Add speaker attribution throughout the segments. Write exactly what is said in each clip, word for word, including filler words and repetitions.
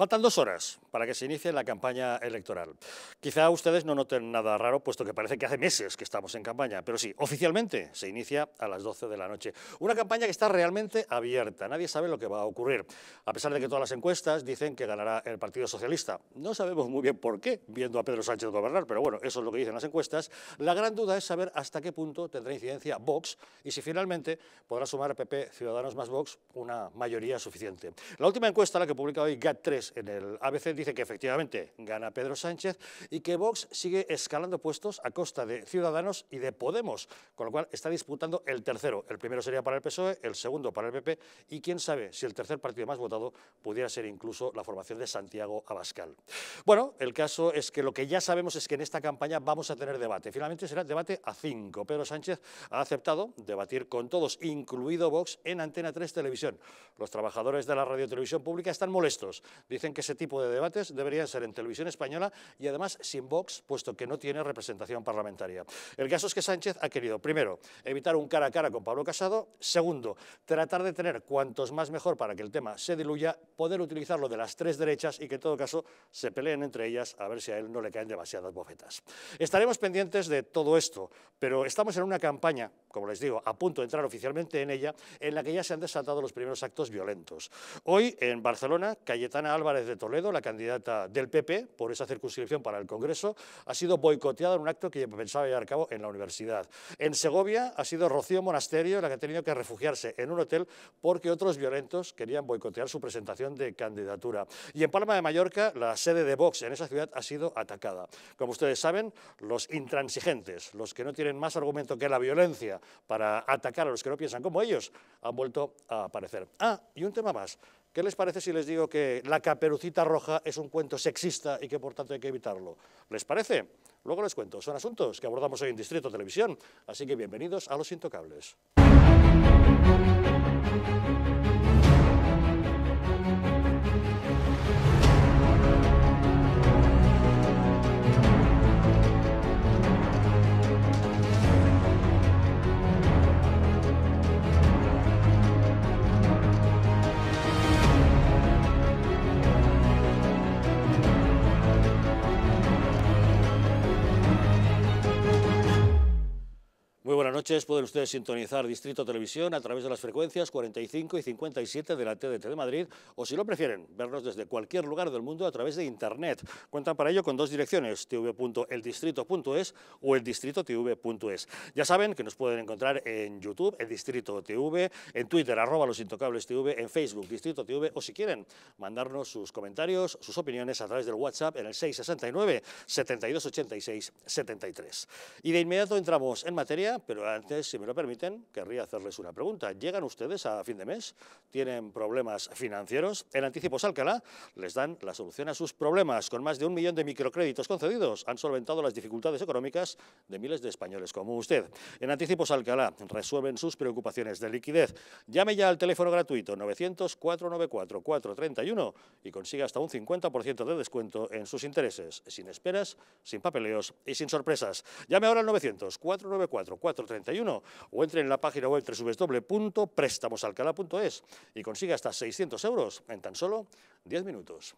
Speaker 1: Faltan dos horas para que se inicie la campaña electoral. Quizá ustedes no noten nada raro, puesto que parece que hace meses que estamos en campaña, pero sí, oficialmente se inicia a las doce de la noche. Una campaña que está realmente abierta, nadie sabe lo que va a ocurrir. A pesar de que todas las encuestas dicen que ganará el Partido Socialista. No sabemos muy bien por qué, viendo a Pedro Sánchez gobernar, pero bueno, eso es lo que dicen las encuestas. La gran duda es saber hasta qué punto tendrá incidencia Vox y si finalmente podrá sumar a P P, Ciudadanos más Vox, una mayoría suficiente. La última encuesta, la que publica hoy GAT tres en el A B C, dice que efectivamente gana Pedro Sánchez y que Vox sigue escalando puestos a costa de Ciudadanos y de Podemos, con lo cual está disputando el tercero. El primero sería para el P S O E, el segundo para el P P y quién sabe si el tercer partido más votado pudiera ser incluso la formación de Santiago Abascal. Bueno, el caso es que lo que ya sabemos es que en esta campaña vamos a tener debate. Finalmente será debate a cinco. Pedro Sánchez ha aceptado debatir con todos, incluido Vox, en Antena tres Televisión. Los trabajadores de la radiotelevisión pública están molestos. Dicen que ese tipo de debates deberían ser en televisión española y además sin Vox, puesto que no tiene representación parlamentaria. El caso es que Sánchez ha querido, primero, evitar un cara a cara con Pablo Casado, segundo, tratar de tener cuantos más mejor para que el tema se diluya, poder utilizar lo de las tres derechas y que en todo caso se peleen entre ellas a ver si a él no le caen demasiadas bofetas. Estaremos pendientes de todo esto, pero estamos en una campaña, como les digo, a punto de entrar oficialmente en ella, en la que ya se han desatado los primeros actos violentos. Hoy, en Barcelona, Cayetana Álvarez de Toledo, la candidata del P P por esa circunscripción para el Congreso, ha sido boicoteada en un acto que pensaba llevar a cabo en la universidad. En Segovia ha sido Rocío Monasterio la que ha tenido que refugiarse en un hotel porque otros violentos querían boicotear su presentación de candidatura. Y en Palma de Mallorca, la sede de Vox en esa ciudad ha sido atacada. Como ustedes saben, los intransigentes, los que no tienen más argumento que la violencia para atacar a los que no piensan como ellos, han vuelto a aparecer. Ah, y un tema más. ¿Qué les parece si les digo que La Caperucita Roja es un cuento sexista y que por tanto hay que evitarlo? ¿Les parece? Luego les cuento. Son asuntos que abordamos hoy en Distrito Televisión, así que bienvenidos a Los Intocables. Muy buenas noches, pueden ustedes sintonizar Distrito Televisión a través de las frecuencias cuarenta y cinco y cincuenta y siete de la T D T de Madrid o, si lo prefieren, vernos desde cualquier lugar del mundo a través de Internet. Cuentan para ello con dos direcciones, t v punto el distrito punto es o el distrito t v punto es. Ya saben que nos pueden encontrar en YouTube, el Distrito T V, en Twitter, arroba Los Intocables T V, en Facebook, Distrito T V, o si quieren, mandarnos sus comentarios, sus opiniones a través del WhatsApp en el seis sesenta y nueve, setenta y dos ochenta y seis, setenta y tres. Y de inmediato entramos en materia. Pero antes, si me lo permiten, querría hacerles una pregunta. ¿Llegan ustedes a fin de mes? ¿Tienen problemas financieros? En Anticipos Alcalá les dan la solución a sus problemas. Con más de un millón de microcréditos concedidos, han solventado las dificultades económicas de miles de españoles como usted. En Anticipos Alcalá resuelven sus preocupaciones de liquidez. Llame ya al teléfono gratuito novecientos, cuatrocientos noventa y cuatro, cuatrocientos treinta y uno y consiga hasta un cincuenta por ciento de descuento en sus intereses, sin esperas, sin papeleos y sin sorpresas. Llame ahora al novecientos, cuatrocientos noventa y cuatro, cuatrocientos treinta y uno o entre en la página web doble u doble u doble u punto préstamos alcalá punto es y consiga hasta seiscientos euros en tan solo diez minutos.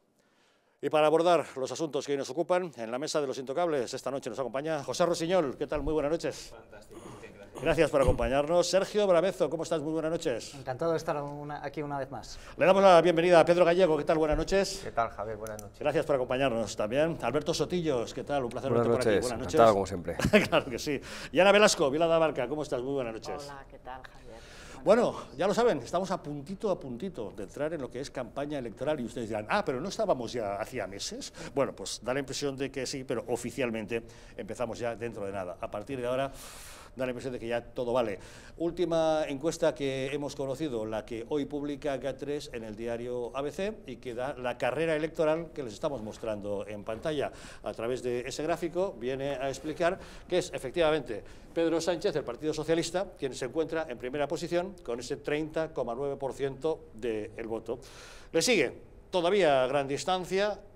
Speaker 1: Y para abordar los asuntos que hoy nos ocupan, en la mesa de Los Intocables esta noche nos acompaña José Rosiñol. ¿Qué tal? Muy buenas noches.
Speaker 2: Fantástico, gracias.
Speaker 1: Gracias por acompañarnos. Sergio Bravezo, ¿cómo estás? Muy buenas noches.
Speaker 3: Encantado de estar una, aquí una vez más.
Speaker 1: Le damos la bienvenida a Pedro Gallego. ¿Qué tal? Buenas noches.
Speaker 2: ¿Qué tal, Javier? Buenas noches.
Speaker 1: Gracias por acompañarnos también. Alberto Sotillos, ¿qué tal? Un placer
Speaker 4: Buenas
Speaker 1: verte
Speaker 4: noches.
Speaker 1: por aquí. Buenas noches.
Speaker 4: Encantado, como siempre.
Speaker 1: Claro que sí. Y Ana Velasco, Vila de Abarca, ¿cómo estás? Muy buenas noches.
Speaker 5: Hola, ¿qué tal, Javier?
Speaker 1: Bueno, ya lo saben, estamos a puntito, a puntito de entrar en lo que es campaña electoral y ustedes dirán, ah, pero ¿no estábamos ya hacía meses? Bueno, pues da la impresión de que sí, pero oficialmente empezamos ya dentro de nada. A partir de ahora da la impresión de que ya todo vale. Última encuesta que hemos conocido, la que hoy publica GAT tres en el diario A B C y que da la carrera electoral que les estamos mostrando en pantalla. A través de ese gráfico viene a explicar que es efectivamente Pedro Sánchez, del Partido Socialista, quien se encuentra en primera posición con ese treinta coma nueve por ciento del voto. Le sigue todavía a gran distancia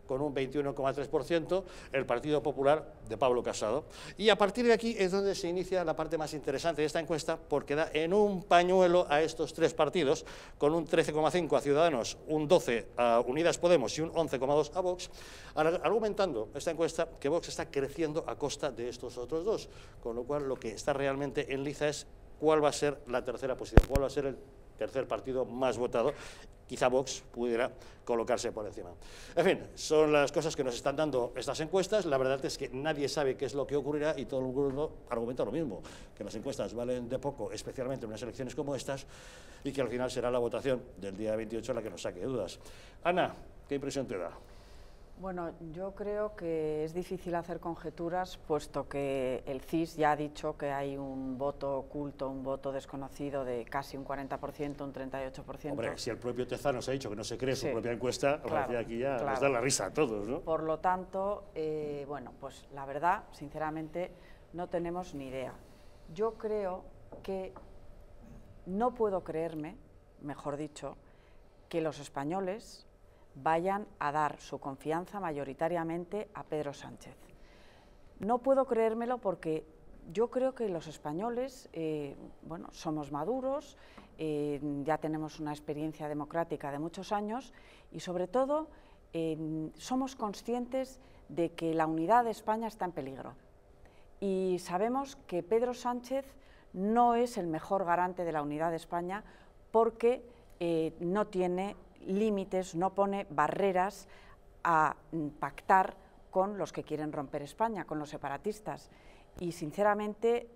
Speaker 1: con un veintiuno coma tres por ciento, el Partido Popular de Pablo Casado. Y a partir de aquí es donde se inicia la parte más interesante de esta encuesta, porque da en un pañuelo a estos tres partidos, con un trece coma cinco a Ciudadanos, un doce a Unidas Podemos y un once coma dos a Vox, argumentando esta encuesta que Vox está creciendo a costa de estos otros dos, con lo cual lo que está realmente en liza es cuál va a ser la tercera posición, cuál va a ser el tercer partido más votado. Quizá Vox pudiera colocarse por encima. En fin, son las cosas que nos están dando estas encuestas. La verdad es que nadie sabe qué es lo que ocurrirá y todo el mundo argumenta lo mismo, que las encuestas valen de poco, especialmente en unas elecciones como estas, y que al final será la votación del día veintiocho la que nos saque dudas. Ana, ¿qué impresión te da?
Speaker 4: Bueno, yo creo que es difícil hacer conjeturas, puesto que el C I S ya ha dicho que hay un voto oculto, un voto desconocido de casi un cuarenta por ciento, un treinta y ocho por ciento.
Speaker 1: Hombre, si el propio Tezanos ha dicho que no se cree
Speaker 4: Sí,
Speaker 1: su propia encuesta,
Speaker 4: claro,
Speaker 1: aquí ya
Speaker 4: claro.
Speaker 1: nos da la risa a todos, ¿no?
Speaker 4: Por lo tanto, eh, bueno, pues la verdad, sinceramente, no tenemos ni idea. Yo creo que no puedo creerme, mejor dicho, que los españoles vayan a dar su confianza mayoritariamente a Pedro Sánchez. No puedo creérmelo porque yo creo que los españoles, eh, bueno, somos maduros, eh, ya tenemos una experiencia democrática de muchos años y sobre todo eh, somos conscientes de que la unidad de España está en peligro. Y sabemos que Pedro Sánchez no es el mejor garante de la unidad de España porque eh, no tiene límites, no pone barreras a pactar con los que quieren romper España, con los separatistas. Y sinceramente,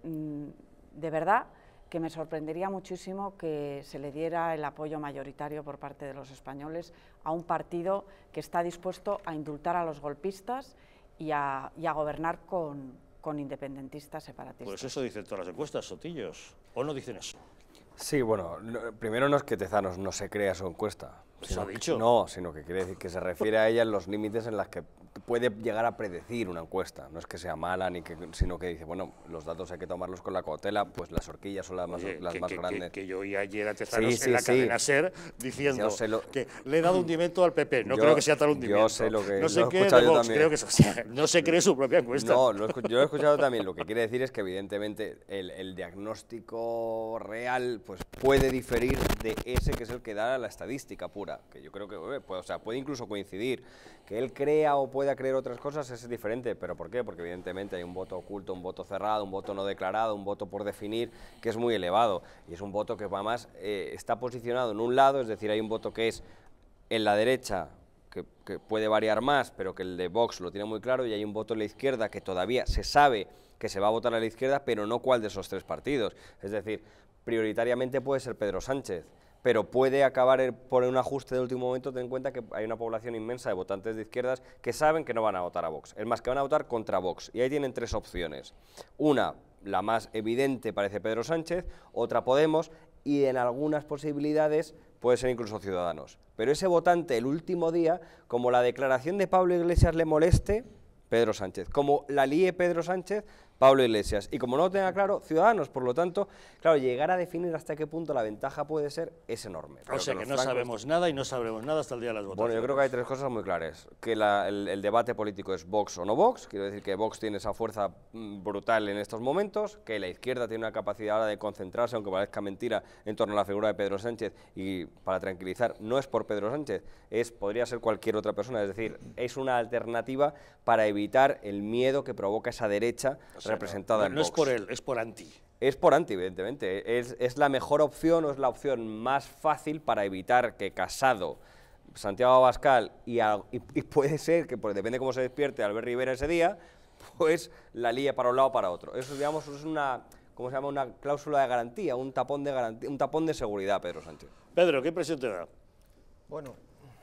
Speaker 4: de verdad, que me sorprendería muchísimo que se le diera el apoyo mayoritario por parte de los españoles a un partido que está dispuesto a indultar a los golpistas y a, y a gobernar con, con independentistas separatistas.
Speaker 1: Pues eso dicen todas las encuestas, Sotillos, ¿o no dicen eso?
Speaker 5: Sí, bueno, no, primero no es que Tezanos no se crea su encuesta.
Speaker 1: Pues
Speaker 5: Sino
Speaker 1: ha dicho.
Speaker 5: Que, no, sino que quiere decir que se refiere a ella en los límites en los que puede llegar a predecir una encuesta. No es que sea mala, ni que, sino que dice, bueno, los datos hay que tomarlos con la cautela, pues las horquillas son las más,
Speaker 1: Oye,
Speaker 5: las
Speaker 1: que,
Speaker 5: más
Speaker 1: que,
Speaker 5: grandes.
Speaker 1: Que, que yo oí ayer a Tezanos
Speaker 5: Sí, sí,
Speaker 1: en la
Speaker 5: sí.
Speaker 1: cadena SER diciendo
Speaker 5: lo,
Speaker 1: que le he dado hundimiento al P P. No
Speaker 5: yo,
Speaker 1: creo que sea tal hundimiento.
Speaker 5: Yo sé lo que
Speaker 1: no sé
Speaker 5: lo he
Speaker 1: qué de
Speaker 5: escuchado yo
Speaker 1: Vox,
Speaker 5: también.
Speaker 1: creo que es, o sea, no se cree su propia encuesta.
Speaker 5: No, lo he, yo lo he escuchado también. Lo que quiere decir es que evidentemente el, el diagnóstico real pues puede diferir de ese que es el que da la estadística pura, que yo creo que puede, o sea, puede incluso coincidir. Que él crea o pueda creer otras cosas es diferente, pero ¿por qué? Porque evidentemente hay un voto oculto, un voto cerrado, un voto no declarado, un voto por definir, que es muy elevado, y es un voto que además eh, está posicionado en un lado, es decir, hay un voto que es en la derecha, que, que puede variar más, pero que el de Vox lo tiene muy claro, y hay un voto en la izquierda que todavía se sabe que se va a votar a la izquierda, pero no cuál de esos tres partidos, es decir, prioritariamente puede ser Pedro Sánchez, pero puede acabar por un ajuste de último momento. Ten en cuenta que hay una población inmensa de votantes de izquierdas que saben que no van a votar a Vox, es más, que van a votar contra Vox, y ahí tienen tres opciones. Una, la más evidente, parece Pedro Sánchez, otra Podemos, y en algunas posibilidades puede ser incluso Ciudadanos. Pero ese votante, el último día, como la declaración de Pablo Iglesias le moleste, Pedro Sánchez. Como la líe Pedro Sánchez, Pablo Iglesias. Y como no lo tenga claro, Ciudadanos. Por lo tanto, claro, llegar a definir hasta qué punto la ventaja puede ser es enorme.
Speaker 1: O sea que, que no sabemos nada y no sabremos nada hasta el día de las votaciones.
Speaker 5: Bueno, yo creo que hay tres cosas muy claras. Que la, el, el debate político es Vox o no Vox. Quiero decir que Vox tiene esa fuerza brutal en estos momentos, que la izquierda tiene una capacidad ahora de concentrarse, aunque parezca mentira, en torno a la figura de Pedro Sánchez. Y para tranquilizar, no es por Pedro Sánchez, es podría ser cualquier otra persona. Es decir, es una alternativa para evitar el miedo que provoca esa derecha, o sea, representada
Speaker 1: no,
Speaker 5: en
Speaker 1: no
Speaker 5: Vox.
Speaker 1: No es por él, es por anti.
Speaker 5: Es por anti, evidentemente. Es, es la mejor opción o es la opción más fácil para evitar que Casado, Santiago Abascal y, a, y, y puede ser que, pues, depende de cómo se despierte Albert Rivera ese día, pues la líe para un lado o para otro. Eso, digamos, es una, ¿cómo se llama? Una cláusula de garantía, un tapón de garantía, un tapón de seguridad, Pedro Sánchez.
Speaker 1: Pedro, ¿qué impresión te da?
Speaker 2: Bueno,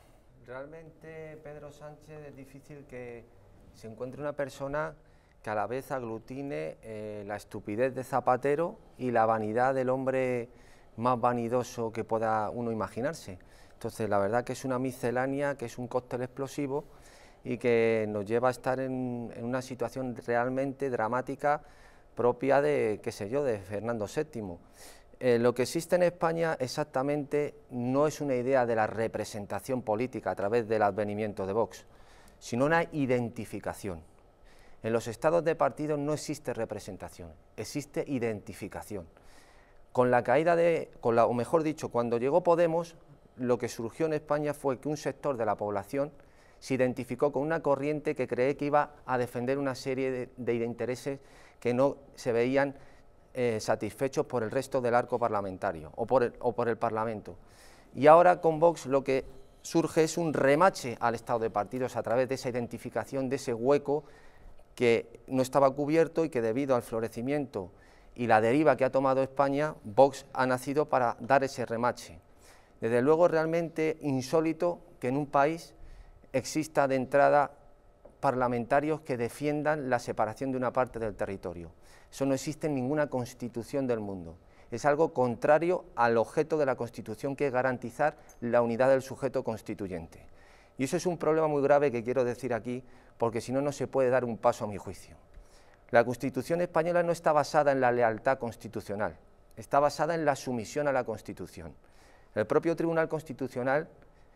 Speaker 2: realmente Pedro Sánchez es difícil que se encuentre una persona que a la vez aglutine eh, la estupidez de Zapatero y la vanidad del hombre más vanidoso que pueda uno imaginarse. Entonces, la verdad que es una miscelánea, que es un cóctel explosivo y que nos lleva a estar en, en una situación realmente dramática propia de, qué sé yo, de Fernando séptimo. Eh, lo que existe en España exactamente no es una idea de la representación política a través del advenimiento de Vox, sino una identificación. En los estados de partido no existe representación, existe identificación. Con la caída de, con la, o mejor dicho, cuando llegó Podemos, lo que surgió en España fue que un sector de la población se identificó con una corriente que creía que iba a defender una serie de, de intereses que no se veían eh, satisfechos por el resto del arco parlamentario o por, el, o por el Parlamento. Y ahora con Vox lo que surge es un remache al estado de partidos a través de esa identificación, de ese hueco que no estaba cubierto y que debido al florecimiento y la deriva que ha tomado España, Vox ha nacido para dar ese remache. Desde luego es realmente insólito que en un país exista de entrada parlamentarios que defiendan la separación de una parte del territorio. Eso no existe en ninguna constitución del mundo. Es algo contrario al objeto de la Constitución, que es garantizar la unidad del sujeto constituyente. Y eso es un problema muy grave que quiero decir aquí, porque si no, no se puede dar un paso a mi juicio. La Constitución española no está basada en la lealtad constitucional, está basada en la sumisión a la Constitución. El propio Tribunal Constitucional,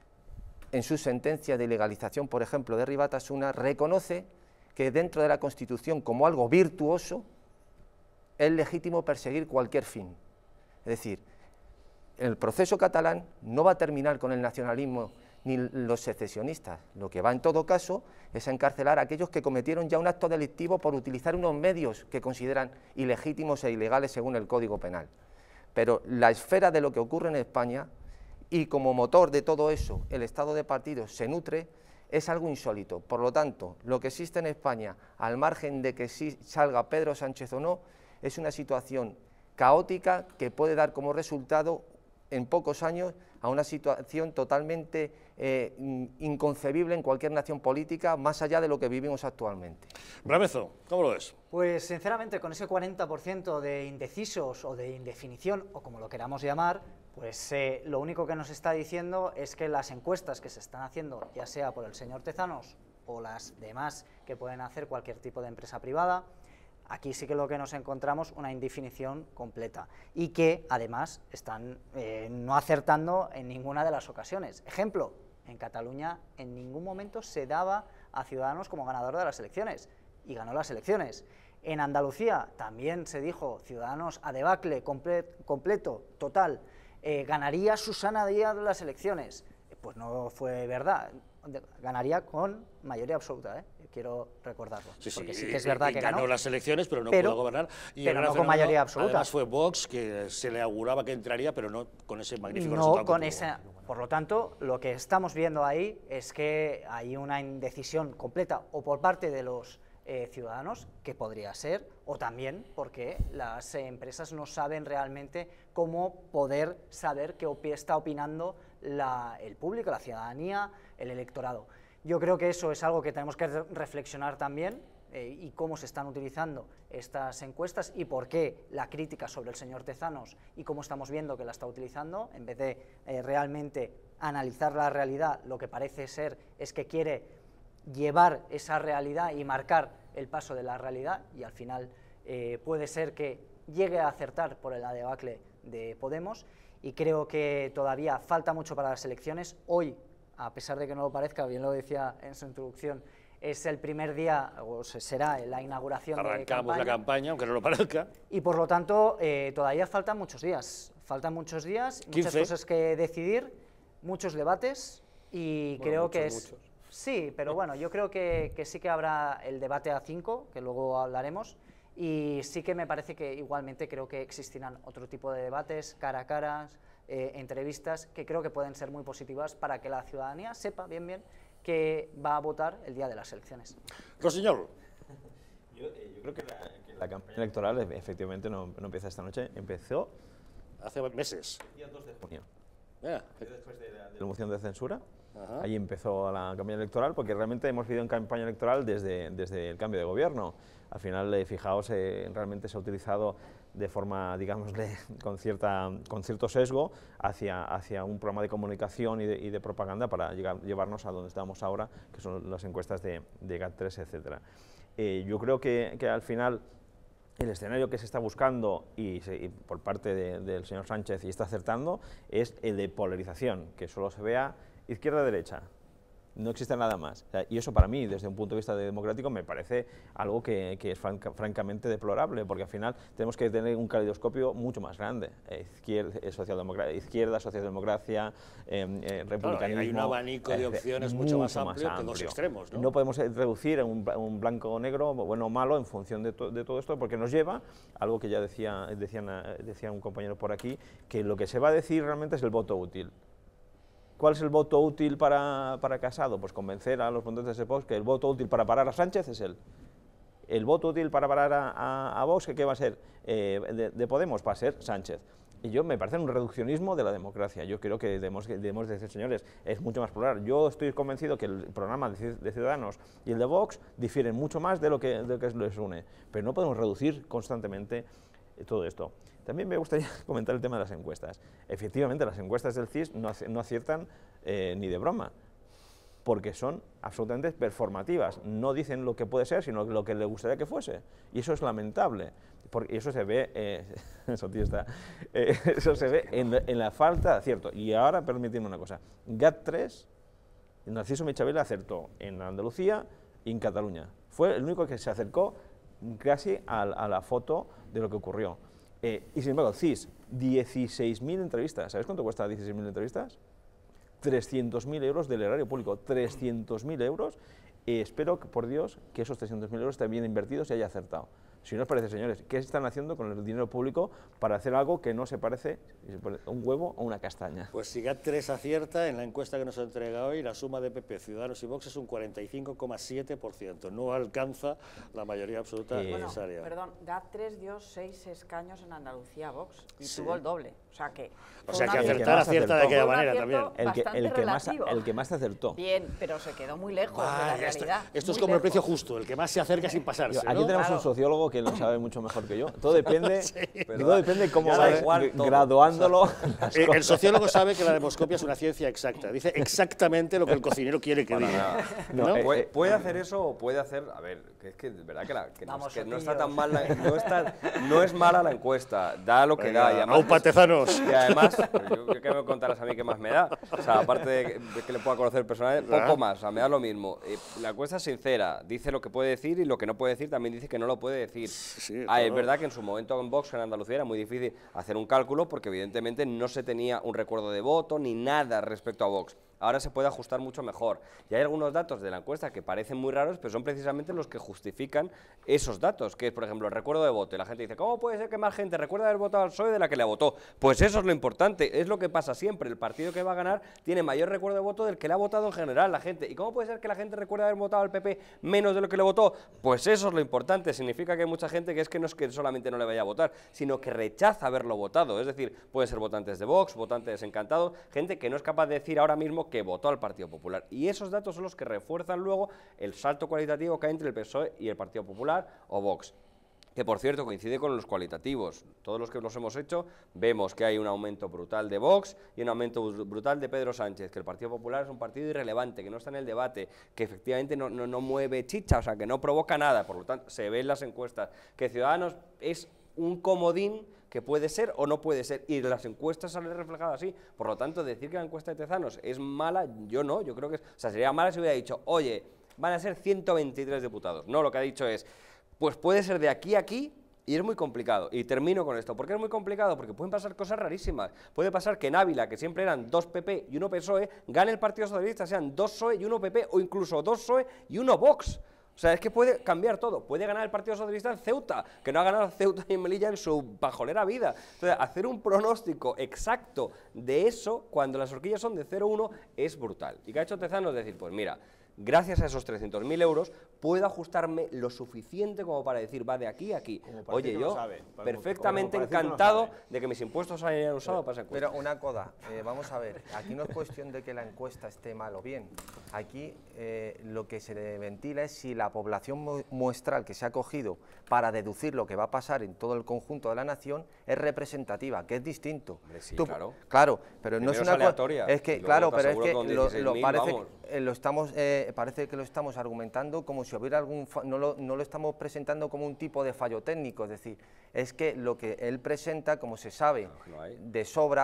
Speaker 2: en su sentencia de ilegalización, por ejemplo, de Rivera Tasuna, reconoce que dentro de la Constitución, como algo virtuoso, es legítimo perseguir cualquier fin. Es decir, el proceso catalán no va a terminar con el nacionalismo ni los secesionistas. Lo que va en todo caso es encarcelar a aquellos que cometieron ya un acto delictivo por utilizar unos medios que consideran ilegítimos e ilegales según el Código Penal. Pero la esfera de lo que ocurre en España, y como motor de todo eso el estado de partidos se nutre, es algo insólito. Por lo tanto, lo que existe en España, al margen de que sí salga Pedro Sánchez o no, es una situación caótica que puede dar como resultado en pocos años a una situación totalmente eh, inconcebible en cualquier nación política, más allá de lo que vivimos actualmente.
Speaker 1: Bramezo, ¿cómo lo ves?
Speaker 3: Pues sinceramente, con ese cuarenta por ciento de indecisos o de indefinición, o como lo queramos llamar, pues eh, lo único que nos está diciendo es que las encuestas que se están haciendo, ya sea por el señor Tezanos o las demás que pueden hacer cualquier tipo de empresa privada, aquí sí que lo que nos encontramos una indefinición completa y que además están eh, no acertando en ninguna de las ocasiones. Ejemplo, en Cataluña en ningún momento se daba a Ciudadanos como ganador de las elecciones y ganó las elecciones. En Andalucía también se dijo Ciudadanos a debacle comple completo, total, eh, ganaría Susana Díaz las elecciones. Pues no fue verdad, ganaría con mayoría absoluta, ¿eh? Quiero recordarlo,
Speaker 1: sí, sí,
Speaker 3: porque sí que es verdad
Speaker 1: y,
Speaker 3: que
Speaker 1: ganó,
Speaker 3: ganó
Speaker 1: las elecciones, pero no
Speaker 3: pero,
Speaker 1: pudo gobernar. Y
Speaker 3: pero
Speaker 1: el
Speaker 3: no con mayoría absoluta.
Speaker 1: Además fue Vox, que se le auguraba que entraría, pero no con ese magnífico
Speaker 3: no
Speaker 1: resultado.
Speaker 3: con esa, por lo tanto, lo que estamos viendo ahí es que hay una indecisión completa o por parte de los eh, ciudadanos, que podría ser, o también porque las eh, empresas no saben realmente cómo poder saber qué opi está opinando la, el público, la ciudadanía, el electorado. Yo creo que eso es algo que tenemos que reflexionar también, eh, y cómo se están utilizando estas encuestas y por qué la crítica sobre el señor Tezanos y cómo estamos viendo que la está utilizando, en vez de eh, realmente analizar la realidad, lo que parece ser es que quiere llevar esa realidad y marcar el paso de la realidad, y al final eh, puede ser que llegue a acertar por la debacle de Podemos, y creo que todavía falta mucho para las elecciones. Hoy, a pesar de que no lo parezca, bien lo decía en su introducción, es el primer día, o será la inauguración de campaña.
Speaker 1: Arrancamos la campaña, aunque no lo parezca.
Speaker 3: Y por lo tanto, eh, todavía faltan muchos días, faltan muchos días, muchas cosas que decidir, muchos debates, y
Speaker 2: bueno,
Speaker 3: creo
Speaker 2: muchos,
Speaker 3: que es...
Speaker 2: Muchos.
Speaker 3: Sí, pero bueno, yo creo que, que sí que habrá el debate A cinco, que luego hablaremos, y sí que me parece que igualmente creo que existirán otro tipo de debates, cara a cara, eh, entrevistas, que creo que pueden ser muy positivas para que la ciudadanía sepa bien bien que va a votar el día de las elecciones.
Speaker 1: Rossinyol.
Speaker 6: Yo, eh, yo creo que la, que la campaña electoral efectivamente no, no empieza esta noche, empezó
Speaker 1: hace meses.
Speaker 6: el día dos de junio.
Speaker 1: Yeah.
Speaker 6: Después de la, de la moción de censura,
Speaker 1: Ajá.
Speaker 6: ahí empezó la campaña electoral, porque realmente hemos vivido en campaña electoral desde, desde el cambio de gobierno. Al final, eh, fijaos, eh, realmente se ha utilizado de forma, digamos, de, con, cierta, con cierto sesgo hacia, hacia un programa de comunicación y de, y de propaganda para llegar, llevarnos a donde estamos ahora, que son las encuestas de, de GAT tres, etcétera. Eh, yo creo que, que al final el escenario que se está buscando y, se, y por parte de, del señor Sánchez y está acertando es el de polarización, que solo se vea izquierda-derecha. no existe nada más. O sea, y eso para mí, desde un punto de vista de democrático, me parece algo que, que es franca, francamente deplorable, porque al final tenemos que tener un caleidoscopio mucho más grande. Izquierda, socialdemocracia, izquierda, socialdemocracia, eh, eh, republicanismo.
Speaker 1: Claro, hay un abanico de opciones mucho, mucho más amplio, más amplio que dos extremos, ¿no?
Speaker 6: No podemos reducir en un, un blanco o negro, bueno o malo, en función de, to, de todo esto, porque nos lleva a algo que ya decía, decían, decía un compañero por aquí, que lo que se va a decir realmente es el voto útil. ¿Cuál es el voto útil para, para Casado? Pues convencer a los votantes de Vox que el voto útil para parar a Sánchez es él. El voto útil para parar a, a, a Vox, ¿qué va a ser? Eh, de, de Podemos va a ser Sánchez. Y yo me parece un reduccionismo de la democracia. Yo creo que debemos, debemos decir, señores, es mucho más plural. Yo estoy convencido que el programa de Ciudadanos y el de Vox difieren mucho más de lo que, de lo que les une. Pero no podemos reducir constantemente todo esto. También me gustaría comentar el tema de las encuestas. Efectivamente, las encuestas del C I S no, no aciertan eh, ni de broma, porque son absolutamente performativas. No dicen lo que puede ser, sino lo que le gustaría que fuese. Y eso es lamentable. Porque eso se ve, eh, eso, tío, está, eh, eso se ve en, en la falta de acierto. Y ahora, permíteme una cosa. G A T tres, Narciso Michavela acertó en Andalucía y en Cataluña. Fue el único que se acercó casi a, a la foto de lo que ocurrió. Eh, y sin embargo, el C I S, dieciséis mil entrevistas. ¿Sabes cuánto cuesta dieciséis mil entrevistas? trescientos mil euros del erario público. trescientos mil euros. Eh, espero, que, por Dios, que esos trescientos mil euros estén bien invertidos y haya acertado. Si no os parece, señores, ¿qué están haciendo con el dinero público para hacer algo que no se parece a un huevo o una castaña?
Speaker 1: Pues si G A T tres acierta, en la encuesta que nos entrega hoy, la suma de P P, Ciudadanos y Vox es un cuarenta y cinco coma siete por ciento. No alcanza la mayoría absoluta
Speaker 4: bueno,
Speaker 1: necesaria.
Speaker 4: Perdón, G A T tres dio seis escaños en Andalucía a Vox y
Speaker 1: sí.
Speaker 4: tuvo el doble. O sea que...
Speaker 1: O sea que acertar acierta de aquella manera también.
Speaker 6: El que, el, que más, el que más acertó.
Speaker 4: Bien, pero se quedó muy lejos ah, de la realidad.
Speaker 1: Esto, esto es
Speaker 4: muy
Speaker 1: como
Speaker 4: lejos.
Speaker 1: el precio justo, el que más se acerca sin pasarse.
Speaker 6: Aquí
Speaker 1: ¿no?
Speaker 6: tenemos
Speaker 1: claro.
Speaker 6: un sociólogo que lo sabe mucho mejor que yo. Todo depende,
Speaker 1: sí,
Speaker 6: todo depende cómo va
Speaker 5: igual
Speaker 6: graduándolo.
Speaker 1: O sea, el sociólogo sabe que la demoscopia es una ciencia exacta. Dice exactamente lo que el cocinero quiere que diga.
Speaker 5: No,
Speaker 1: ¿no?
Speaker 5: eh, puede, puede hacer eso o puede hacer... A ver, que es que de verdad que, la, que, no, es que no está tan mal, la, no, está, no es mala la encuesta, da lo que
Speaker 1: Venga,
Speaker 5: da. Y además,
Speaker 1: aupatezanos.
Speaker 5: Y además, yo, ¿qué me contarás a mí qué más me da? O sea, aparte de que, de que le pueda conocer personalmente, poco más, o sea, me da lo mismo. Eh, la encuesta es sincera, dice lo que puede decir y lo que no puede decir también dice que no lo puede decir.
Speaker 1: Sí,
Speaker 5: ah,
Speaker 1: claro.
Speaker 5: Es verdad que en su momento en Vox, en Andalucía, era muy difícil hacer un cálculo porque evidentemente no se tenía un recuerdo de voto ni nada respecto a Vox. Ahora se puede ajustar mucho mejor. Y hay algunos datos de la encuesta que parecen muy raros, pero son precisamente los que justifican esos datos, que es, por ejemplo, el recuerdo de voto. Y la gente dice, ¿cómo puede ser que más gente recuerde haber votado al P S O E de la que le votó? Pues eso es lo importante, es lo que pasa siempre. El partido que va a ganar tiene mayor recuerdo de voto del que le ha votado en general la gente. ¿Y cómo puede ser que la gente recuerde haber votado al P P menos de lo que le votó? Pues eso es lo importante. Significa que hay mucha gente que es que no es que solamente no le vaya a votar, sino que rechaza haberlo votado. Es decir, pueden ser votantes de Vox, votantes desencantados, gente que no es capaz de decir ahora mismo que votó al Partido Popular. Y esos datos son los que refuerzan luego el salto cualitativo que hay entre el P S O E y el Partido Popular o Vox. Que, por cierto, coincide con los cualitativos. Todos los que los hemos hecho vemos que hay un aumento brutal de Vox y un aumento brutal de Pedro Sánchez, que el Partido Popular es un partido irrelevante, que no está en el debate, que efectivamente no, no, no mueve chicha, o sea, que no provoca nada. Por lo tanto, se ve en las encuestas que Ciudadanos es un comodín que puede ser o no puede ser, y las encuestas salen reflejadas así. Por lo tanto, decir que la encuesta de Tezanos es mala, yo no, yo creo que es, o sea, sería mala si hubiera dicho, oye, van a ser ciento veintitrés diputados. No, lo que ha dicho es, pues puede ser de aquí a aquí, y es muy complicado. Y termino con esto. ¿Por qué es muy complicado? Porque pueden pasar cosas rarísimas. Puede pasar que en Ávila, que siempre eran dos P P y uno P S O E, gane el Partido Socialista, sean dos P S O E y uno P P, o incluso dos P S O E y uno Vox. O sea, es que puede cambiar todo. Puede ganar el Partido Socialista en Ceuta, que no ha ganado Ceuta y Melilla en su pajolera vida. Entonces, hacer un pronóstico exacto de eso, cuando las horquillas son de cero a uno, es brutal. ¿Y qué ha hecho Tezanos? Decir, pues mira, gracias a esos trescientos mil euros, puedo ajustarme lo suficiente como para decir, va de aquí a aquí. Oye, yo
Speaker 6: sabe,
Speaker 5: perfectamente
Speaker 6: como, como
Speaker 5: encantado
Speaker 6: no
Speaker 5: de que mis impuestos hayan usado para esa encuesta.
Speaker 2: Pero una coda, eh, vamos a ver, aquí no es cuestión de que la encuesta esté mal o bien. Aquí eh, lo que se ventila es si la población mu muestral que se ha cogido para deducir lo que va a pasar en todo el conjunto de la nación es representativa, que es distinto.
Speaker 5: Hombre, sí,
Speaker 2: Tú,
Speaker 5: claro.
Speaker 2: Claro, pero
Speaker 5: Primero
Speaker 2: no es una
Speaker 5: aleatoria.
Speaker 2: Es que,
Speaker 5: Y
Speaker 2: claro,
Speaker 5: te
Speaker 2: pero es
Speaker 5: aseguro
Speaker 2: que
Speaker 5: con
Speaker 2: lo,
Speaker 5: dieciséis mil,
Speaker 2: lo parece,
Speaker 5: vamos.
Speaker 2: eh, lo estamos, eh, parece que lo estamos argumentando como si hubiera algún... No lo, no lo estamos presentando como un tipo de fallo técnico, es decir, es que lo que él presenta, como se sabe
Speaker 5: no hay.
Speaker 2: de sobra,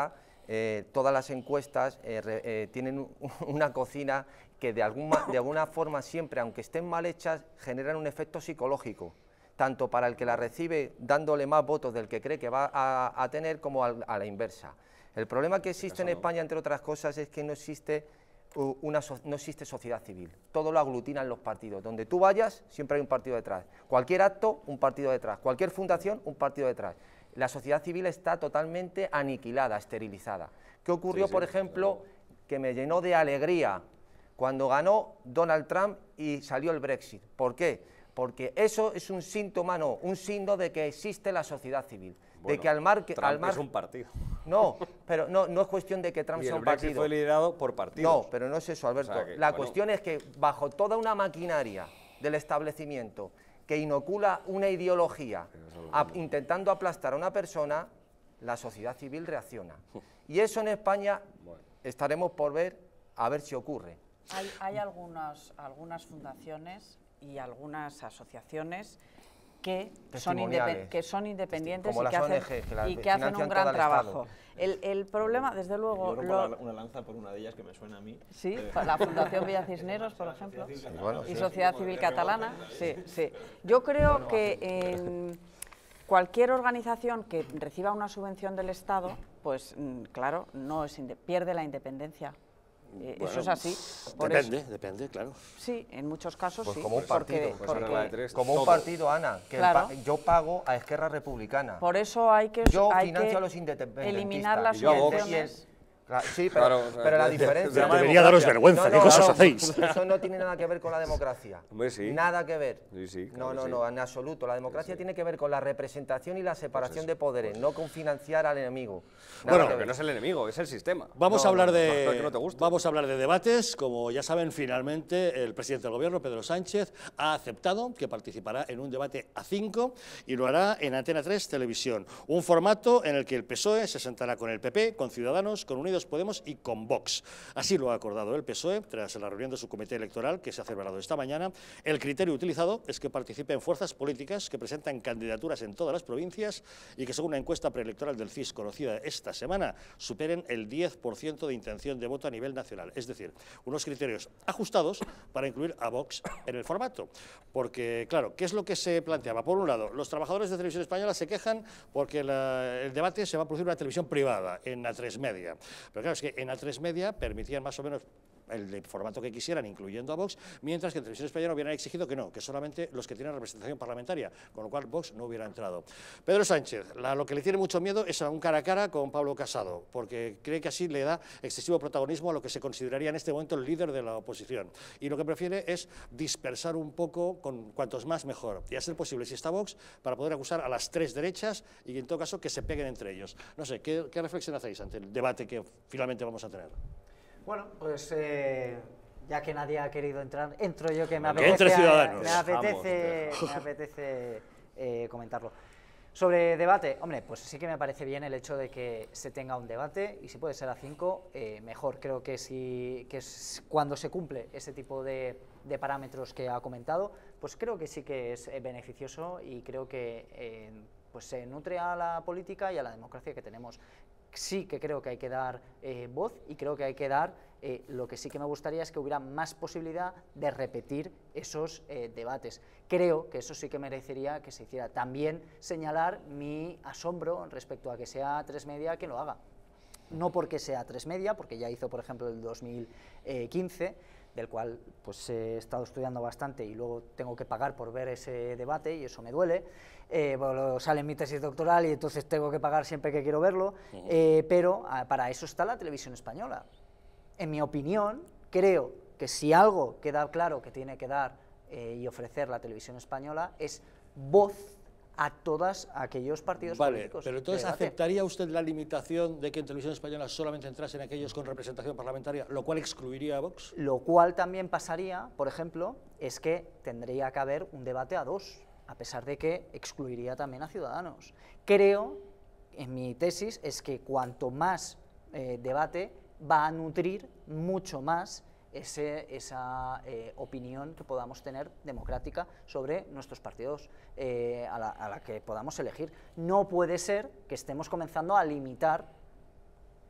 Speaker 2: eh, todas las encuestas eh, re, eh, tienen un, una cocina que de alguna, de alguna forma siempre, aunque estén mal hechas, generan un efecto psicológico, tanto para el que la recibe dándole más votos del que cree que va a, a tener, como a, a la inversa. El problema que existe en España, entre otras cosas, es que no existe, una, no existe sociedad civil. Todo lo aglutinan los partidos. Donde tú vayas, siempre hay un partido detrás. Cualquier acto, un partido detrás. Cualquier fundación, un partido detrás. La sociedad civil está totalmente aniquilada, esterilizada. ¿Qué ocurrió, sí, sí, por ejemplo, que me llenó de alegría cuando ganó Donald Trump y salió el Brexit? ¿Por qué? Porque eso es un síntoma, no, un signo de que existe la sociedad civil.
Speaker 5: Bueno,
Speaker 2: de que al mar,
Speaker 5: Trump
Speaker 2: al mar,
Speaker 5: es un partido.
Speaker 2: No, pero no, no es cuestión de que Trump sea un partido.
Speaker 5: Y el Brexit fue liderado por partidos.
Speaker 2: No, pero no es eso, Alberto.
Speaker 5: O sea que,
Speaker 2: la
Speaker 5: bueno.
Speaker 2: cuestión es que bajo toda una maquinaria del establecimiento que inocula una ideología a, intentando aplastar a una persona, la sociedad civil reacciona. Y eso en España bueno. estaremos por ver, a ver si ocurre.
Speaker 4: Hay, hay algunas, algunas fundaciones y algunas asociaciones que son, independ que son independientes y que, hacen, O N G, que, la, y que hacen un gran trabajo. El, el problema, desde luego...
Speaker 6: Yo
Speaker 4: lo,
Speaker 6: una lanza por una de ellas que me suena a mí.
Speaker 4: Sí, la Fundación Villa Cisneros, por ejemplo, sí, bueno, y sí. Sociedad Civil Catalana. Sí, sí. Yo creo que en cualquier organización que reciba una subvención del Estado, pues claro, no es pierde la independencia. Eh, bueno, eso es así.
Speaker 1: Por depende, eso. depende, claro.
Speaker 4: Sí, en muchos casos
Speaker 2: pues
Speaker 4: sí.
Speaker 2: Como un partido,
Speaker 4: porque, porque,
Speaker 2: porque, como un partido, Ana, que claro. pa yo pago a Esquerra Republicana.
Speaker 4: Por eso hay que,
Speaker 2: yo
Speaker 4: hay
Speaker 2: financio
Speaker 4: que
Speaker 2: a los independentistas.
Speaker 4: eliminar las
Speaker 2: subvenciones. Claro, sí, pero,
Speaker 5: claro, o sea,
Speaker 2: pero la diferencia...
Speaker 1: Debería daros vergüenza, no, no, ¿qué cosas
Speaker 2: claro,
Speaker 1: hacéis?
Speaker 2: Eso no tiene nada que ver con la democracia.
Speaker 5: Hombre, sí.
Speaker 2: Nada que ver.
Speaker 5: Sí, sí, claro
Speaker 2: no, no,
Speaker 5: sí.
Speaker 2: no, en absoluto. La democracia sí, sí. tiene que ver con la representación y la separación
Speaker 5: pues
Speaker 2: de poderes, pues no con financiar al enemigo.
Speaker 5: Nada bueno, que, que no es el enemigo, es el sistema.
Speaker 1: Vamos,
Speaker 2: no,
Speaker 1: a hablar
Speaker 2: no,
Speaker 1: de,
Speaker 5: no, no te
Speaker 1: vamos a hablar de debates. Como ya saben, finalmente el presidente del Gobierno, Pedro Sánchez, ha aceptado que participará en un debate a cinco y lo hará en Antena tres Televisión. Un formato en el que el P S O E se sentará con el P P, con Ciudadanos, con Unidos Podemos y con Vox. Así lo ha acordado el P S O E tras la reunión de su comité electoral que se ha celebrado esta mañana. El criterio utilizado es que participen fuerzas políticas que presentan candidaturas en todas las provincias y que, según una encuesta preelectoral del C I S conocida esta semana, superen el diez por ciento de intención de voto a nivel nacional. Es decir, unos criterios ajustados para incluir a Vox en el formato. Porque, claro, ¿qué es lo que se planteaba? Por un lado, los trabajadores de Televisión Española se quejan porque la, el debate se va a producir en una televisión privada, en A tres Media. Pero claro, es que en A tres Media permitían más o menos el formato que quisieran, incluyendo a Vox, mientras que en Televisión Española hubieran exigido que no, que solamente los que tienen representación parlamentaria, con lo cual Vox no hubiera entrado. Pedro Sánchez, la, lo que le tiene mucho miedo es a un cara a cara con Pablo Casado, porque cree que así le da excesivo protagonismo a lo que se consideraría en este momento el líder de la oposición. Y lo que prefiere es dispersar un poco, con cuantos más mejor, y a ser posible, si está Vox, para poder acusar a las tres derechas y que en todo caso que se peguen entre ellos. No sé, ¿qué, qué reflexión hacéis ante el debate que finalmente vamos a tener?
Speaker 3: Bueno, pues eh, ya que nadie ha querido entrar, entro yo que me
Speaker 1: que
Speaker 3: apetece,
Speaker 1: ciudadanos.
Speaker 3: me apetece, me apetece eh, comentarlo. Sobre debate, hombre, pues sí que me parece bien el hecho de que se tenga un debate y si puede ser a cinco, eh, mejor. Creo que, si, que es cuando se cumple ese tipo de, de parámetros que ha comentado, pues creo que sí que es eh, beneficioso y creo que eh, pues se nutre a la política y a la democracia que tenemos. Sí que creo que hay que dar eh, voz y creo que hay que dar, eh, lo que sí que me gustaría es que hubiera más posibilidad de repetir esos eh, debates. Creo que eso sí que merecería que se hiciera. También señalar mi asombro respecto a que sea A tres Media quien lo haga. No porque sea A tres Media, porque ya hizo, por ejemplo, el dos mil quince, del cual pues he estado estudiando bastante y luego tengo que pagar por ver ese debate y eso me duele. Eh, bueno, sale en mi tesis doctoral y entonces tengo que pagar siempre que quiero verlo, eh, pero ah, para eso está la televisión española. En mi opinión, creo que si algo queda claro que tiene que dar eh, y ofrecer la televisión española es voz a todos aquellos partidos
Speaker 1: vale,
Speaker 4: políticos.
Speaker 1: Pero entonces, ¿aceptaría usted la limitación de que en Televisión Española solamente entrasen aquellos con representación parlamentaria, lo cual excluiría a Vox?
Speaker 3: Lo cual también pasaría, por ejemplo, es que tendría que haber un debate a dos, a pesar de que excluiría también a Ciudadanos. Creo, en mi tesis, es que cuanto más eh, debate va a nutrir mucho más Ese, esa eh, opinión que podamos tener democrática sobre nuestros partidos eh, a, la, a la que podamos elegir. No puede ser que estemos comenzando a limitar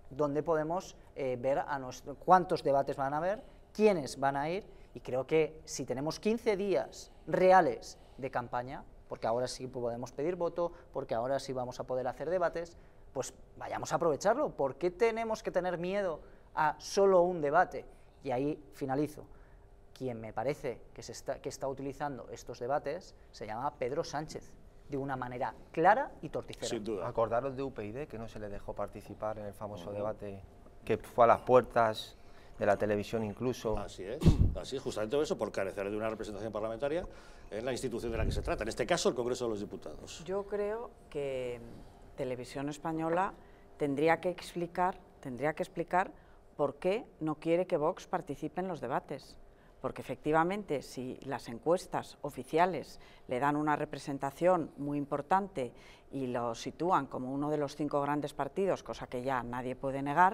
Speaker 3: donde podemos eh, ver a nuestro, cuántos debates van a haber, quiénes van a ir, y creo que si tenemos quince días reales de campaña, porque ahora sí podemos pedir voto, porque ahora sí vamos a poder hacer debates, pues vayamos a aprovecharlo. ¿Por qué tenemos que tener miedo a solo un debate? Y ahí finalizo. Quien me parece que, se está, que está utilizando estos debates se llama Pedro Sánchez, de una manera clara y torticera.
Speaker 1: Sin duda.
Speaker 2: Acordaros de U P YD, que no se le dejó participar en el famoso uh-huh. debate, que fue a las puertas de la televisión incluso.
Speaker 1: Así es, así es, justamente por eso, por carecer de una representación parlamentaria en la institución de la que se trata, en este caso el Congreso de los Diputados.
Speaker 4: Yo creo que Televisión Española tendría que explicar, tendría que explicar por qué no quiere que Vox participe en los debates. Porque efectivamente, si las encuestas oficiales le dan una representación muy importante y lo sitúan como uno de los cinco grandes partidos, cosa que ya nadie puede negar,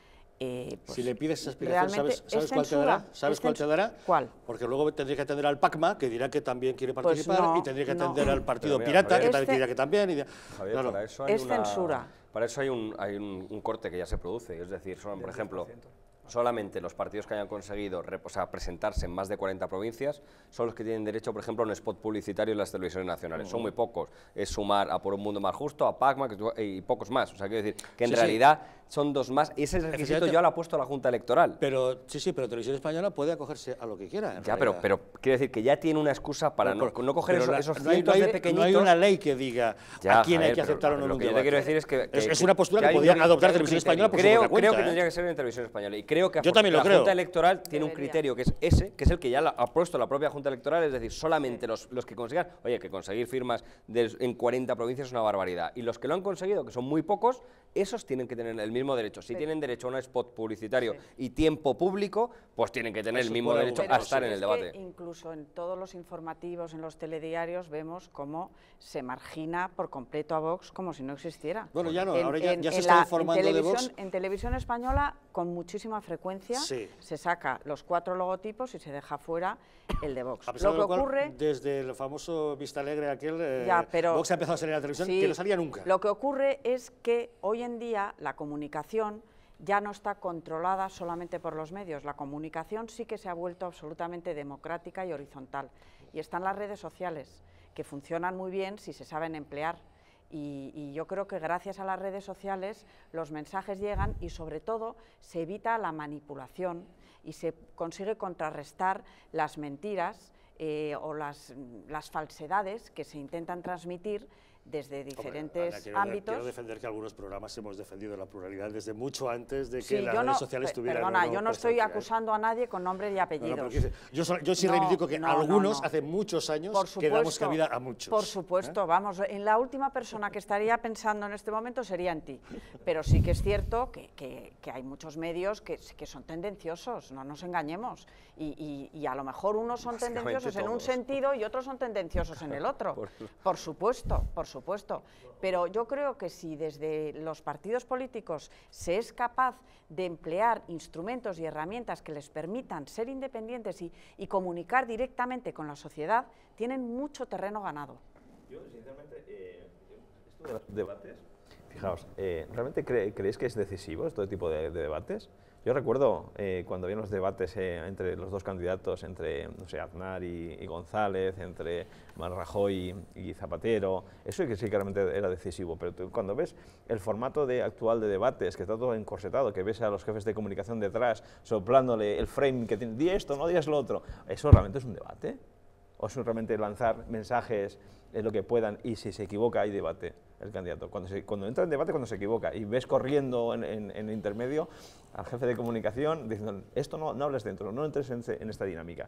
Speaker 4: eh, pues
Speaker 1: si le pides esa explicación, ¿sabes, ¿sabes cuál te dará? ¿Sabes cuál te dará?
Speaker 4: ¿Cuál?
Speaker 1: Porque luego tendría que atender al PACMA, que dirá que también quiere participar,
Speaker 4: pues no,
Speaker 1: y tendría que
Speaker 4: no.
Speaker 1: atender al Partido
Speaker 5: mira,
Speaker 1: Pirata,
Speaker 5: Javier,
Speaker 1: que también
Speaker 4: este,
Speaker 1: dirá que también. Y de,
Speaker 5: Javier,
Speaker 1: claro,
Speaker 5: para eso hay
Speaker 4: es
Speaker 5: una,
Speaker 4: censura.
Speaker 5: Para eso hay un, hay un, un corte que ya se produce, es decir, son, por ejemplo, solamente los partidos que hayan conseguido o sea, presentarse en más de cuarenta provincias son los que tienen derecho, por ejemplo, a un spot publicitario en las televisiones nacionales. Uh-huh. Son muy pocos. Es Sumar, a Por un Mundo Más Justo, a PACMA que, y pocos más. O sea, quiero decir que en
Speaker 1: sí,
Speaker 5: realidad sí. son dos más. Y ese requisito yo lo ha puesto la Junta Electoral.
Speaker 1: Pero sí, sí, pero Televisión Española puede acogerse a lo que quiera.
Speaker 5: Ya, pero, pero quiero decir que ya tiene una excusa para
Speaker 1: pero,
Speaker 5: no, no coger esos,
Speaker 1: la,
Speaker 5: esos
Speaker 1: no hay,
Speaker 5: cientos
Speaker 1: no hay,
Speaker 5: de pequeñitos.
Speaker 1: No hay una ley que diga
Speaker 5: ya,
Speaker 1: a quién
Speaker 5: Javier,
Speaker 1: hay que aceptar o no en un
Speaker 5: Lo que yo
Speaker 1: debate.
Speaker 5: te quiero decir es que, que
Speaker 1: es, es una postura que, que podía
Speaker 5: un,
Speaker 1: adoptar
Speaker 5: que
Speaker 1: Televisión Española por
Speaker 5: creo,
Speaker 1: su cuenta.
Speaker 5: Creo que
Speaker 1: ¿eh?
Speaker 5: tendría que ser en Televisión Española. Y creo que
Speaker 1: yo también lo
Speaker 5: la
Speaker 1: creo.
Speaker 5: Junta Electoral tiene
Speaker 4: Debería.
Speaker 5: un criterio que es ese, que es el que ya la, ha puesto la propia Junta Electoral, es decir, solamente los, los que consigan, oye, que conseguir firmas de, en cuarenta provincias es una barbaridad, y los que lo han conseguido, que son muy pocos, esos tienen que tener el mismo derecho. Si sí. tienen derecho a un spot publicitario sí. y tiempo público, pues tienen que tener Eso el mismo derecho
Speaker 4: pero
Speaker 5: a estar
Speaker 4: sí.
Speaker 5: en el
Speaker 4: es
Speaker 5: debate.
Speaker 4: Que incluso en todos los informativos, en los telediarios, vemos cómo se margina por completo a Vox como si no existiera.
Speaker 1: Bueno, ya no,
Speaker 4: en,
Speaker 1: ahora ya,
Speaker 4: en,
Speaker 1: ya se
Speaker 4: en
Speaker 1: está
Speaker 4: la,
Speaker 1: informando
Speaker 4: en
Speaker 1: de Vox.
Speaker 4: En televisión española, con muchísima frecuencia,
Speaker 1: sí.
Speaker 4: se saca los cuatro logotipos y se deja fuera el de Vox.
Speaker 1: A pesar
Speaker 4: lo
Speaker 1: de lo
Speaker 4: que
Speaker 1: cual,
Speaker 4: ocurre...
Speaker 1: desde el famoso Vista Alegre aquel, eh,
Speaker 4: ya, pero,
Speaker 1: Vox ha empezado a salir en la televisión,
Speaker 4: sí,
Speaker 1: que no salía nunca.
Speaker 4: Lo que ocurre es que hoy en día la comunicación ya no está controlada solamente por los medios. La comunicación sí que se ha vuelto absolutamente democrática y horizontal. Y están las redes sociales, que funcionan muy bien si se saben emplear. Y, y yo creo que gracias a las redes sociales los mensajes llegan y sobre todo se evita la manipulación y se consigue contrarrestar las mentiras eh, o las, las falsedades que se intentan transmitir desde diferentes
Speaker 1: Hombre, Ana, quiero,
Speaker 4: ámbitos.
Speaker 1: Quiero defender que algunos programas hemos defendido la pluralidad desde mucho antes de que
Speaker 4: sí,
Speaker 1: las
Speaker 4: yo
Speaker 1: redes
Speaker 4: no,
Speaker 1: sociales tuvieran
Speaker 4: Perdona,
Speaker 1: no
Speaker 4: yo no estoy
Speaker 1: presencia,
Speaker 4: acusando a nadie con nombres y apellidos.
Speaker 1: No, no, pero, yo, so, yo sí
Speaker 4: no,
Speaker 1: reivindico que
Speaker 4: no,
Speaker 1: algunos
Speaker 4: no, no.
Speaker 1: hace muchos años
Speaker 4: por
Speaker 1: que damos cabida a muchos.
Speaker 4: Por supuesto,
Speaker 1: ¿eh?
Speaker 4: vamos, en la última persona que estaría pensando en este momento sería en ti. Pero sí que es cierto que, que, que hay muchos medios que, que son tendenciosos, no nos engañemos. Y, y, y a lo mejor unos son tendenciosos en un sentido y otros son tendenciosos en el otro. Por, por supuesto, por supuesto. Pero yo creo que si desde los partidos políticos se es capaz de emplear instrumentos y herramientas que les permitan ser independientes y, y comunicar directamente con la sociedad, tienen mucho terreno ganado.
Speaker 6: Yo, sinceramente, eh, esto de los debates, fijaos, eh, ¿realmente cre creéis que es decisivo este tipo de, de debates? Yo recuerdo eh, cuando había los debates eh, entre los dos candidatos, entre no sé, Aznar y, y González, entre Rajoy y, y Zapatero, eso que sí claramente era decisivo, pero tú, cuando ves el formato de, actual de debates, que está todo encorsetado, que ves a los jefes de comunicación detrás soplándole el frame, que tiene, di esto, no digas lo otro, ¿eso realmente es un debate? ¿O es realmente lanzar mensajes en lo que puedan y si se equivoca hay debate el candidato? Cuando, se, cuando entra en debate, cuando se equivoca y ves corriendo en, en, en el intermedio al jefe de comunicación diciendo esto no, no hables dentro, no entres en, en esta dinámica.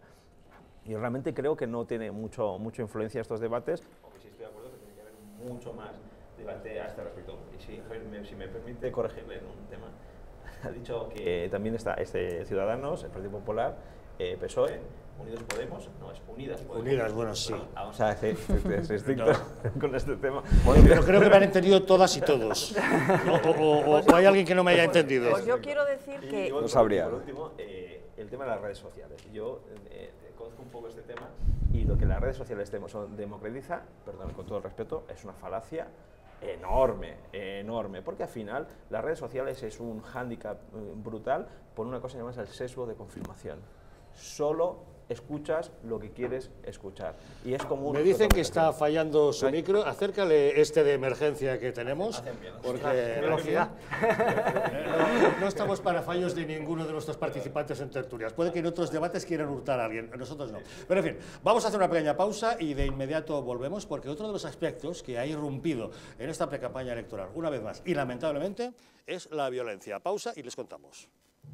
Speaker 6: Yo realmente creo que no tiene mucho, mucha influencia estos debates, aunque sí estoy de acuerdo que tiene que haber mucho más debate a este respecto. Y si, me, si me permite corregirle en un tema, ha dicho que también está este Ciudadanos, el Partido Popular, eh, P S O E, Unidos Podemos, no, es Unidas Podemos.
Speaker 1: Unidas, bueno, sí.
Speaker 6: Bueno, vamos a ser estricto no. con este tema.
Speaker 1: Bueno, pero creo que me han entendido todas y todos. ¿No? O, o, o hay alguien que no me haya entendido.
Speaker 4: Pues yo quiero decir que...
Speaker 5: No sabría.
Speaker 6: Por último, eh, el tema de las redes sociales. Yo eh, conozco un poco este tema y lo que las redes sociales son democratiza, perdón, con todo el respeto, es una falacia enorme, enorme, porque al final las redes sociales es un hándicap eh, brutal por una cosa llamada el sesgo de confirmación. Solo escuchas lo que quieres escuchar. Y es como
Speaker 1: Me dicen que está fallando su micro. Acércale este de emergencia que tenemos, porque
Speaker 3: velocidad.
Speaker 1: No, no estamos para fallos de ninguno de nuestros participantes en tertulias. Puede que en otros debates quieran hurtar a alguien, nosotros no. Pero en fin, vamos a hacer una pequeña pausa y de inmediato volvemos, porque otro de los aspectos que ha irrumpido en esta precampaña electoral, una vez más, y lamentablemente, es la violencia. Pausa y les contamos.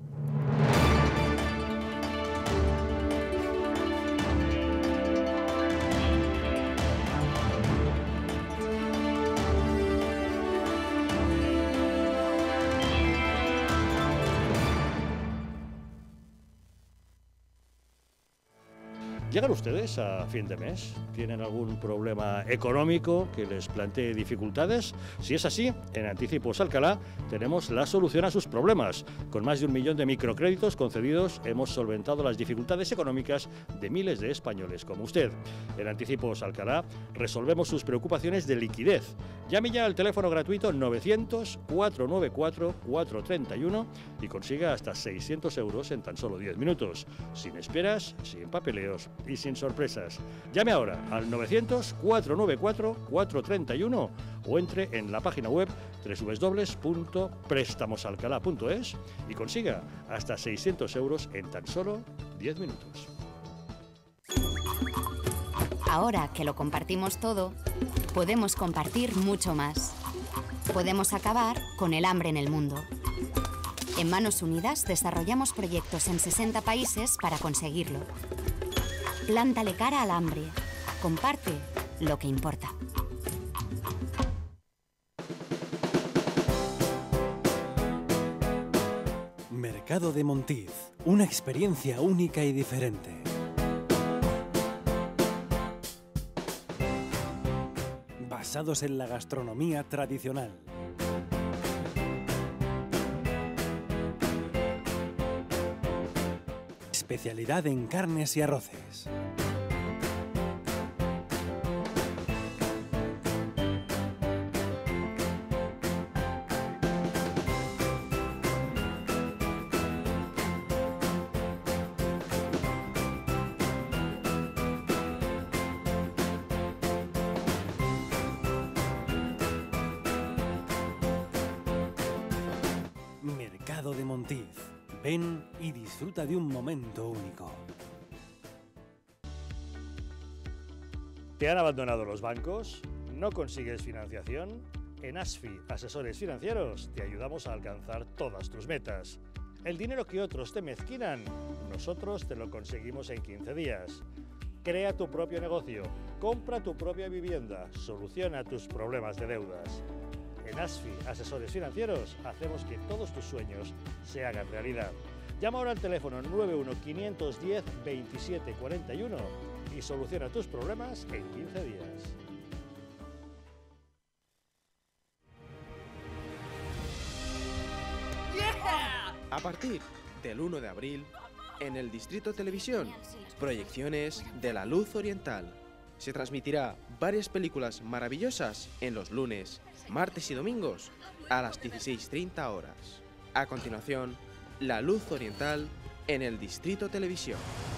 Speaker 1: ¿Llegan ustedes a fin de mes? ¿Tienen algún problema económico que les plantee dificultades? Si es así, en Anticipos Alcalá tenemos la solución a sus problemas. Con más de un millón de microcréditos concedidos hemos solventado las dificultades económicas de miles de españoles como usted. En Anticipos Alcalá resolvemos sus preocupaciones de liquidez. Llame ya al teléfono gratuito novecientos, cuatrocientos noventa y cuatro, cuatrocientos treinta y uno y consiga hasta seiscientos euros en tan solo diez minutos. Sin esperas, sin papeleos y sin sorpresas. Llame ahora al novecientos, cuatrocientos noventa y cuatro, cuatrocientos treinta y uno o entre en la página web doble u doble u doble u punto préstamos alcalá punto es y consiga hasta seiscientos euros en tan solo diez minutos.
Speaker 7: Ahora que lo compartimos todo, podemos compartir mucho más. Podemos acabar con el hambre en el mundo. En Manos Unidas desarrollamos proyectos en sesenta países para conseguirlo. Plántale cara al hambre. Comparte lo que importa.
Speaker 8: Mercado de Montiz. Una experiencia única y diferente. Basados en la gastronomía tradicional. Especialidad en carnes y arroces. Mercado de Montiz. Ven y disfruta de un momento único.
Speaker 1: ¿Te han abandonado los bancos? ¿No consigues financiación? En ASFI, Asesores Financieros, te ayudamos a alcanzar todas tus metas. El dinero que otros te mezquinan, nosotros te lo conseguimos en quince días. Crea tu propio negocio, compra tu propia vivienda, soluciona tus problemas de deudas. En ASFI, Asesores Financieros, hacemos que todos tus sueños se hagan realidad. Llama ahora al teléfono nueve uno cinco uno cero, veintisiete cuarenta y uno y soluciona tus problemas en quince días.
Speaker 9: A partir del uno de abril, en el Distrito Televisión, proyecciones de La Luz Oriental. Se transmitirá varias películas maravillosas en los lunes, martes y domingos a las dieciséis treinta horas. A continuación, La Luz Oriental en el Distrito Televisión.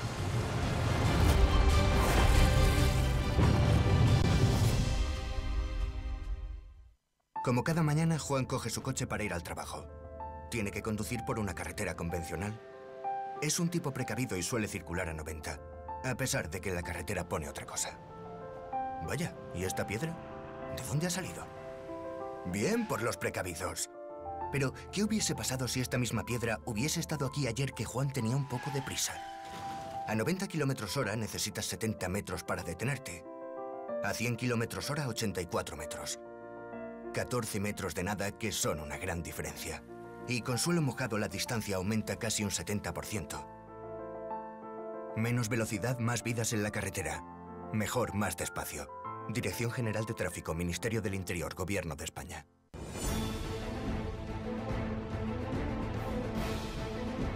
Speaker 10: Como cada mañana, Juan coge su coche para ir al trabajo. Tiene que conducir por una carretera convencional. Es un tipo precavido y suele circular a noventa, a pesar de que la carretera pone otra cosa. Vaya, ¿y esta piedra? ¿De dónde ha salido? Bien por los precavidos. Pero, ¿qué hubiese pasado si esta misma piedra hubiese estado aquí ayer que Juan tenía un poco de prisa? A noventa kilómetros hora necesitas setenta metros para detenerte. A cien kilómetros hora, ochenta y cuatro metros. catorce metros de nada que son una gran diferencia. Y con suelo mojado la distancia aumenta casi un setenta por ciento. Menos velocidad, más vidas en la carretera. Mejor, más despacio. Dirección General de Tráfico, Ministerio del Interior, Gobierno de España.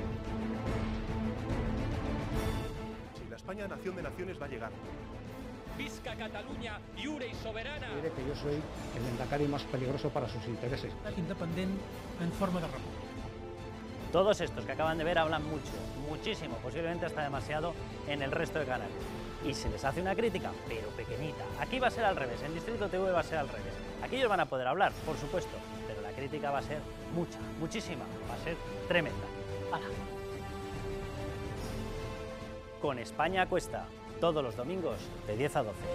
Speaker 11: Si la España nación de naciones va a llegar. Visca Catalunya, lliure i soberana.
Speaker 12: Diré que yo soy el endacari más peligroso para sus intereses.
Speaker 13: Independiente en forma de república.
Speaker 14: Todos estos que acaban de ver hablan mucho, muchísimo, posiblemente hasta demasiado en el resto de canales. Y se les hace una crítica, pero pequeñita. Aquí va a ser al revés, en Distrito T V va a ser al revés. Aquí ellos van a poder hablar, por supuesto, pero la crítica va a ser mucha, muchísima, va a ser tremenda. ¡Hala! Con España a Cuesta, todos los domingos de diez a doce.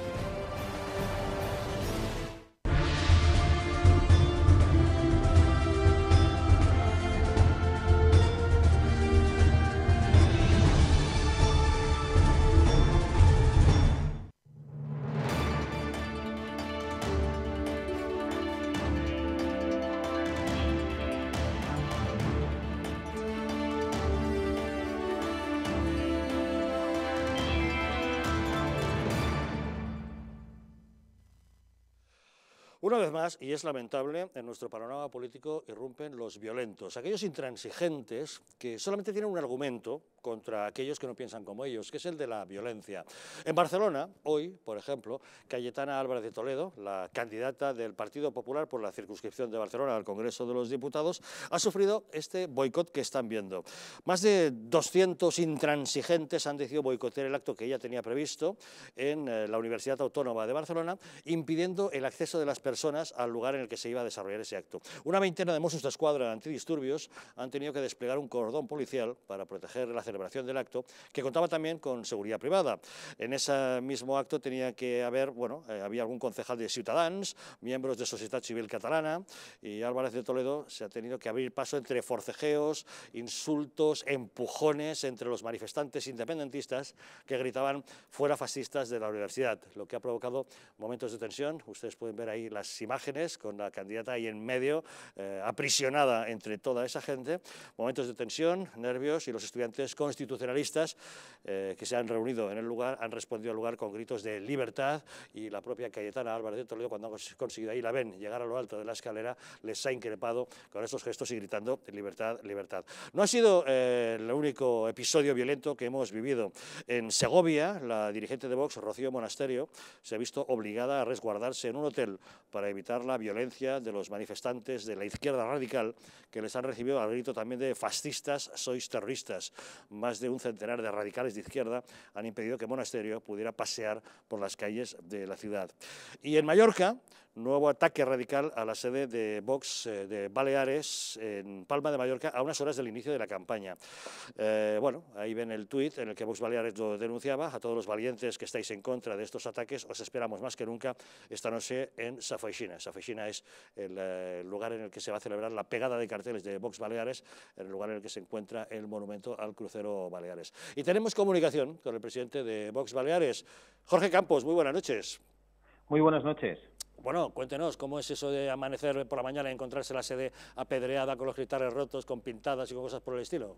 Speaker 1: Una vez más, y es lamentable, en nuestro panorama político irrumpen los violentos, aquellos intransigentes que solamente tienen un argumento contra aquellos que no piensan como ellos, que es el de la violencia. En Barcelona, hoy, por ejemplo, Cayetana Álvarez de Toledo, la candidata del Partido Popular por la circunscripción de Barcelona al Congreso de los Diputados, ha sufrido este boicot que están viendo. Más de doscientos intransigentes han decidido boicotear el acto que ella tenía previsto en eh, la Universidad Autónoma de Barcelona, impidiendo el acceso de las personas al lugar en el que se iba a desarrollar ese acto. Una veintena de Mossos d'Esquadra antidisturbios han tenido que desplegar un cordón policial para proteger la celebración del acto, que contaba también con seguridad privada. En ese mismo acto tenía que haber, bueno, eh, había algún concejal de Ciutadans, miembros de Societat Civil Catalana, y Álvarez de Toledo se ha tenido que abrir paso entre forcejeos, insultos, empujones entre los manifestantes independentistas que gritaban fuera fascistas de la universidad, lo que ha provocado momentos de tensión. Ustedes pueden ver ahí las imágenes con la candidata ahí en medio, eh, aprisionada entre toda esa gente, momentos de tensión, nervios, y los estudiantes constitucionalistas eh, que se han reunido en el lugar han respondido al lugar con gritos de libertad, y la propia Cayetana Álvarez de Toledo, cuando han conseguido, ahí la ven, llegar a lo alto de la escalera, les ha increpado con estos gestos y gritando libertad, libertad. No ha sido eh, el único episodio violento que hemos vivido. En Segovia, la dirigente de Vox, Rocío Monasterio, se ha visto obligada a resguardarse en un hotel para evitar la violencia de los manifestantes de la izquierda radical, que les han recibido al grito también de fascistas, sois terroristas. Más de un centenar de radicales de izquierda han impedido que Monasterio pudiera pasear por las calles de la ciudad. Y en Mallorca, nuevo ataque radical a la sede de Vox eh, de Baleares, en Palma de Mallorca, a unas horas del inicio de la campaña. Eh, bueno, ahí ven el tuit en el que Vox Baleares lo denunciaba. A todos los valientes que estáis en contra de estos ataques, os esperamos más que nunca esta noche en Sa Feixina. Sa Feixina es el eh, lugar en el que se va a celebrar la pegada de carteles de Vox Baleares, en el lugar en el que se encuentra el monumento al crucero Baleares. Y tenemos comunicación con el presidente de Vox Baleares, Jorge Campos. Muy buenas noches.
Speaker 15: Muy buenas noches.
Speaker 1: Bueno, cuéntenos, ¿cómo es eso de amanecer por la mañana y encontrarse la sede apedreada con los cristales rotos, con pintadas y con cosas por el estilo?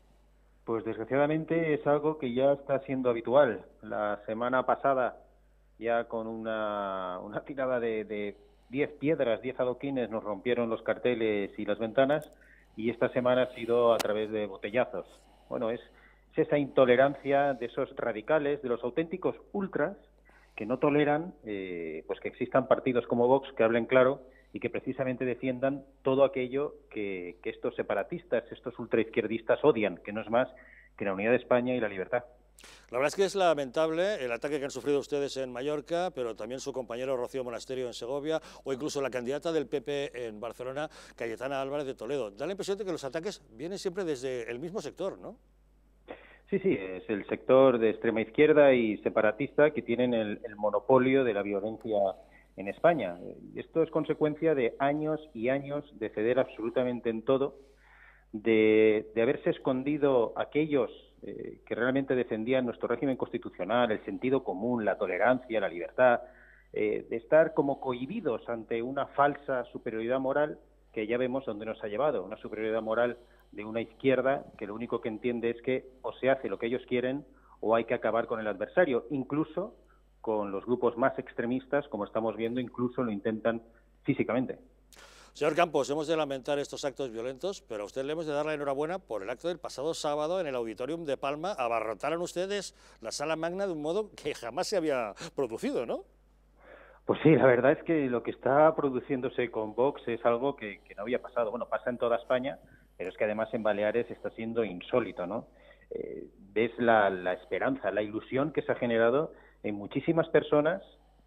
Speaker 15: Pues desgraciadamente es algo que ya está siendo habitual. La semana pasada, ya con una, una tirada de, de diez piedras, diez adoquines, nos rompieron los carteles y las ventanas, y esta semana ha sido a través de botellazos. Bueno, es, es esa intolerancia de esos radicales, de los auténticos ultras, que no toleran eh, pues que existan partidos como Vox que hablen claro y que precisamente defiendan todo aquello que, que estos separatistas, estos ultraizquierdistas odian, que no es más que la unidad de España y la libertad.
Speaker 1: La verdad es que es lamentable el ataque que han sufrido ustedes en Mallorca, pero también su compañero Rocío Monasterio en Segovia, o incluso la candidata del P P en Barcelona, Cayetana Álvarez de Toledo. Da la impresión de que los ataques vienen siempre desde el mismo sector, ¿no?
Speaker 15: Sí, sí, es el sector de extrema izquierda y separatista que tienen el, el monopolio de la violencia en España. Esto es consecuencia de años y años de ceder absolutamente en todo, de, de haberse escondido aquellos eh, que realmente defendían nuestro régimen constitucional, el sentido común, la tolerancia, la libertad, eh, de estar como cohibidos ante una falsa superioridad moral que ya vemos dónde nos ha llevado, una superioridad moral de una izquierda que lo único que entiende es que o se hace lo que ellos quieren o hay que acabar con el adversario, incluso con los grupos más extremistas, como estamos viendo, incluso lo intentan físicamente.
Speaker 1: Señor Campos, hemos de lamentar estos actos violentos, pero a usted le hemos de dar la enhorabuena por el acto del pasado sábado en el Auditorium de Palma. Abarrotaron ustedes la sala magna de un modo que jamás se había producido, ¿no?
Speaker 15: Pues sí, la verdad es que lo que está produciéndose con Vox es algo que, que no había pasado. Bueno, pasa en toda España, pero es que además en Baleares está siendo insólito, ¿no? Eh, ves la, la esperanza, la ilusión que se ha generado en muchísimas personas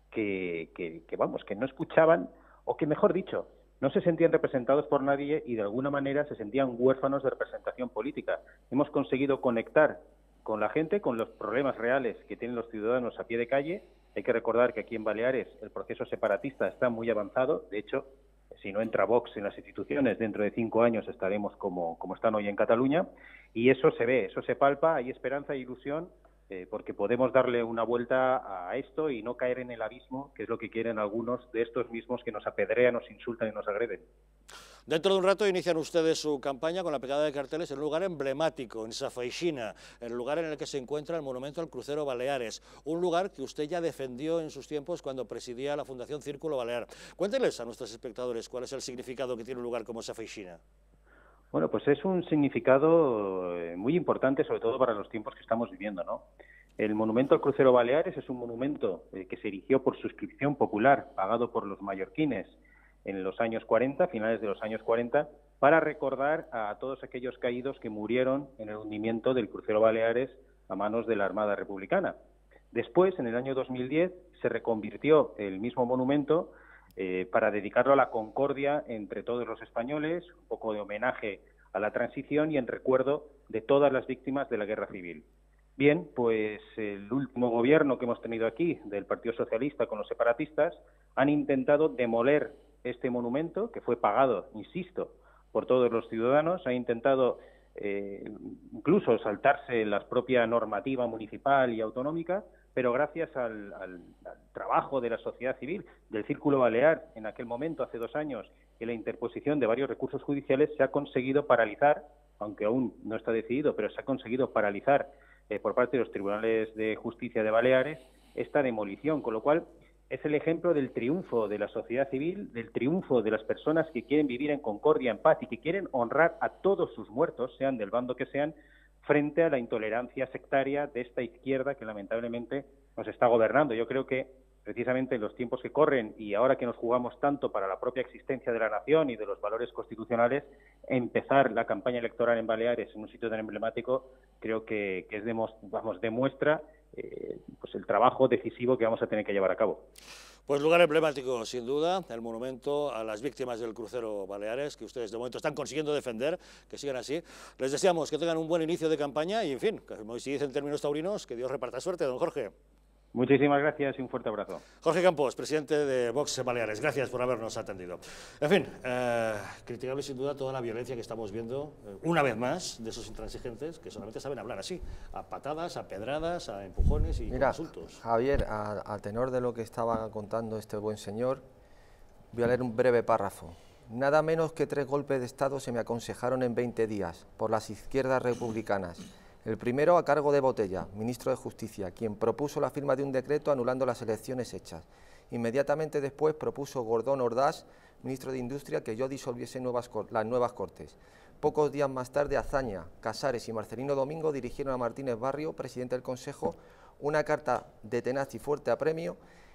Speaker 15: que, que, que, vamos, que no escuchaban, o que, mejor dicho, no se sentían representados por nadie y de alguna manera se sentían huérfanos de representación política. Hemos conseguido conectar con la gente, con los problemas reales que tienen los ciudadanos a pie de calle. Hay que recordar que aquí en Baleares el proceso separatista está muy avanzado. De hecho, si no entra Vox en las instituciones, dentro de cinco años estaremos como, como están hoy en Cataluña. Y eso se ve, eso se palpa, hay esperanza e ilusión, eh, porque podemos darle una vuelta a esto y no caer en el abismo, que es lo que quieren algunos de estos mismos que nos apedrean, nos insultan y nos agreden.
Speaker 1: Dentro de un rato inician ustedes su campaña con la pegada de carteles en un lugar emblemático, en Safeixina, el lugar en el que se encuentra el monumento al crucero Baleares, un lugar que usted ya defendió en sus tiempos cuando presidía la Fundación Círculo Balear. Cuénteles a nuestros espectadores cuál es el significado que tiene un lugar como Safeixina.
Speaker 15: Bueno, pues es un significado muy importante, sobre todo para los tiempos que estamos viviendo, ¿no? El monumento al crucero Baleares es un monumento que se erigió por suscripción popular, pagado por los mallorquines, en los años cuarenta, finales de los años cuarenta, para recordar a todos aquellos caídos que murieron en el hundimiento del crucero Baleares a manos de la Armada Republicana. Después, en el año dos mil diez, se reconvirtió el mismo monumento eh, para dedicarlo a la concordia entre todos los españoles, un poco de homenaje a la transición y en recuerdo de todas las víctimas de la Guerra Civil. Bien, pues el último gobierno que hemos tenido aquí, del Partido Socialista con los separatistas, han intentado demoler este monumento, que fue pagado, insisto, por todos los ciudadanos. Ha intentado eh, incluso saltarse la propia normativa municipal y autonómica, pero gracias al, al, al trabajo de la sociedad civil, del Círculo Balear, en aquel momento, hace dos años, y la interposición de varios recursos judiciales, se ha conseguido paralizar, aunque aún no está decidido, pero se ha conseguido paralizar eh, por parte de los tribunales de justicia de Baleares esta demolición, con lo cual es el ejemplo del triunfo de la sociedad civil, del triunfo de las personas que quieren vivir en concordia, en paz y que quieren honrar a todos sus muertos, sean del bando que sean, frente a la intolerancia sectaria de esta izquierda que lamentablemente nos está gobernando. Yo creo que precisamente en los tiempos que corren y ahora que nos jugamos tanto para la propia existencia de la nación y de los valores constitucionales, empezar la campaña electoral en Baleares en un sitio tan emblemático creo que, que es demos, vamos, demuestra eh, pues el trabajo decisivo que vamos a tener que llevar a cabo.
Speaker 1: Pues lugar emblemático, sin duda, el monumento a las víctimas del crucero Baleares, que ustedes de momento están consiguiendo defender, que sigan así. Les deseamos que tengan un buen inicio de campaña y, en fin, como se dice en términos taurinos, que Dios reparta suerte, don Jorge.
Speaker 15: Muchísimas gracias y un fuerte abrazo.
Speaker 1: Jorge Campos, presidente de Vox Baleares, gracias por habernos atendido. En fin, eh, criticable sin duda toda la violencia que estamos viendo, eh, una vez más, de esos intransigentes que solamente saben hablar así, a patadas, a pedradas, a empujones y
Speaker 2: Mira,
Speaker 1: insultos.
Speaker 2: Javier, a, a tenor de lo que estaba contando este buen señor, voy a leer un breve párrafo. Nada menos que tres golpes de Estado se me aconsejaron en veinte días por las izquierdas republicanas. El primero a cargo de Botella, ministro de Justicia, quien propuso la firma de un decreto anulando las elecciones hechas. Inmediatamente después propuso Gordón Ordaz, ministro de Industria, que yo disolviese nuevas, las nuevas Cortes. Pocos días más tarde, Azaña, Casares y Marcelino Domingo dirigieron a Martínez Barrio, presidente del Consejo, una carta de tenaz y fuerte apremio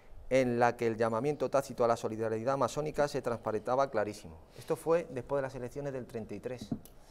Speaker 2: en la que el llamamiento tácito a la solidaridad masónica se transparentaba clarísimo. Esto fue después de las elecciones del treinta y tres.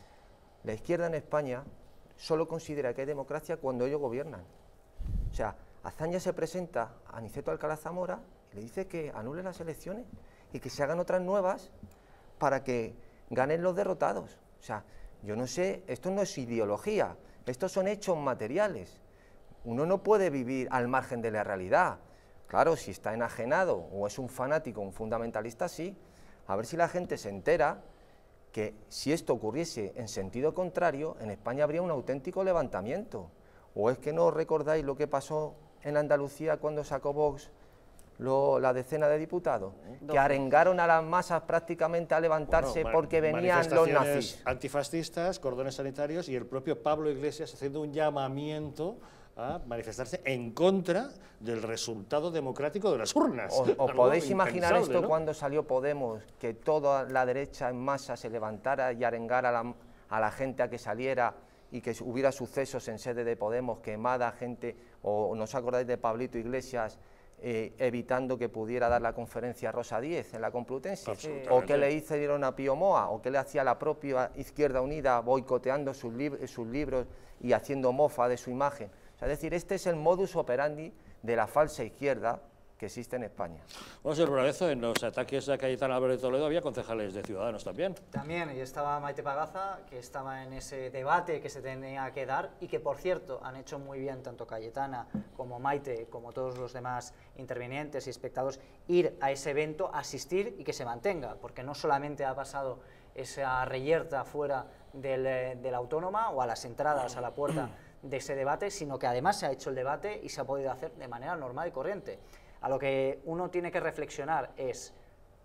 Speaker 2: La izquierda en España solo considera que hay democracia cuando ellos gobiernan. O sea, Azaña se presenta a Aniceto Alcalá Zamora y le dice que anule las elecciones y que se hagan otras nuevas para que ganen los derrotados. O sea, yo no sé, esto no es ideología, estos son hechos materiales. Uno no puede vivir al margen de la realidad. Claro, si está enajenado o es un fanático, un fundamentalista, sí. A ver si la gente se entera que si esto ocurriese en sentido contrario, en España habría un auténtico levantamiento. ¿O es que no recordáis lo que pasó en Andalucía cuando sacó Vox lo, la decena de diputados? Que arengaron a las masas prácticamente a levantarse bueno, porque venían los nazis.
Speaker 1: Antifascistas, cordones sanitarios y el propio Pablo Iglesias haciendo un llamamiento a manifestarse en contra del resultado democrático de las urnas.
Speaker 2: ¿O, o podéis imaginar esto,
Speaker 1: ¿no?,
Speaker 2: cuando salió Podemos, que toda la derecha en masa se levantara y arengara a la, a la gente a que saliera y que hubiera sucesos en sede de Podemos, quemada gente, o nos acordáis de Pablito Iglesias eh, evitando que pudiera dar la conferencia a Rosa Díez en la Complutense? ¿O qué le hicieron a Pío Moa? ¿O qué le hacía la propia Izquierda Unida boicoteando sus, lib sus libros y haciendo mofa de su imagen? O sea, es decir, este es el modus operandi de la falsa izquierda que existe en España.
Speaker 1: Bueno, señor Bravezo, en los ataques a Cayetana Álvarez de Toledo había concejales de Ciudadanos también.
Speaker 3: También, y estaba Maite Pagaza, que estaba en ese debate que se tenía que dar y que, por cierto, han hecho muy bien tanto Cayetana como Maite, como todos los demás intervinientes y espectadores, ir a ese evento, asistir y que se mantenga, porque no solamente ha pasado esa reyerta fuera del, de la Autónoma o a las entradas, a la puerta de ese debate, sino que además se ha hecho el debate y se ha podido hacer de manera normal y corriente. A lo que uno tiene que reflexionar es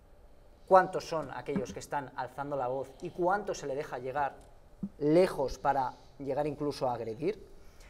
Speaker 3: cuántos son aquellos que están alzando la voz y cuánto se le deja llegar lejos para llegar incluso a agredir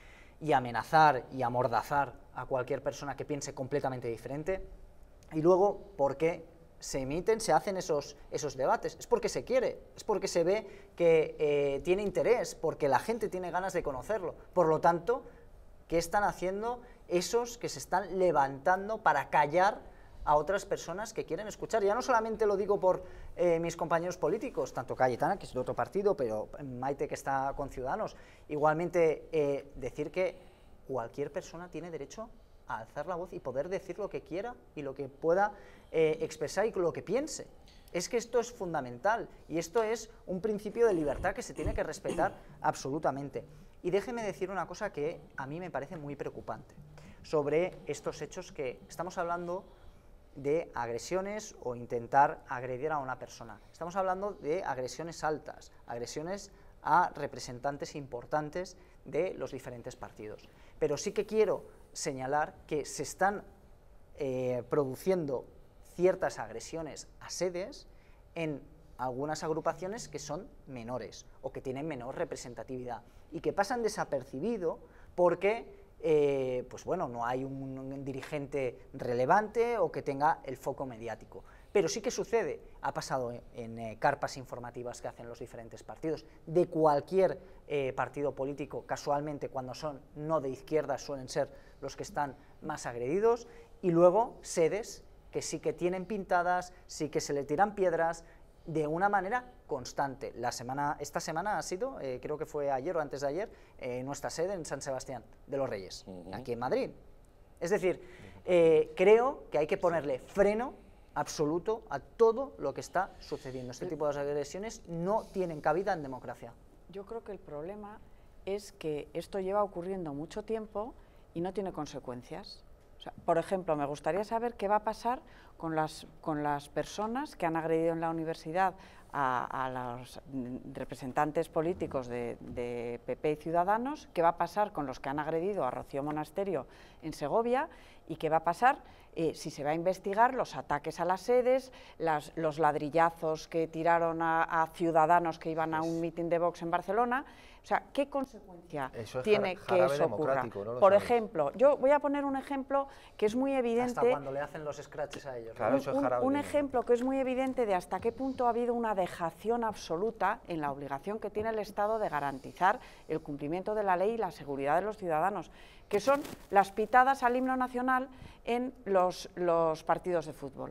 Speaker 3: y amenazar y amordazar a cualquier persona que piense completamente diferente. Y luego, ¿por qué se emiten, se hacen esos, esos debates? Es porque se quiere, es porque se ve que eh, tiene interés, porque la gente tiene ganas de conocerlo. Por lo tanto, ¿qué están haciendo esos que se están levantando para callar a otras personas que quieren escuchar? Ya no solamente lo digo por eh, mis compañeros políticos, tanto Cayetana, que es de otro partido, pero Maite, que está con Ciudadanos. Igualmente, eh, decir que cualquier persona tiene derecho a alzar la voz y poder decir lo que quiera y lo que pueda eh, expresar y lo que piense. Es que esto es fundamental y esto es un principio de libertad que se tiene que respetar absolutamente. Y déjeme decir una cosa que a mí me parece muy preocupante sobre estos hechos, que estamos hablando de agresiones o intentar agredir a una persona. Estamos hablando de agresiones altas, agresiones a representantes importantes de los diferentes partidos. Pero sí que quiero señalar que se están eh, produciendo ciertas agresiones a sedes en algunas agrupaciones que son menores o que tienen menor representatividad y que pasan desapercibido porque eh, pues bueno, no hay un, un dirigente relevante o que tenga el foco mediático. Pero sí que sucede, ha pasado en, en eh, carpas informativas que hacen los diferentes partidos, de cualquier eh, partido político, casualmente cuando son no de izquierda suelen ser los que están más agredidos, y luego sedes que sí que tienen pintadas, sí que se le tiran piedras, de una manera constante. La semana, esta semana ha sido, eh, creo que fue ayer o antes de ayer, eh, nuestra sede en San Sebastián de los Reyes, uh-huh. aquí en Madrid. Es decir, eh, creo que hay que ponerle freno absoluto a todo lo que está sucediendo. Este tipo de agresiones no tienen cabida en democracia.
Speaker 4: Yo creo que el problema es que esto lleva ocurriendo mucho tiempo y no tiene consecuencias. O sea, por ejemplo, me gustaría saber qué va a pasar con las, con las personas que han agredido en la universidad a, a los representantes políticos de, de P P y Ciudadanos, qué va a pasar con los que han agredido a Rocío Monasterio en Segovia y qué va a pasar eh, si se va a investigar los ataques a las sedes, las, los ladrillazos que tiraron a, a ciudadanos que iban a un mitin de Vox en Barcelona. O sea, ¿qué consecuencia eso tiene que eso ocurra? ¿No Por sabes? ejemplo, yo voy a poner un ejemplo que es muy evidente.
Speaker 3: Hasta cuando le hacen los scratches a ellos.
Speaker 4: Claro, eso es un, un ejemplo que es muy evidente de hasta qué punto ha habido una dejación absoluta en la obligación que tiene el Estado de garantizar el cumplimiento de la ley y la seguridad de los ciudadanos, que son las pitadas al himno nacional en los, los partidos de fútbol,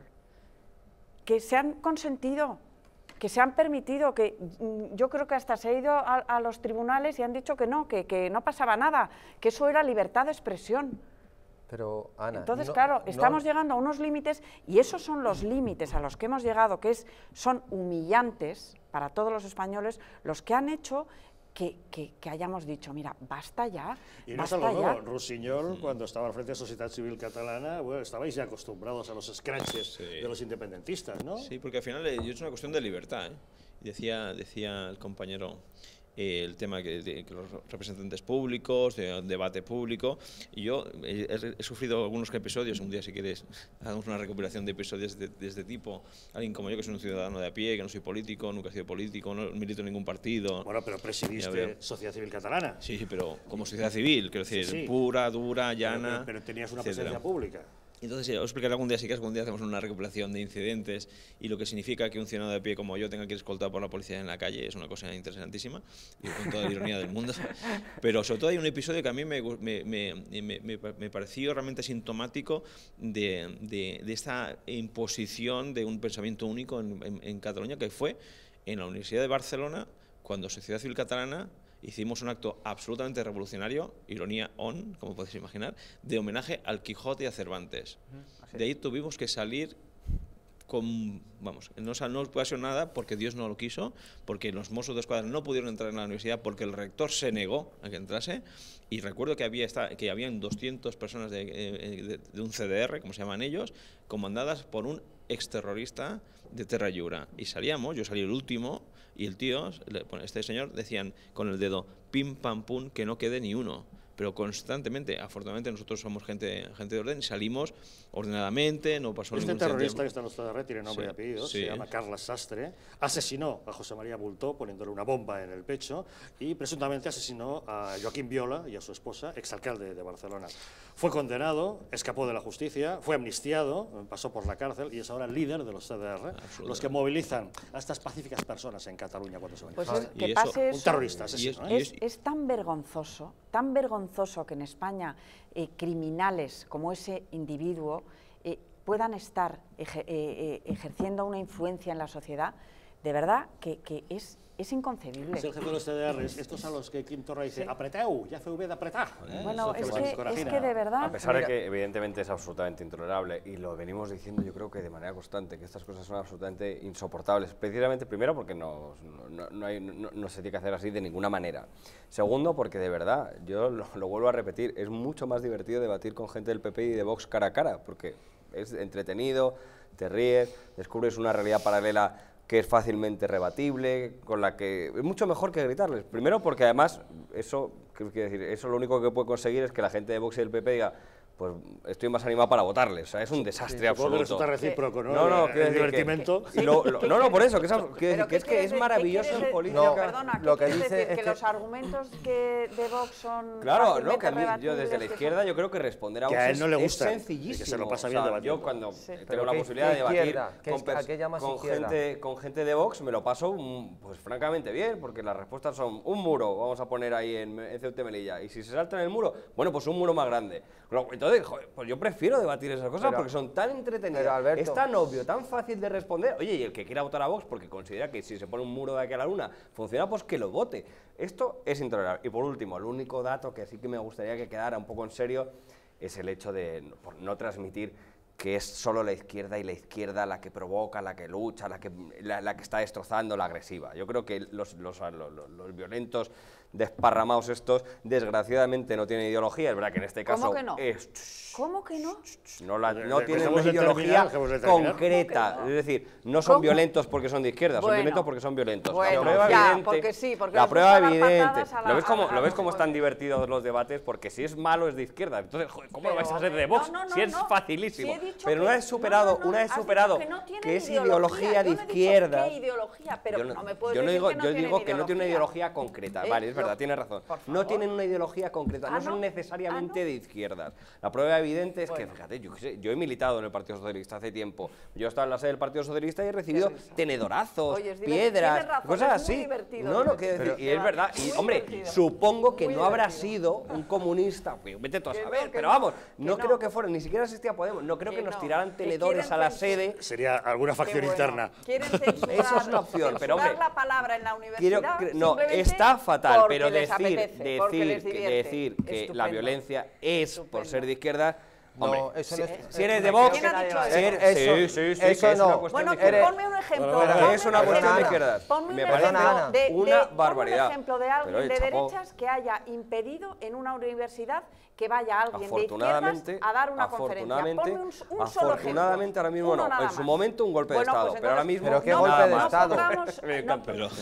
Speaker 4: que se han consentido, que se han permitido, que yo creo que hasta se ha ido a, a los tribunales y han dicho que no, que, que no pasaba nada, que eso era libertad de expresión.
Speaker 2: Pero, Ana,
Speaker 4: Entonces,
Speaker 2: no,
Speaker 4: claro, estamos
Speaker 2: no...
Speaker 4: llegando a unos límites, y esos son los límites a los que hemos llegado, que es, son humillantes para todos los españoles, los que han hecho que, que, que hayamos dicho, mira, basta ya,
Speaker 1: Y no es
Speaker 4: basta
Speaker 1: algo
Speaker 4: ya.
Speaker 1: nuevo. Rusiñol, mm. cuando estaba al frente de la Sociedad Civil Catalana, bueno, estabais ya acostumbrados a los scratches sí. de los independentistas, ¿no?
Speaker 6: Sí, porque al final eh, es una cuestión de libertad, ¿eh? Decía, decía el compañero eh, el tema que, de, que los representantes públicos, de, debate público, y yo he, he sufrido algunos episodios, un día si quieres hagamos una recopilación de episodios de, de este tipo, alguien como yo que soy un ciudadano de a pie, que no soy político, nunca he sido político, no milito en ningún partido.
Speaker 1: Bueno, pero presidiste Sociedad Civil Catalana.
Speaker 6: Sí, pero como sociedad civil, quiero decir, sí, sí. pura, dura, llana.
Speaker 1: Pero, pero, pero tenías una
Speaker 6: etcétera.
Speaker 1: presencia pública.
Speaker 6: Entonces, os explicaré algún día, si quieres, algún día hacemos una recopilación de incidentes y lo que significa que un ciudadano de pie como yo tenga que ir escoltado por la policía en la calle es una cosa interesantísima y con toda la ironía del mundo. Pero sobre todo hay un episodio que a mí me, me, me, me, me pareció realmente sintomático de, de, de esta imposición de un pensamiento único en, en, en Cataluña, que fue en la Universidad de Barcelona, cuando Sociedad Civil Catalana hicimos un acto absolutamente revolucionario, ironía on, como podéis imaginar, de homenaje al Quijote y a Cervantes. De ahí tuvimos que salir con, vamos, no, no pasó nada porque Dios no lo quiso, porque los Mossos de Escuadra no pudieron entrar en la universidad porque el rector se negó a que entrase, y recuerdo que había esta, que habían doscientas personas de, de, de un C D R, como se llaman ellos, comandadas por un exterrorista de Terra Lliure, y salíamos, yo salí el último, y el tío, este señor, decían con el dedo, pim, pam, pum, que no quede ni uno. Pero constantemente, afortunadamente nosotros somos gente, gente de orden, salimos ordenadamente, no pasó
Speaker 1: este
Speaker 6: ningún
Speaker 1: terrorista que está en los C D R tiene nombre
Speaker 6: sí,
Speaker 1: y apellido,
Speaker 6: sí.
Speaker 1: se llama Carles Sastre, asesinó a José María Bultó poniéndole una bomba en el pecho y presuntamente asesinó a Joaquín Viola y a su esposa, exalcalde de Barcelona. Fue condenado, escapó de la justicia, fue amnistiado, pasó por la cárcel y es ahora líder de los C D R, los que movilizan a estas pacíficas personas en Cataluña cuando se van.
Speaker 4: Pues es, que pase eso,
Speaker 1: un terrorista asesino.
Speaker 4: Es, ¿eh? es, es tan vergonzoso, tan vergonzoso que en España eh, criminales como ese individuo eh, puedan estar ejer, eh, ejerciendo una influencia en la sociedad, de verdad que, que es, es inconcebible.
Speaker 1: Es el jefe de los C D R, estos a los que Quim Torra dice, sí. apreteu, ya C V de apretar.
Speaker 4: ¿Eh? Bueno, es que, es que de verdad...
Speaker 5: A pesar de que evidentemente es absolutamente intolerable, y lo venimos diciendo yo creo que de manera constante, que estas cosas son absolutamente insoportables, precisamente primero porque no, no, no, hay, no, no se tiene que hacer así de ninguna manera. Segundo, porque de verdad, yo lo, lo vuelvo a repetir, es mucho más divertido debatir con gente del P P y de Vox cara a cara, porque es entretenido, te ríes, descubres una realidad paralela que es fácilmente rebatible, con la que es mucho mejor que gritarles. Primero porque además, eso, quiero decir, eso lo único que puede conseguir es que la gente de Vox y del P P diga, pues estoy más animado para votarles, o sea, es un desastre sí, absoluto.
Speaker 1: Que resulta recíproco, ¿no?
Speaker 5: No, no,
Speaker 1: el, el divertimento.
Speaker 5: Que, lo, lo, no, no, por eso, que es, que, que, que es, que es maravilloso en política.
Speaker 4: No, perdona, lo que dice decir? Es que, que los argumentos que de Vox son
Speaker 5: claro, no, que a mí, yo desde la izquierda yo creo que responder a Vox
Speaker 1: a él no le gusta,
Speaker 5: es sencillísimo.
Speaker 1: Que se lo pasa bien
Speaker 5: o sea,
Speaker 1: debatiendo.
Speaker 5: yo cuando
Speaker 2: sí.
Speaker 5: tengo la posibilidad de debatir
Speaker 2: con,
Speaker 5: con, gente, con gente de Vox me lo paso, pues francamente bien, porque las respuestas son un muro, vamos a poner ahí en, en Ceuta y Melilla, y si se salta en el muro, bueno, pues un muro más grande. Entonces, joder, pues yo prefiero debatir esas cosas pero, porque son tan entretenidas, Alberto, es tan obvio, tan fácil de responder. Oye, y el que quiera votar a Vox porque considera que si se pone un muro de aquí a la luna funciona, pues que lo vote. Esto es intolerable. Y por último, el único dato que sí que me gustaría que quedara un poco en serio es el hecho de por no transmitir que es solo la izquierda y la izquierda la que provoca, la que lucha, la que, la, la que está destrozando, la agresiva. Yo creo que los, los, los, los, los violentos desparramados estos, desgraciadamente no tienen ideología, es verdad que en este caso...
Speaker 4: ¿Cómo que no?
Speaker 5: Es,
Speaker 4: ¿Cómo que no?
Speaker 5: No, la, no tienen una ideología concreta, no? Es decir, no son ¿Cómo? violentos porque son de izquierda, bueno, son violentos porque son violentos.
Speaker 4: Bueno,
Speaker 5: la prueba
Speaker 4: ya,
Speaker 5: evidente,
Speaker 4: porque sí, porque
Speaker 5: la prueba evidente.
Speaker 4: La,
Speaker 5: ¿Lo ves cómo, ¿lo ves cómo están divertidos los debates? Porque si es malo es de izquierda, entonces, joder, ¿cómo
Speaker 4: pero,
Speaker 5: lo vais a hacer de Vox?
Speaker 4: No, no, no,
Speaker 5: si es
Speaker 4: no.
Speaker 5: facilísimo.
Speaker 4: Si
Speaker 5: pero
Speaker 4: una
Speaker 5: vez superado,
Speaker 4: no, no,
Speaker 5: una vez superado,
Speaker 4: que, no
Speaker 5: que es
Speaker 4: ideología,
Speaker 5: ideología de izquierda.
Speaker 4: ¿Qué ideología? Pero no, no me puedes
Speaker 5: yo no digo,
Speaker 4: decir que
Speaker 5: yo
Speaker 4: no
Speaker 5: digo que no tiene una
Speaker 4: ideología.
Speaker 5: ideología concreta,
Speaker 4: ¿Eh?
Speaker 5: vale, es verdad,
Speaker 4: no,
Speaker 5: tienes razón. No tienen una ideología concreta, ah, no son ¿no? necesariamente ah, ¿no? de izquierdas. La prueba evidente es bueno. que, fíjate, yo, yo he militado en el Partido Socialista hace tiempo. Yo he estado en la sede del Partido Socialista y he recibido tenedorazos,
Speaker 4: Oye,
Speaker 5: piedras,
Speaker 4: razón,
Speaker 5: cosas
Speaker 4: es
Speaker 5: así.
Speaker 4: Divertido,
Speaker 5: no, no, que decir, y es verdad. Y, hombre, divertido. supongo que muy no habrá divertido. sido un comunista, pues, vete tú a saber, no, pero no, vamos, no, no creo que fuera, ni siquiera existía Podemos, no creo que, que nos tiraran tenedores a la sede.
Speaker 1: Sería alguna facción
Speaker 4: bueno.
Speaker 1: interna.
Speaker 4: Quieren censurar,
Speaker 5: Eso es una opción, pero hombre,
Speaker 4: la palabra en la universidad.
Speaker 5: Quiero, no, está fatal, pero decir,
Speaker 4: apetece,
Speaker 5: decir, que, decir que la violencia es Estupendo. por ser de izquierda. Hombre,
Speaker 2: no, eso no es,
Speaker 5: si, si eres de Vox,
Speaker 4: ¿quién ha dicho
Speaker 5: si eres,
Speaker 2: eso?
Speaker 5: sí, sí, sí,
Speaker 2: eso
Speaker 5: que es
Speaker 2: no.
Speaker 5: una cuestión
Speaker 4: bueno,
Speaker 5: de izquierda.
Speaker 4: ponme un ejemplo.
Speaker 5: Bueno,
Speaker 4: ponme
Speaker 5: es una cuestión de izquierdas.
Speaker 4: Ponme
Speaker 5: Me
Speaker 4: un
Speaker 5: parece
Speaker 4: ejemplo de, de,
Speaker 5: una
Speaker 4: de,
Speaker 5: barbaridad.
Speaker 4: un ejemplo de alguien
Speaker 5: Pero,
Speaker 4: de
Speaker 5: chapo,
Speaker 4: derechas que haya impedido en una universidad que vaya alguien de izquierdas a dar una conferencia.
Speaker 5: Afortunadamente,
Speaker 4: ponme un, un solo
Speaker 5: afortunadamente ahora mismo
Speaker 4: Uno
Speaker 5: no. En su momento un golpe de
Speaker 4: bueno,
Speaker 5: Estado,
Speaker 4: pues
Speaker 5: pero ahora mismo
Speaker 2: ¿Pero qué
Speaker 5: no,
Speaker 2: golpe
Speaker 5: nada
Speaker 2: de
Speaker 5: más.
Speaker 2: Estado?
Speaker 5: Me encanta. Pero,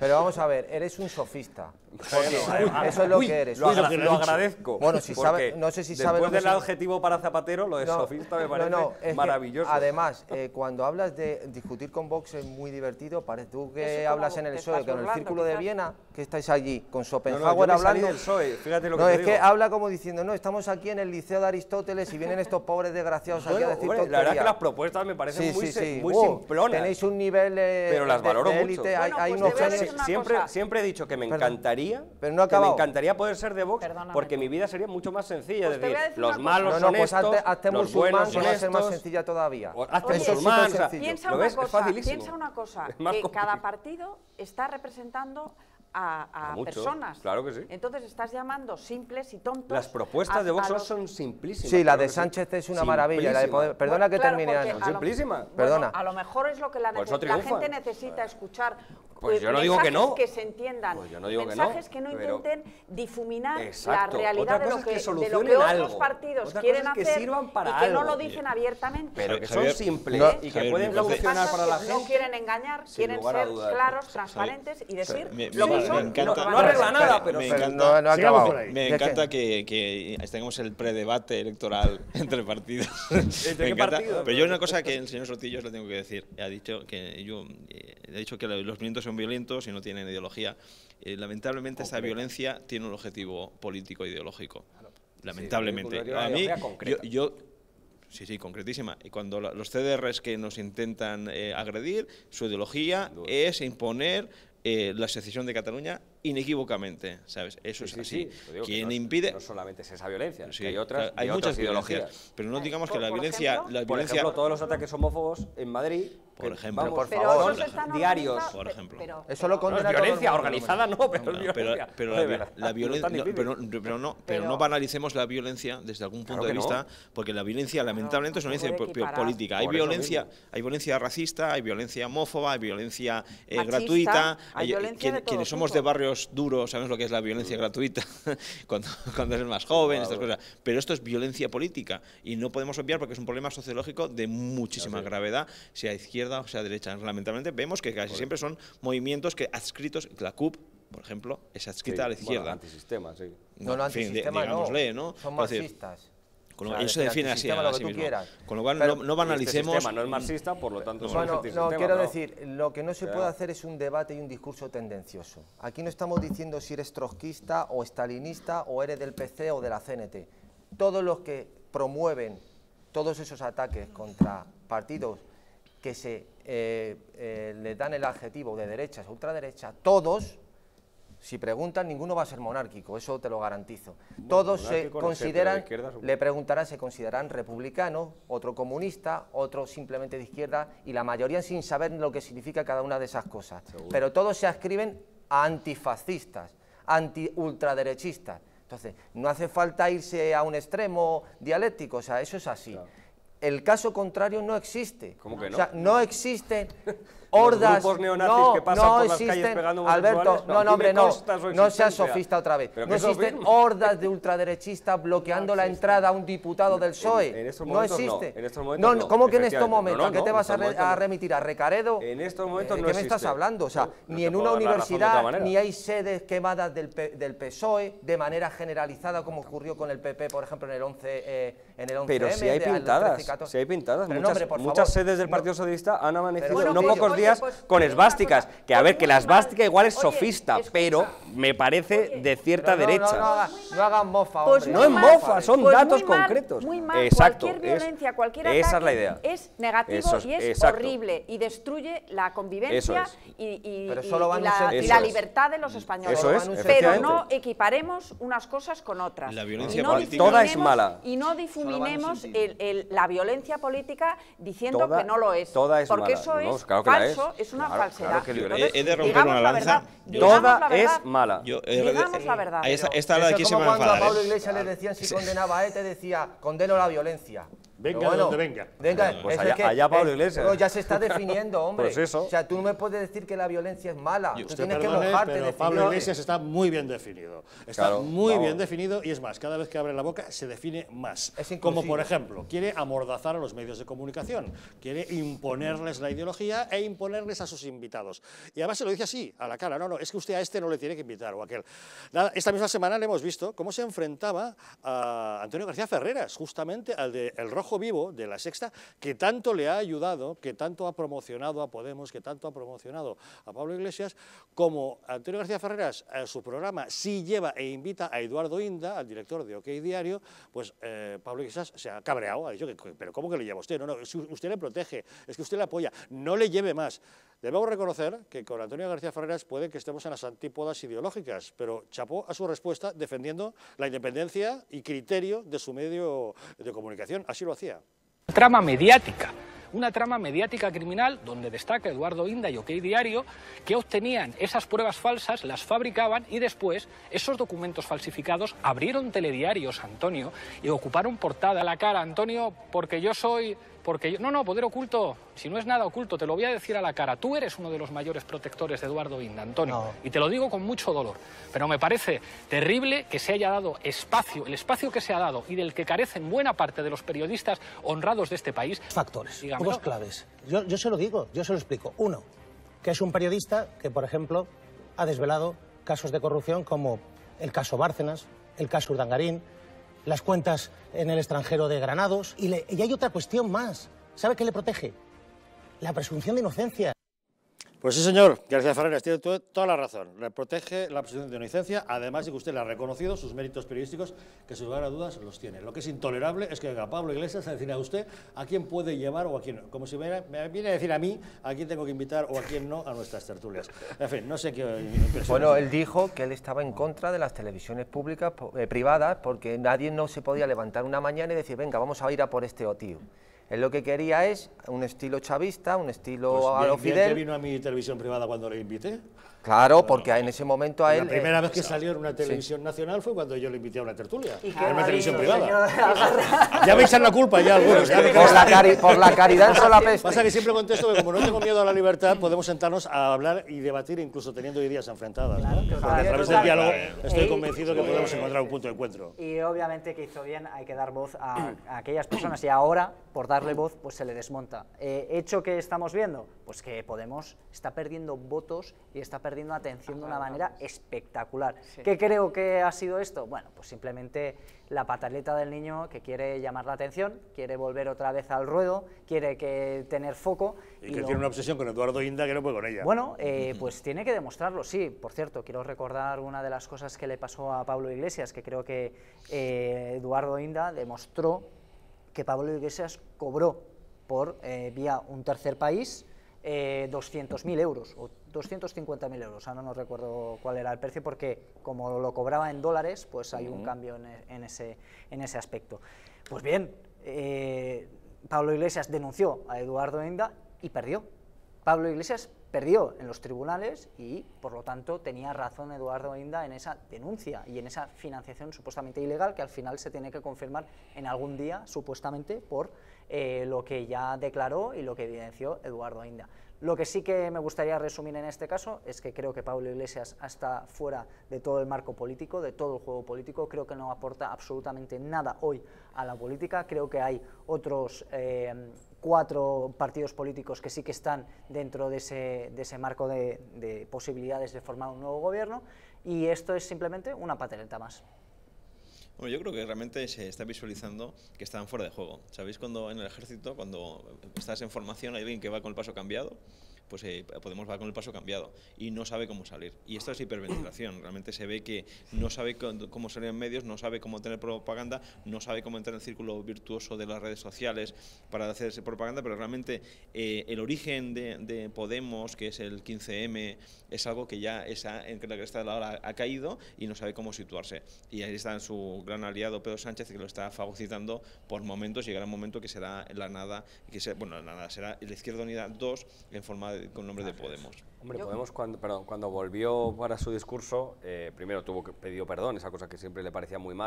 Speaker 2: Pero vamos a ver, eres un sofista.
Speaker 5: Bueno,
Speaker 2: eso es lo
Speaker 5: uy,
Speaker 2: que eres.
Speaker 5: Lo, agra lo agradezco.
Speaker 2: Bueno, si sabe, no sé si sabe
Speaker 5: después del
Speaker 2: se...
Speaker 5: adjetivo para Zapatero, lo de no, sofista me parece no, no, maravilloso.
Speaker 2: Que, además, eh, cuando hablas de discutir con Vox es muy divertido. Parece tú que hablas en el P S O E, con el Círculo de Viena, que estáis allí, con Schopenhauer
Speaker 5: no, no, yo
Speaker 2: hablando.
Speaker 5: Del P S O E, fíjate lo que
Speaker 2: no,
Speaker 5: te
Speaker 2: es
Speaker 5: digo.
Speaker 2: que habla como diciendo, no, estamos aquí en el Liceo de Aristóteles y vienen estos pobres desgraciados
Speaker 5: bueno,
Speaker 2: aquí a decir
Speaker 5: hombre,
Speaker 2: tonterías.
Speaker 5: La verdad es que las propuestas me parecen
Speaker 2: sí,
Speaker 5: muy,
Speaker 2: sí, sí.
Speaker 5: muy
Speaker 2: oh,
Speaker 5: simplonas.
Speaker 2: Tenéis un nivel eh,
Speaker 5: pero las
Speaker 2: de,
Speaker 5: valoro
Speaker 2: de
Speaker 5: mucho.
Speaker 2: élite, hay,
Speaker 4: bueno,
Speaker 2: hay
Speaker 4: pues
Speaker 2: unos
Speaker 4: genios.
Speaker 5: Siempre, siempre he dicho que me encantaría,
Speaker 2: pero no ha
Speaker 5: que me
Speaker 2: acabado.
Speaker 5: encantaría poder ser de Vox,
Speaker 4: Perdóname.
Speaker 5: porque mi vida sería mucho más sencilla.
Speaker 4: Pues
Speaker 5: es decir,
Speaker 4: decir
Speaker 5: los malos
Speaker 2: no,
Speaker 5: son
Speaker 2: no, pues
Speaker 5: estos,
Speaker 2: hazte, hazte
Speaker 5: los buenos son
Speaker 2: va a ser más
Speaker 5: estos.
Speaker 2: sencilla todavía.
Speaker 5: Hazte
Speaker 4: Oye,
Speaker 5: musulmán, o sea,
Speaker 4: piensa
Speaker 5: ¿lo
Speaker 4: una
Speaker 5: ves? Es
Speaker 4: cosa,
Speaker 5: facilísimo.
Speaker 4: piensa una cosa,
Speaker 5: Es más
Speaker 4: que
Speaker 5: complicado.
Speaker 4: cada partido está representando a, a,
Speaker 5: A mucho,
Speaker 4: personas.
Speaker 5: claro que sí.
Speaker 4: Entonces estás llamando simples y tontos.
Speaker 5: Las propuestas
Speaker 4: a,
Speaker 5: de Vox
Speaker 4: a los...
Speaker 5: son simplísimas.
Speaker 2: Sí, la
Speaker 5: claro
Speaker 2: de
Speaker 5: que
Speaker 2: Sánchez
Speaker 5: sí.
Speaker 2: es una maravilla. La de poder... Perdona
Speaker 4: bueno,
Speaker 2: que
Speaker 4: claro,
Speaker 2: termine,
Speaker 4: porque
Speaker 2: Ana.
Speaker 5: Son simplísimas.
Speaker 2: Perdona.
Speaker 4: Bueno, a lo mejor es lo que la,
Speaker 5: Por eso
Speaker 4: la gente
Speaker 5: triunfan.
Speaker 4: necesita escuchar.
Speaker 5: Pues
Speaker 4: eh,
Speaker 5: yo no digo que no.
Speaker 4: que se entiendan.
Speaker 5: Pues yo no digo que
Speaker 4: mensajes
Speaker 5: no,
Speaker 4: que no
Speaker 5: pero-
Speaker 4: intenten difuminar
Speaker 5: Exacto.
Speaker 4: la realidad
Speaker 5: Otra
Speaker 4: de lo
Speaker 5: cosa es
Speaker 4: que,
Speaker 5: que
Speaker 4: de lo
Speaker 5: solucionen
Speaker 4: que otros
Speaker 5: algo.
Speaker 4: partidos
Speaker 5: Otra
Speaker 4: quieren
Speaker 5: cosa es que
Speaker 4: hacer
Speaker 5: sirvan para
Speaker 4: y que no
Speaker 5: algo.
Speaker 4: lo dicen abiertamente.
Speaker 5: Pero que son
Speaker 6: Javier,
Speaker 5: simples
Speaker 2: no,
Speaker 5: y que
Speaker 6: Javier,
Speaker 5: pueden
Speaker 6: me parece-
Speaker 5: funcionar para la
Speaker 4: No
Speaker 5: gente.
Speaker 4: quieren engañar,
Speaker 5: sin
Speaker 4: quieren
Speaker 5: lugar a
Speaker 4: ser
Speaker 5: dudas.
Speaker 4: claros, transparentes y decir
Speaker 6: Me-
Speaker 4: lo
Speaker 6: me-
Speaker 4: que
Speaker 6: me
Speaker 4: son.
Speaker 6: encanta-
Speaker 4: y lo que
Speaker 5: No,
Speaker 4: van
Speaker 5: no
Speaker 4: a
Speaker 5: arregla
Speaker 4: hacer.
Speaker 5: nada, pero
Speaker 6: me
Speaker 5: sí.
Speaker 6: encanta,
Speaker 2: no, no ha
Speaker 1: Sigamos
Speaker 2: acabado.
Speaker 1: por ahí.
Speaker 6: me
Speaker 2: ¿De qué?
Speaker 6: encanta que, que tengamos el predebate electoral entre partidos.
Speaker 5: ¿Entre
Speaker 6: Me
Speaker 5: qué
Speaker 6: encanta.
Speaker 5: partidos?
Speaker 6: Pero yo una cosa que el señor Sotillo os lo tengo que decir. Ha dicho que yo eh, he dicho que los violentos son violentos y no tienen ideología. Eh, lamentablemente esta violencia tiene un objetivo político e ideológico. Lamentablemente.
Speaker 5: Sí,
Speaker 6: A mí,
Speaker 5: ideología
Speaker 6: yo,
Speaker 5: concreta.
Speaker 6: yo Sí, sí, concretísima. Y cuando la- los C D Rs que nos intentan eh, agredir, su ideología es imponer eh, la secesión de Cataluña inequívocamente, ¿sabes? Eso es
Speaker 5: Sí, sí,
Speaker 6: así.
Speaker 5: sí, te digo que
Speaker 6: Quien
Speaker 5: no es-
Speaker 6: impide...
Speaker 5: No solamente es esa violencia,
Speaker 6: Sí,
Speaker 5: que hay otras,
Speaker 6: claro, hay
Speaker 5: de
Speaker 6: muchas
Speaker 5: otras ideologías.
Speaker 6: violencias, pero no digamos que
Speaker 4: Por-
Speaker 6: la
Speaker 4: por
Speaker 6: violencia...
Speaker 4: ejemplo,
Speaker 6: La
Speaker 5: Por
Speaker 6: violencia
Speaker 5: ejemplo, todos los ataques homófobos en Madrid,
Speaker 6: Por
Speaker 5: que,
Speaker 6: ejemplo.
Speaker 5: vamos,
Speaker 2: Por
Speaker 4: Pero
Speaker 2: favor.
Speaker 4: esos están
Speaker 5: diarios.
Speaker 4: organizados-
Speaker 6: Por
Speaker 4: pe-
Speaker 6: ejemplo.
Speaker 4: pero-
Speaker 2: Eso lo
Speaker 5: No,
Speaker 2: condena
Speaker 5: es
Speaker 2: todo el
Speaker 5: violencia
Speaker 2: mundo.
Speaker 5: organizada, no, pero es
Speaker 6: No, pero,
Speaker 5: violencia.
Speaker 6: pero
Speaker 5: De
Speaker 6: la,
Speaker 5: verdad,
Speaker 6: la
Speaker 5: no
Speaker 6: violencia,
Speaker 5: es tan
Speaker 6: no,
Speaker 5: difícil.
Speaker 6: pero, no, pero, no, pero
Speaker 4: Pero-
Speaker 6: no banalicemos la violencia desde algún punto
Speaker 5: Claro
Speaker 6: de
Speaker 5: que no.
Speaker 6: vista, porque la violencia lamentablemente es una
Speaker 4: no se
Speaker 6: violencia
Speaker 4: puede
Speaker 6: po-
Speaker 4: equiparar.
Speaker 6: política. Hay
Speaker 5: Por eso
Speaker 6: violencia,
Speaker 5: mismo.
Speaker 6: hay violencia racista, hay violencia homófoba, hay violencia eh,
Speaker 4: Machista,
Speaker 6: gratuita.
Speaker 4: hay violencia
Speaker 6: quien-
Speaker 4: de todo
Speaker 6: quienes somos
Speaker 4: tipo.
Speaker 6: de barrios duros sabemos lo que es la violencia gratuita cuando, cuando eres más joven, estas cosas. Pero esto es violencia política y no podemos obviar porque es un problema sociológico de muchísima
Speaker 5: Así es.
Speaker 6: gravedad, sea izquierda o sea derecha. Lamentablemente vemos que casi siempre son movimientos que adscritos, la C U P, por ejemplo, es adscrita
Speaker 5: Sí,
Speaker 6: a la izquierda.
Speaker 5: Bueno, antisistema, sí.
Speaker 2: No, no,
Speaker 6: En fin,
Speaker 2: antisistema no.
Speaker 6: digámosle, ¿no?
Speaker 2: Son
Speaker 6: Es decir,
Speaker 2: marxistas.
Speaker 6: Con
Speaker 2: O
Speaker 6: lo-
Speaker 2: sea,
Speaker 6: eso
Speaker 2: decir,
Speaker 6: define así
Speaker 2: antisistema
Speaker 6: a,
Speaker 2: lo
Speaker 6: a
Speaker 2: que
Speaker 6: sí
Speaker 2: tú
Speaker 6: mismo.
Speaker 2: quieras.
Speaker 6: Con lo cual
Speaker 2: Pero-
Speaker 6: no, no
Speaker 5: Y
Speaker 6: banalicemos...
Speaker 5: este sistema no es marxista, por lo tanto no
Speaker 2: Bueno,
Speaker 5: es
Speaker 2: no,
Speaker 5: antisistema.
Speaker 2: quiero
Speaker 5: ¿no?
Speaker 2: decir, lo que no se
Speaker 5: Claro.
Speaker 2: puede hacer es un debate y un discurso tendencioso. Aquí no estamos diciendo si eres trotskista o estalinista o eres del P C o de la C N T. Todos los que promueven todos esos ataques contra partidos que se eh, eh, le dan el adjetivo de derechas o ultraderecha, todos, si preguntan, ninguno va a ser monárquico, eso te lo garantizo. Todos se
Speaker 5: monárquico no sé, pero de
Speaker 2: consideran,
Speaker 5: izquierda seguro.
Speaker 2: le preguntarán, se consideran republicanos, otro comunista, otro simplemente de izquierda, y la mayoría sin saber lo que significa cada una de esas cosas. Pero todos se adscriben a antifascistas, anti-ultraderechistas. Entonces, no hace falta irse a un extremo dialéctico, o sea, eso es así. El caso contrario no existe.
Speaker 5: ¿Cómo que no?
Speaker 2: O sea, no existen hordas,
Speaker 5: grupos neonazis
Speaker 2: no,
Speaker 5: que pasan
Speaker 2: no
Speaker 5: por las calles
Speaker 2: existen,
Speaker 5: pegando
Speaker 2: Alberto,
Speaker 5: homosexuales,
Speaker 2: no,
Speaker 5: no,
Speaker 2: no, hombre,
Speaker 5: aquí me
Speaker 2: no,
Speaker 5: consta su
Speaker 2: no seas
Speaker 5: existencia.
Speaker 2: sofista otra vez.
Speaker 5: Pero
Speaker 2: No
Speaker 5: que eso
Speaker 2: existen
Speaker 5: mismo.
Speaker 2: hordas de ultraderechistas bloqueando la entrada a un diputado del P S O E.
Speaker 5: En- en estos
Speaker 2: no
Speaker 5: momentos no,
Speaker 2: existe.
Speaker 5: en estos momentos no,
Speaker 2: ¿Cómo que en estos
Speaker 5: efectivamente.
Speaker 2: momentos?
Speaker 5: No, no,
Speaker 2: ¿A qué
Speaker 5: no,
Speaker 2: te
Speaker 5: en
Speaker 2: vas a,
Speaker 5: estos
Speaker 2: re-
Speaker 5: momentos
Speaker 2: a
Speaker 5: no.
Speaker 2: remitir? ¿A Recaredo?
Speaker 5: En estos momentos
Speaker 2: ¿De
Speaker 5: no
Speaker 2: qué me estás
Speaker 5: existe.
Speaker 2: hablando? O sea,
Speaker 5: No, no
Speaker 2: ni
Speaker 5: te
Speaker 2: en
Speaker 5: puedo
Speaker 2: una
Speaker 5: dar la razón de otra
Speaker 2: universidad,
Speaker 5: manera.
Speaker 2: ni hay sedes quemadas del, P- del P S O E de manera generalizada, como ocurrió con el P P, por ejemplo, en el once, eh, en el once
Speaker 5: Pero
Speaker 2: eme,
Speaker 5: si hay
Speaker 2: de- al
Speaker 5: pintadas,
Speaker 2: trece, catorce.
Speaker 5: si hay pintadas,
Speaker 2: Pero no,
Speaker 5: muchas,
Speaker 2: hombre, por
Speaker 5: muchas
Speaker 2: favor,
Speaker 5: sedes del
Speaker 2: no.
Speaker 5: Partido Socialista han amanecido
Speaker 2: Bueno,
Speaker 5: no
Speaker 2: oye,
Speaker 5: pocos
Speaker 2: oye,
Speaker 5: días
Speaker 4: pues,
Speaker 5: con
Speaker 4: te digo una
Speaker 5: esvásticas,
Speaker 4: cosa,
Speaker 5: que a ver,
Speaker 4: pues
Speaker 5: que
Speaker 4: muy
Speaker 5: la
Speaker 4: mal.
Speaker 5: esvástica igual es
Speaker 4: Oye,
Speaker 5: sofista,
Speaker 4: escucha.
Speaker 5: pero me parece
Speaker 4: Oye,
Speaker 5: de cierta
Speaker 2: Pero no,
Speaker 5: derecha.
Speaker 2: No, no, haga- no hagan mofa,
Speaker 4: Pues
Speaker 2: hombre.
Speaker 5: No es
Speaker 4: muy mal,
Speaker 5: mofa, son
Speaker 4: pues
Speaker 5: datos
Speaker 4: muy mal,
Speaker 5: concretos.
Speaker 4: Muy mal,
Speaker 5: Exacto,
Speaker 4: cualquier
Speaker 5: es-
Speaker 4: violencia, cualquier
Speaker 5: esa
Speaker 4: ataque
Speaker 5: es la idea.
Speaker 4: es negativo
Speaker 5: Eso es,
Speaker 4: y es
Speaker 5: exacto.
Speaker 4: horrible y destruye la convivencia
Speaker 5: Eso es.
Speaker 4: y, y-
Speaker 2: Pero
Speaker 4: y-
Speaker 2: solo va
Speaker 4: y
Speaker 2: en un
Speaker 4: la,
Speaker 2: sentido.
Speaker 4: y la
Speaker 5: Eso es.
Speaker 4: libertad de los españoles.
Speaker 5: Eso es,
Speaker 4: Pero
Speaker 5: efectivamente.
Speaker 4: no equiparemos unas cosas con otras.
Speaker 6: La violencia
Speaker 4: y no
Speaker 6: política-
Speaker 5: Toda es
Speaker 4: difuminemos-
Speaker 5: mala.
Speaker 4: Y no difuminemos
Speaker 2: sentido.
Speaker 4: el- el- la violencia política diciendo
Speaker 5: Toda-
Speaker 4: que no lo es.
Speaker 5: toda es
Speaker 4: porque
Speaker 5: mala.
Speaker 4: eso
Speaker 5: No,
Speaker 4: es
Speaker 5: claro que la
Speaker 4: falso,
Speaker 5: es.
Speaker 4: es, una
Speaker 5: Claro,
Speaker 4: falsedad.
Speaker 5: claro que lo
Speaker 4: Entonces,
Speaker 6: es. He de romper
Speaker 4: digamos
Speaker 6: una
Speaker 4: la
Speaker 6: lanza.
Speaker 4: verdad,
Speaker 6: Yo-
Speaker 4: digamos
Speaker 5: Toda
Speaker 4: la verdad.
Speaker 5: es mala.
Speaker 6: Yo, eh,
Speaker 4: Digamos la verdad.
Speaker 6: Esta, esta
Speaker 2: Eso
Speaker 6: la
Speaker 2: es
Speaker 6: aquí se
Speaker 2: como
Speaker 6: me va a
Speaker 2: cuando a
Speaker 6: enfadar,
Speaker 2: Pablo
Speaker 6: ¿eh?
Speaker 2: Iglesias le decían si condenaba a ETA, decía, condeno la violencia.
Speaker 1: Venga de donde venga.
Speaker 2: Venga,
Speaker 5: pues
Speaker 2: eso
Speaker 5: allá,
Speaker 2: es que,
Speaker 5: allá Pablo
Speaker 2: eh,
Speaker 5: Iglesias.
Speaker 2: no, ya se está definiendo, hombre.
Speaker 5: Pues eso.
Speaker 2: O sea, tú no me puedes decir que la violencia es mala.
Speaker 1: Y
Speaker 2: Tú
Speaker 1: usted
Speaker 2: tienes que
Speaker 1: perdone,
Speaker 2: mojarte,
Speaker 1: pero
Speaker 2: definirte.
Speaker 1: Pablo Iglesias está muy bien definido. Está
Speaker 5: Claro,
Speaker 1: muy
Speaker 5: vamos.
Speaker 1: bien definido y es más, cada vez que abre la boca se define más.
Speaker 2: Es
Speaker 1: Como
Speaker 2: inclusivo.
Speaker 1: por ejemplo, quiere amordazar a los medios de comunicación, quiere imponerles la ideología e imponerles a sus invitados. Y además se lo dice así, a la cara, no, no, es que usted a este no le tiene que invitar o a aquel. Nada, esta misma semana le hemos visto cómo se enfrentaba a Antonio García Ferreras, justamente al de El Rojo Vivo, de La Sexta, que tanto le ha ayudado, que tanto ha promocionado a Podemos, que tanto ha promocionado a Pablo Iglesias, como Antonio García Ferreras a su programa sí lleva e invita a Eduardo Inda, al director de OK Diario, pues eh, Pablo Iglesias se ha cabreado, ha dicho, que, pero ¿cómo que le lleva usted? No, no, es que usted le protege, es que usted le apoya, no le lleve más. Debemos reconocer que con Antonio García Ferreras puede que estemos en las antípodas ideológicas, pero chapó a su respuesta defendiendo la independencia y criterio de su medio de comunicación, así lo hacía.
Speaker 16: Trama mediática, una trama mediática criminal donde destaca Eduardo Inda y OK Diario, que obtenían esas pruebas falsas, las fabricaban y después esos documentos falsificados abrieron telediarios, Antonio, y ocuparon portada. La cara, Antonio, porque yo soy... Porque yo, no, no, poder oculto, si no es nada oculto, te lo voy a decir a la cara. Tú eres uno de los mayores protectores de Eduardo Inda, Antonio, no. Y te lo digo con mucho dolor. Pero me parece terrible que se haya dado espacio, el espacio que se ha dado y del que carecen buena parte de los periodistas honrados de este país.
Speaker 17: Factores,
Speaker 16: Dígamelo.
Speaker 17: pocos claves. Yo, yo se lo digo, yo se lo explico. Uno, que es un periodista que, por ejemplo, ha desvelado casos de corrupción como el caso Bárcenas, el caso Urdangarín, las cuentas en el extranjero de Granados. Y, le, y hay otra cuestión más. ¿Sabe qué le protege? La presunción de inocencia.
Speaker 1: Pues sí, señor, García Ferreras tiene toda la razón. Le protege la presunción de inocencia, además de que usted le ha reconocido sus méritos periodísticos, que sin lugar a dudas los tiene. Lo que es intolerable es que venga Pablo Iglesias a decir a usted a quién puede llevar o a quién no. Como si me, me viene a decir a mí a quién tengo que invitar o a quién no a nuestras tertulias. En fin, no sé qué impresión.
Speaker 2: Bueno, él dijo que él estaba en contra de las televisiones públicas eh, privadas porque nadie no se podía levantar una mañana y decir, venga, vamos a ir a por este o tío. Él lo que quería es un estilo chavista, un estilo
Speaker 1: pues
Speaker 2: a lo
Speaker 1: bien,
Speaker 2: Fidel.
Speaker 1: ¿Que vino a mi televisión privada cuando le invité?
Speaker 2: Claro, porque en ese momento a él...
Speaker 1: La primera
Speaker 2: eh,
Speaker 1: vez que salió en una televisión sí. nacional fue cuando yo le invité a una tertulia.
Speaker 3: ¿Y
Speaker 1: en una televisión
Speaker 3: dicho,
Speaker 1: privada. Ya me echan la culpa ya algunos. Ya me
Speaker 2: por, la cari por la caridad en sola peste.
Speaker 1: Pasa que siempre contesto que como no tengo miedo a la libertad, podemos sentarnos a hablar y debatir incluso teniendo ideas enfrentadas. Claro, ¿no? Porque a través del diálogo estoy convencido que podemos encontrar un punto de encuentro.
Speaker 3: Y obviamente que hizo bien, hay que dar voz a, a aquellas personas y ahora, por darle voz, pues se le desmonta. Eh, hecho que estamos viendo, pues que Podemos está perdiendo votos y está perdiendo atención de una manera espectacular. Sí. ¿Qué creo que ha sido esto? Bueno, pues simplemente la pataleta del niño que quiere llamar la atención, quiere volver otra vez al ruedo, quiere que tener foco.
Speaker 1: Y, y que lo... tiene una obsesión con Eduardo Inda que no puede con ella.
Speaker 3: Bueno, eh, pues tiene que demostrarlo, sí. Por cierto, quiero recordar una de las cosas que le pasó a Pablo Iglesias, que creo que eh, Eduardo Inda demostró que Pablo Iglesias cobró por eh, vía un tercer país eh, doscientos mil euros o doscientos cincuenta mil euros, ahora no recuerdo cuál era el precio porque como lo cobraba en dólares, pues hay uh-huh. un cambio en, en, ese, en ese aspecto. Pues bien, eh, Pablo Iglesias denunció a Eduardo Inda y perdió. Pablo Iglesias perdió en los tribunales y, por lo tanto, tenía razón Eduardo Inda en esa denuncia y en esa financiación supuestamente ilegal que al final se tiene que confirmar en algún día, supuestamente, por eh, lo que ya declaró y lo que evidenció Eduardo Inda. Lo que sí que me gustaría resumir en este caso es que creo que Pablo Iglesias está fuera de todo el marco político, de todo el juego político, creo que no aporta absolutamente nada hoy a la política, creo que hay otros eh, cuatro partidos políticos que sí que están dentro de ese, de ese marco de, de posibilidades de formar un nuevo gobierno y esto es simplemente una pataleta más.
Speaker 6: Bueno, yo creo que realmente se está visualizando que están fuera de juego. ¿Sabéis cuando en el ejército, cuando estás en formación, hay alguien que va con el paso cambiado? Pues eh, Podemos va con el paso cambiado y no sabe cómo salir. Y esto es hiperventilación. Realmente se ve que no sabe cómo salir en medios, no sabe cómo tener propaganda, no sabe cómo entrar en el círculo virtuoso de las redes sociales para hacer esa propaganda, pero realmente eh, el origen de, de Podemos, que es el quince eme, es algo que ya esa, en la cresta de la ola ha caído y no sabe cómo situarse. Y ahí está su gran aliado Pedro Sánchez, que lo está fagocitando por momentos. Llegará un momento que será la nada, que se, bueno, la nada será la Izquierda Unida dos en forma de con nombre de Podemos.
Speaker 5: Hombre, Podemos cuando, perdón, cuando volvió para su discurso, eh, primero tuvo que pedir perdón, esa cosa que siempre le parecía muy mal,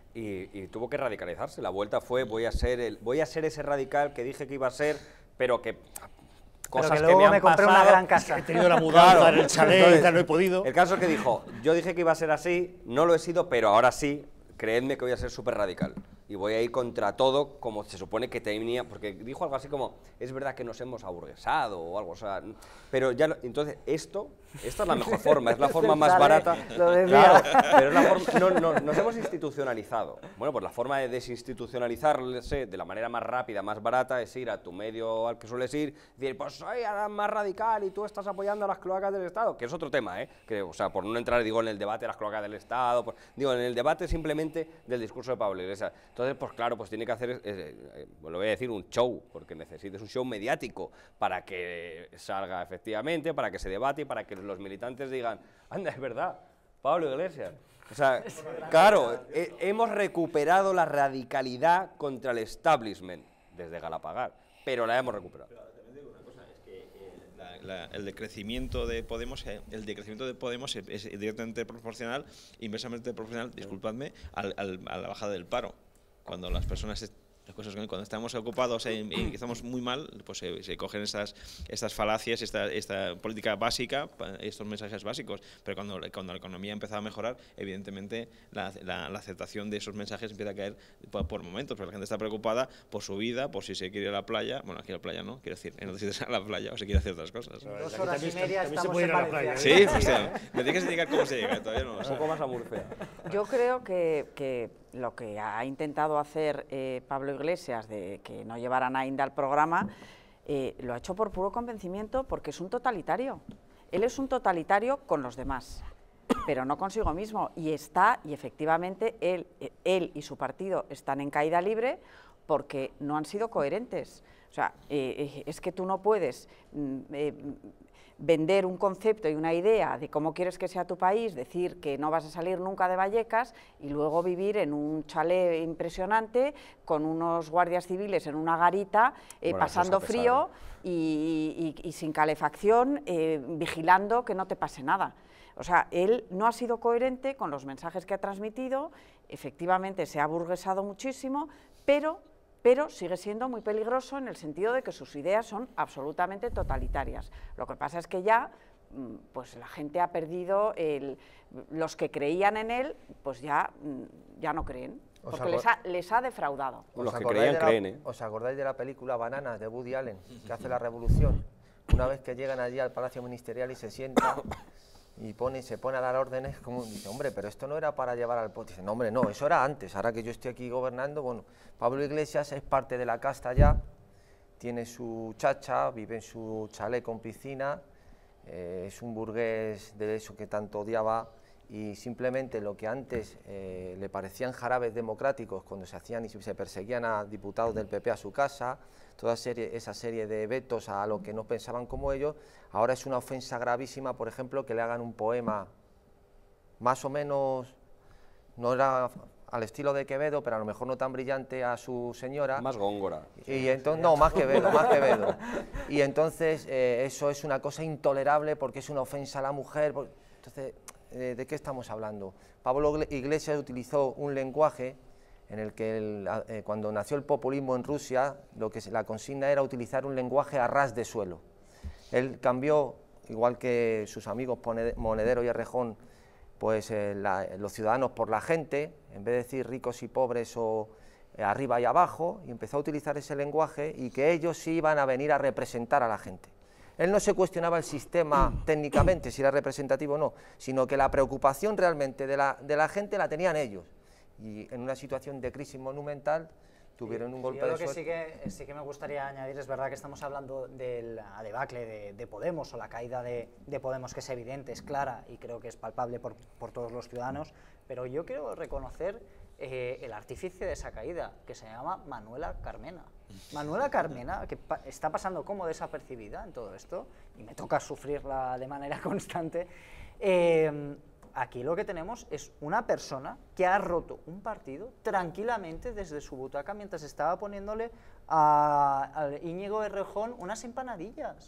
Speaker 5: y, y tuvo que radicalizarse. La vuelta fue, voy a ser el, voy a ser ese radical que dije que iba a ser, pero que... Cosas
Speaker 3: pero que
Speaker 5: que
Speaker 3: luego
Speaker 5: me han
Speaker 3: me compré
Speaker 5: pasado,
Speaker 3: una gran casa.
Speaker 1: He tenido la mudanza
Speaker 5: claro.
Speaker 1: en el chalet,
Speaker 5: Entonces,
Speaker 1: y tal, no he podido.
Speaker 5: El caso es que dijo, yo dije que iba a ser así, no lo he sido, pero ahora sí, creedme que voy a ser súper radical. Y voy a ir contra todo como se supone que tenía, porque dijo algo así como, es verdad que nos hemos aburguesado o algo, o sea, pero ya, entonces esto, esta es la mejor forma, es la forma más
Speaker 3: Sale,
Speaker 5: barata,
Speaker 3: lo
Speaker 5: claro, pero es la forma, no, no, nos hemos institucionalizado. Bueno, pues la forma de desinstitucionalizarse de la manera más rápida, más barata, es ir a tu medio al que sueles ir, y decir, pues soy ahora más radical y tú estás apoyando a las cloacas del Estado, que es otro tema, ¿eh? Que, o sea, por no entrar, digo, en el debate de las cloacas del Estado, por, digo, en el debate simplemente del discurso de Pablo Iglesias. Entonces, pues claro, pues tiene que hacer, eh, eh, lo voy a decir, un show, porque necesites un show mediático para que salga efectivamente, para que se debate y para que los militantes digan, anda, es verdad, Pablo Iglesias. O sea, claro, eh, hemos recuperado la radicalidad contra el establishment desde Galapagar, pero la hemos recuperado.
Speaker 6: La, el decrecimiento de Podemos, el decrecimiento de Podemos es, es directamente proporcional, inversamente proporcional, disculpadme, al, al, a la bajada del paro. Cuando las personas, las cosas, cuando estamos ocupados y, y estamos muy mal, pues se, se cogen estas, estas falacias, esta, esta política básica, estos mensajes básicos. Pero cuando, cuando la economía empieza a mejorar, evidentemente la, la, la aceptación de esos mensajes empieza a caer por, por momentos, porque la gente está preocupada por su vida, por si se quiere ir a la playa. Bueno, aquí a la playa no, quiero decir, no necesitas ir a la playa o se quiere hacer otras cosas.
Speaker 3: Dos horas y media estamos
Speaker 1: en Valencia.
Speaker 6: Sí, o sea, me tienes que explicar cómo se llega, todavía no lo sé.
Speaker 5: Un poco más a Murcia.
Speaker 4: Yo creo que, que lo que ha intentado hacer eh, Pablo Iglesias de que no llevaran a Inda al programa, eh, lo ha hecho por puro convencimiento porque es un totalitario. Él es un totalitario con los demás, pero no consigo mismo. Y está, y efectivamente, él, él y su partido están en caída libre porque no han sido coherentes. O sea, eh, es que tú no puedes eh, vender un concepto y una idea de cómo quieres que sea tu país, decir que no vas a salir nunca de Vallecas y luego vivir en un chalet impresionante con unos guardias civiles en una garita, eh, bueno, pasando frío y, y, y sin calefacción, eh, vigilando que no te pase nada. O sea, él no ha sido coherente con los mensajes que ha transmitido, efectivamente se ha aburguesado muchísimo, pero... pero sigue siendo muy peligroso en el sentido de que sus ideas son absolutamente totalitarias. Lo que pasa es que ya pues la gente ha perdido, el, los que creían en él, pues ya, ya no creen, porque les ha, les ha defraudado.
Speaker 5: Los que creían,
Speaker 2: la,
Speaker 5: creen, ¿eh?
Speaker 2: ¿Os acordáis de la película Bananas de Woody Allen, que hace la revolución? Una vez que llegan allí al Palacio Ministerial y se sientan y pone, se pone a dar órdenes, como dice, hombre, pero esto no era para llevar al pote. Dice, no, hombre, no, eso era antes, ahora que yo estoy aquí gobernando, bueno, Pablo Iglesias es parte de la casta ya, tiene su chacha, vive en su chalet con piscina, eh, es un burgués de eso que tanto odiaba, y simplemente lo que antes eh, le parecían jarabes democráticos cuando se hacían y se perseguían a diputados del P P a su casa, toda serie, esa serie de vetos a lo que no pensaban como ellos, ahora es una ofensa gravísima, por ejemplo, que le hagan un poema más o menos, no era al estilo de Quevedo, pero a lo mejor no tan brillante a su señora.
Speaker 5: Más Góngora.
Speaker 2: Y entonces, no, más Quevedo, más Quevedo. Y entonces eh, eso es una cosa intolerable porque es una ofensa a la mujer. Porque, entonces, eh, ¿de qué estamos hablando? Pablo Iglesias utilizó un lenguaje en el que el, eh, cuando nació el populismo en Rusia, lo que se, la consigna era utilizar un lenguaje a ras de suelo. Él cambió, igual que sus amigos Monedero y Errejón, pues eh, la, los ciudadanos por la gente, en vez de decir ricos y pobres o eh, arriba y abajo, y empezó a utilizar ese lenguaje y que ellos sí iban a venir a representar a la gente. Él no se cuestionaba el sistema técnicamente, si era representativo o no, sino que la preocupación realmente de la, de la gente la tenían ellos. Y en una situación de crisis monumental tuvieron un golpe
Speaker 3: Yo
Speaker 2: de
Speaker 3: lo que
Speaker 2: suerte.
Speaker 3: sí que, sí que me gustaría añadir, es verdad que estamos hablando del debacle de, de Podemos o la caída de, de Podemos, que es evidente, es clara y creo que es palpable por, por todos los ciudadanos, pero yo quiero reconocer eh, el artífice de esa caída, que se llama Manuela Carmena. Manuela Carmena, que pa está pasando como desapercibida en todo esto, y me toca sufrirla de manera constante. Eh, Aquí lo que tenemos es una persona que ha roto un partido tranquilamente desde su butaca mientras estaba poniéndole a, a Íñigo Errejón unas empanadillas.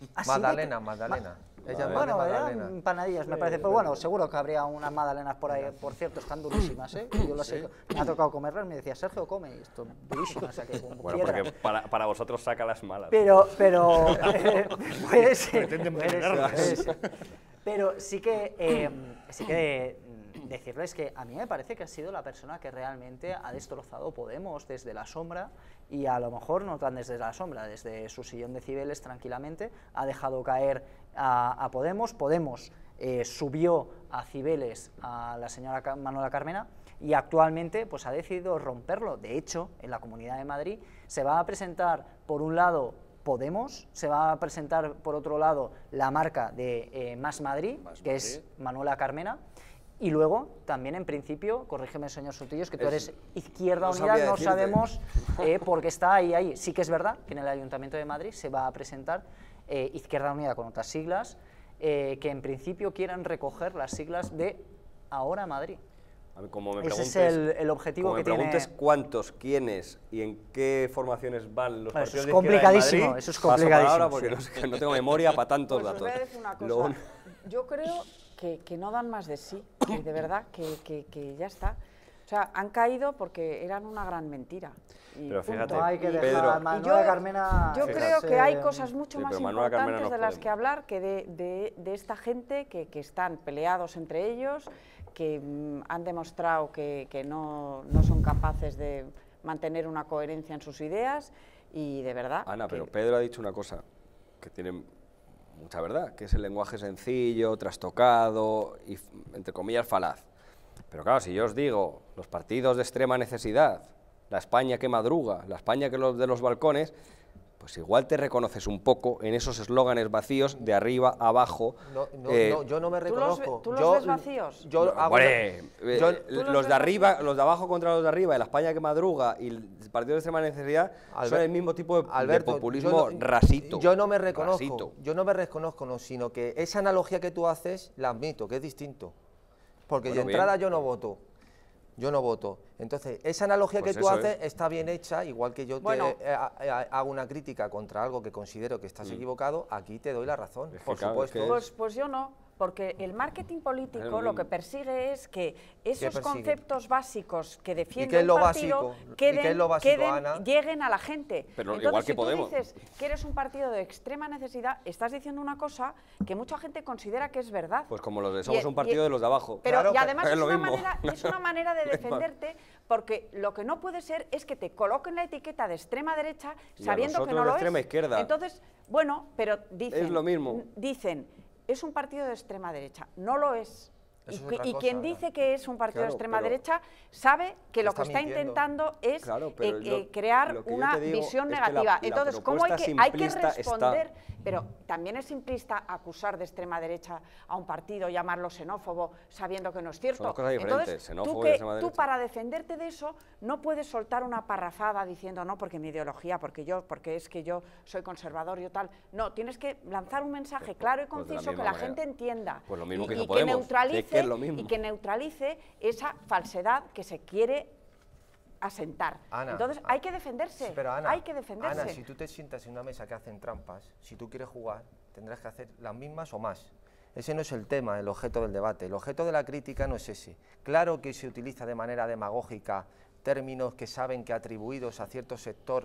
Speaker 3: Así
Speaker 2: Magdalena,
Speaker 3: de-
Speaker 2: Magdalena. Ella es más de
Speaker 3: Bueno,
Speaker 2: Magdalena.
Speaker 3: eran empanadillas, me parece. Pero bueno, seguro que habría unas magdalenas por ahí, por cierto, están durísimas, ¿eh? Yo las he- me ha tocado comerlas, me decía, Sergio, come, y esto, durísimas, o sea, que como
Speaker 5: Bueno,
Speaker 3: piedra.
Speaker 5: porque para, para vosotros saca las malas.
Speaker 3: Pero, pero, eh, puede ser,
Speaker 1: Pretenden
Speaker 3: puede ser,
Speaker 1: envenenarlas.
Speaker 3: puede ser. Pero sí que, eh, sí que mm, decirles que a mí me parece que ha sido la persona que realmente ha destrozado Podemos desde la sombra, y a lo mejor no tan desde la sombra, desde su sillón de Cibeles tranquilamente, ha dejado caer a, a Podemos. Podemos eh, subió a Cibeles a la señora Ca- Manuela Carmena, y actualmente pues ha decidido romperlo. De hecho, en la Comunidad de Madrid se va a presentar, por un lado, Podemos, se va a presentar, por otro lado, la marca de eh, Más Madrid,
Speaker 1: Más
Speaker 3: que
Speaker 1: Madrid.
Speaker 3: es Manuela Carmena, y luego, también en principio, corrígeme, señor Sotillos, que tú
Speaker 5: Es-
Speaker 3: eres Izquierda
Speaker 5: no
Speaker 3: Unida,
Speaker 5: sabía
Speaker 3: no
Speaker 5: decirte.
Speaker 3: sabemos eh, por qué está ahí, ahí. Sí que es verdad que en el Ayuntamiento de Madrid se va a presentar eh, Izquierda Unida con otras siglas, eh, que en principio quieran recoger las siglas de Ahora Madrid.
Speaker 5: A mí, como me
Speaker 3: Ese
Speaker 5: preguntes,
Speaker 3: es el- el objetivo
Speaker 5: como
Speaker 3: que
Speaker 5: me preguntes
Speaker 3: tiene-
Speaker 5: cuántos, quiénes y en qué formaciones van los
Speaker 3: Eso es
Speaker 5: partidos de izquierda en
Speaker 3: complicadísimo,
Speaker 5: Madrid,
Speaker 3: eso es
Speaker 5: paso palabra
Speaker 3: complicadísimo,
Speaker 5: porque
Speaker 3: sí.
Speaker 5: no, sé- no tengo memoria para tantos
Speaker 4: Pues os
Speaker 5: datos.
Speaker 4: voy a decir una cosa.
Speaker 5: Luego-
Speaker 4: Yo creo que, que no dan más de sí, que de verdad, que, que, que ya está. O sea, han caído porque eran una gran mentira. Y
Speaker 5: Pero
Speaker 4: punto.
Speaker 5: fíjate,
Speaker 3: No hay que dejar
Speaker 5: Pedro-
Speaker 3: a Manuela
Speaker 4: yo-
Speaker 3: Carmena.
Speaker 4: Yo
Speaker 5: Fíjate.
Speaker 4: creo que hay
Speaker 3: eh,
Speaker 4: cosas mucho
Speaker 5: Sí,
Speaker 4: más
Speaker 5: pero Manuela Carmena
Speaker 4: importantes
Speaker 5: no
Speaker 4: de las
Speaker 5: podemos.
Speaker 4: que hablar que de, de- de esta gente que, que están peleados entre ellos, que mm, han demostrado que, que no, no son capaces de mantener una coherencia en sus ideas y de verdad...
Speaker 5: Ana,
Speaker 4: que-
Speaker 5: pero Pedro ha dicho una cosa que tiene mucha verdad, que es el lenguaje sencillo, trastocado y, f- entre comillas, falaz. Pero claro, si yo os digo los partidos de extrema necesidad, la España que madruga, la España que los de los balcones, pues igual te reconoces un poco en esos eslóganes vacíos de arriba a abajo.
Speaker 2: No, no,
Speaker 5: eh,
Speaker 2: no, yo no me
Speaker 4: ¿Tú los,
Speaker 2: reconozco.
Speaker 4: ve- tú los
Speaker 2: yo,
Speaker 4: ves vacíos?
Speaker 2: Yo
Speaker 5: No,
Speaker 2: hago
Speaker 5: hombre,
Speaker 2: una-
Speaker 5: eh,
Speaker 2: yo-
Speaker 5: eh,
Speaker 4: ¿Tú los
Speaker 5: los
Speaker 4: ves
Speaker 5: de arriba, los de abajo contra los de arriba, y la España que madruga y el partido de extrema necesidad son
Speaker 2: Albert-
Speaker 5: el mismo tipo de, de
Speaker 2: Alberto,
Speaker 5: populismo
Speaker 2: yo no-
Speaker 5: rasito.
Speaker 2: Yo no me reconozco,
Speaker 5: rasito.
Speaker 2: yo no me reconozco, no, sino que esa analogía que tú haces la admito, que es distinto. Porque
Speaker 5: Bueno,
Speaker 2: de entrada
Speaker 5: bien.
Speaker 2: yo no voto. Yo no voto. Entonces, esa analogía
Speaker 5: Pues
Speaker 2: que tú
Speaker 5: eso
Speaker 2: haces
Speaker 5: es.
Speaker 2: está bien hecha, igual que yo te
Speaker 4: Bueno.
Speaker 2: eh, a- a- hago una crítica contra algo que considero que estás
Speaker 5: Mm.
Speaker 2: equivocado, aquí te doy la razón,
Speaker 5: Es que
Speaker 2: por
Speaker 5: claro, es
Speaker 2: supuesto.
Speaker 5: que-
Speaker 4: Pues, pues yo no, porque el marketing político
Speaker 5: lo
Speaker 4: lo que
Speaker 5: mismo.
Speaker 4: persigue es que esos
Speaker 2: persigue?
Speaker 4: conceptos básicos que defiende
Speaker 2: qué es
Speaker 4: un
Speaker 2: lo
Speaker 4: partido
Speaker 2: básico? ¿Y
Speaker 4: queden,
Speaker 2: qué es lo básico,
Speaker 4: queden-
Speaker 2: Ana?
Speaker 4: lleguen a la gente.
Speaker 5: Pero
Speaker 4: Entonces,
Speaker 5: igual que
Speaker 4: si tú
Speaker 5: Podemos.
Speaker 4: dices que eres un partido de extrema necesidad, estás diciendo una cosa que mucha gente considera que es verdad.
Speaker 5: Pues como los de
Speaker 4: Y-
Speaker 5: somos
Speaker 4: y-
Speaker 5: un partido de los de abajo.
Speaker 4: Pero
Speaker 2: Claro,
Speaker 4: y
Speaker 2: pero
Speaker 4: además
Speaker 5: es
Speaker 4: es,
Speaker 5: lo
Speaker 4: una
Speaker 5: mismo.
Speaker 4: manera, es una manera de
Speaker 5: Es más.
Speaker 4: defenderte, porque lo que no puede ser es que te coloquen la etiqueta de extrema derecha
Speaker 5: Y a
Speaker 4: sabiendo que
Speaker 5: nosotros
Speaker 4: no
Speaker 5: de
Speaker 4: lo
Speaker 5: extrema
Speaker 4: es.
Speaker 5: izquierda.
Speaker 4: Entonces, bueno, pero dicen,
Speaker 5: Es lo mismo.
Speaker 4: dicen, es un partido de extrema derecha, no lo es. Y,
Speaker 2: Eso es
Speaker 4: que-
Speaker 2: otra
Speaker 4: y
Speaker 2: cosa,
Speaker 4: quien
Speaker 2: Ana.
Speaker 4: dice que es un partido
Speaker 5: Claro,
Speaker 4: de extrema
Speaker 5: pero-
Speaker 4: derecha sabe que lo
Speaker 2: Está
Speaker 4: que está
Speaker 2: mintiendo.
Speaker 4: intentando es
Speaker 5: Claro, pero
Speaker 4: eh,
Speaker 5: lo-
Speaker 4: eh, crear
Speaker 5: lo que yo
Speaker 4: una
Speaker 5: te digo
Speaker 4: visión
Speaker 5: es que la-
Speaker 4: negativa.
Speaker 5: la
Speaker 4: Entonces, ¿cómo hay que,
Speaker 5: propuesta
Speaker 4: hay que
Speaker 5: simplista está-
Speaker 4: responder? Pero también es simplista acusar de extrema derecha a un partido, llamarlo xenófobo, sabiendo que no es cierto.
Speaker 5: Son dos cosas diferentes,
Speaker 4: Entonces,
Speaker 5: xenófobo
Speaker 4: tú,
Speaker 5: y
Speaker 4: que-
Speaker 5: extrema
Speaker 4: tú
Speaker 5: derecha.
Speaker 4: para defenderte de eso no puedes soltar una parrafada diciendo no, porque mi ideología, porque yo, porque es que yo soy conservador, yo tal. No, tienes que lanzar un mensaje claro y
Speaker 5: pues de la
Speaker 4: conciso que
Speaker 5: misma
Speaker 4: la
Speaker 5: manera.
Speaker 4: gente entienda.
Speaker 5: Pues lo mismo
Speaker 4: y,
Speaker 5: que hizo
Speaker 4: y
Speaker 5: Podemos, que
Speaker 4: neutralice,
Speaker 5: que es lo mismo.
Speaker 4: y que neutralice esa falsedad que se quiere asentar.
Speaker 2: Ana,
Speaker 4: Entonces
Speaker 2: Ana,
Speaker 4: hay que defenderse,
Speaker 2: Sí, pero Ana,
Speaker 4: hay que defenderse.
Speaker 2: Ana, si tú te sientas en una mesa que hacen trampas, si tú quieres jugar, tendrás que hacer las mismas o más. Ese no es el tema, el objeto del debate. El objeto de la crítica no es ese. Claro que se utiliza de manera demagógica términos que saben que atribuidos a cierto sector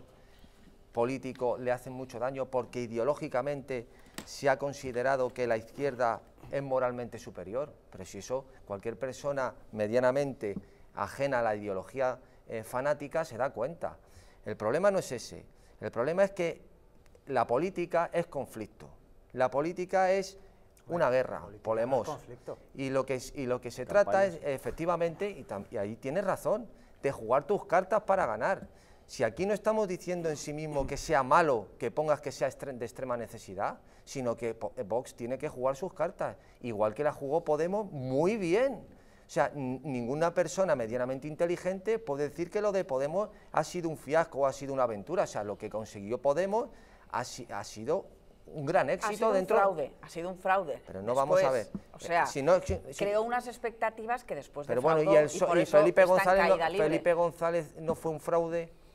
Speaker 2: político le hacen mucho daño porque ideológicamente se ha considerado que la izquierda es moralmente superior. Pero si eso, cualquier persona medianamente ajena a la ideología eh, fanática se da cuenta. El problema no es ese. El problema es que la política es conflicto. La política es una guerra, polemos.
Speaker 3: conflicto.
Speaker 2: Y lo que, es- y lo que se trata es, efectivamente, y, tam- y ahí tienes razón, de jugar tus cartas para ganar. Si aquí no estamos diciendo en sí mismo que sea malo que pongas que sea estre- de extrema necesidad, sino que Po- eh, Vox tiene que jugar sus cartas, igual que la jugó Podemos muy bien. O sea, n- ninguna persona medianamente inteligente puede decir que lo de Podemos ha sido un fiasco o ha sido una aventura. O sea, lo que consiguió Podemos ha, si- ha sido un gran
Speaker 4: ha
Speaker 2: éxito
Speaker 4: sido
Speaker 2: dentro...
Speaker 4: un fraude, ha sido un fraude.
Speaker 2: Pero no vamos a
Speaker 4: Después,
Speaker 2: ver.
Speaker 4: O sea,
Speaker 2: Eh, si no- si- si-
Speaker 4: creó unas expectativas que después
Speaker 2: Pero bueno, y,
Speaker 4: defraudó
Speaker 2: el so-
Speaker 4: por
Speaker 2: y
Speaker 4: eso
Speaker 2: Felipe,
Speaker 4: está en
Speaker 2: González no,
Speaker 4: caída libre.
Speaker 2: Felipe González no fue un fraude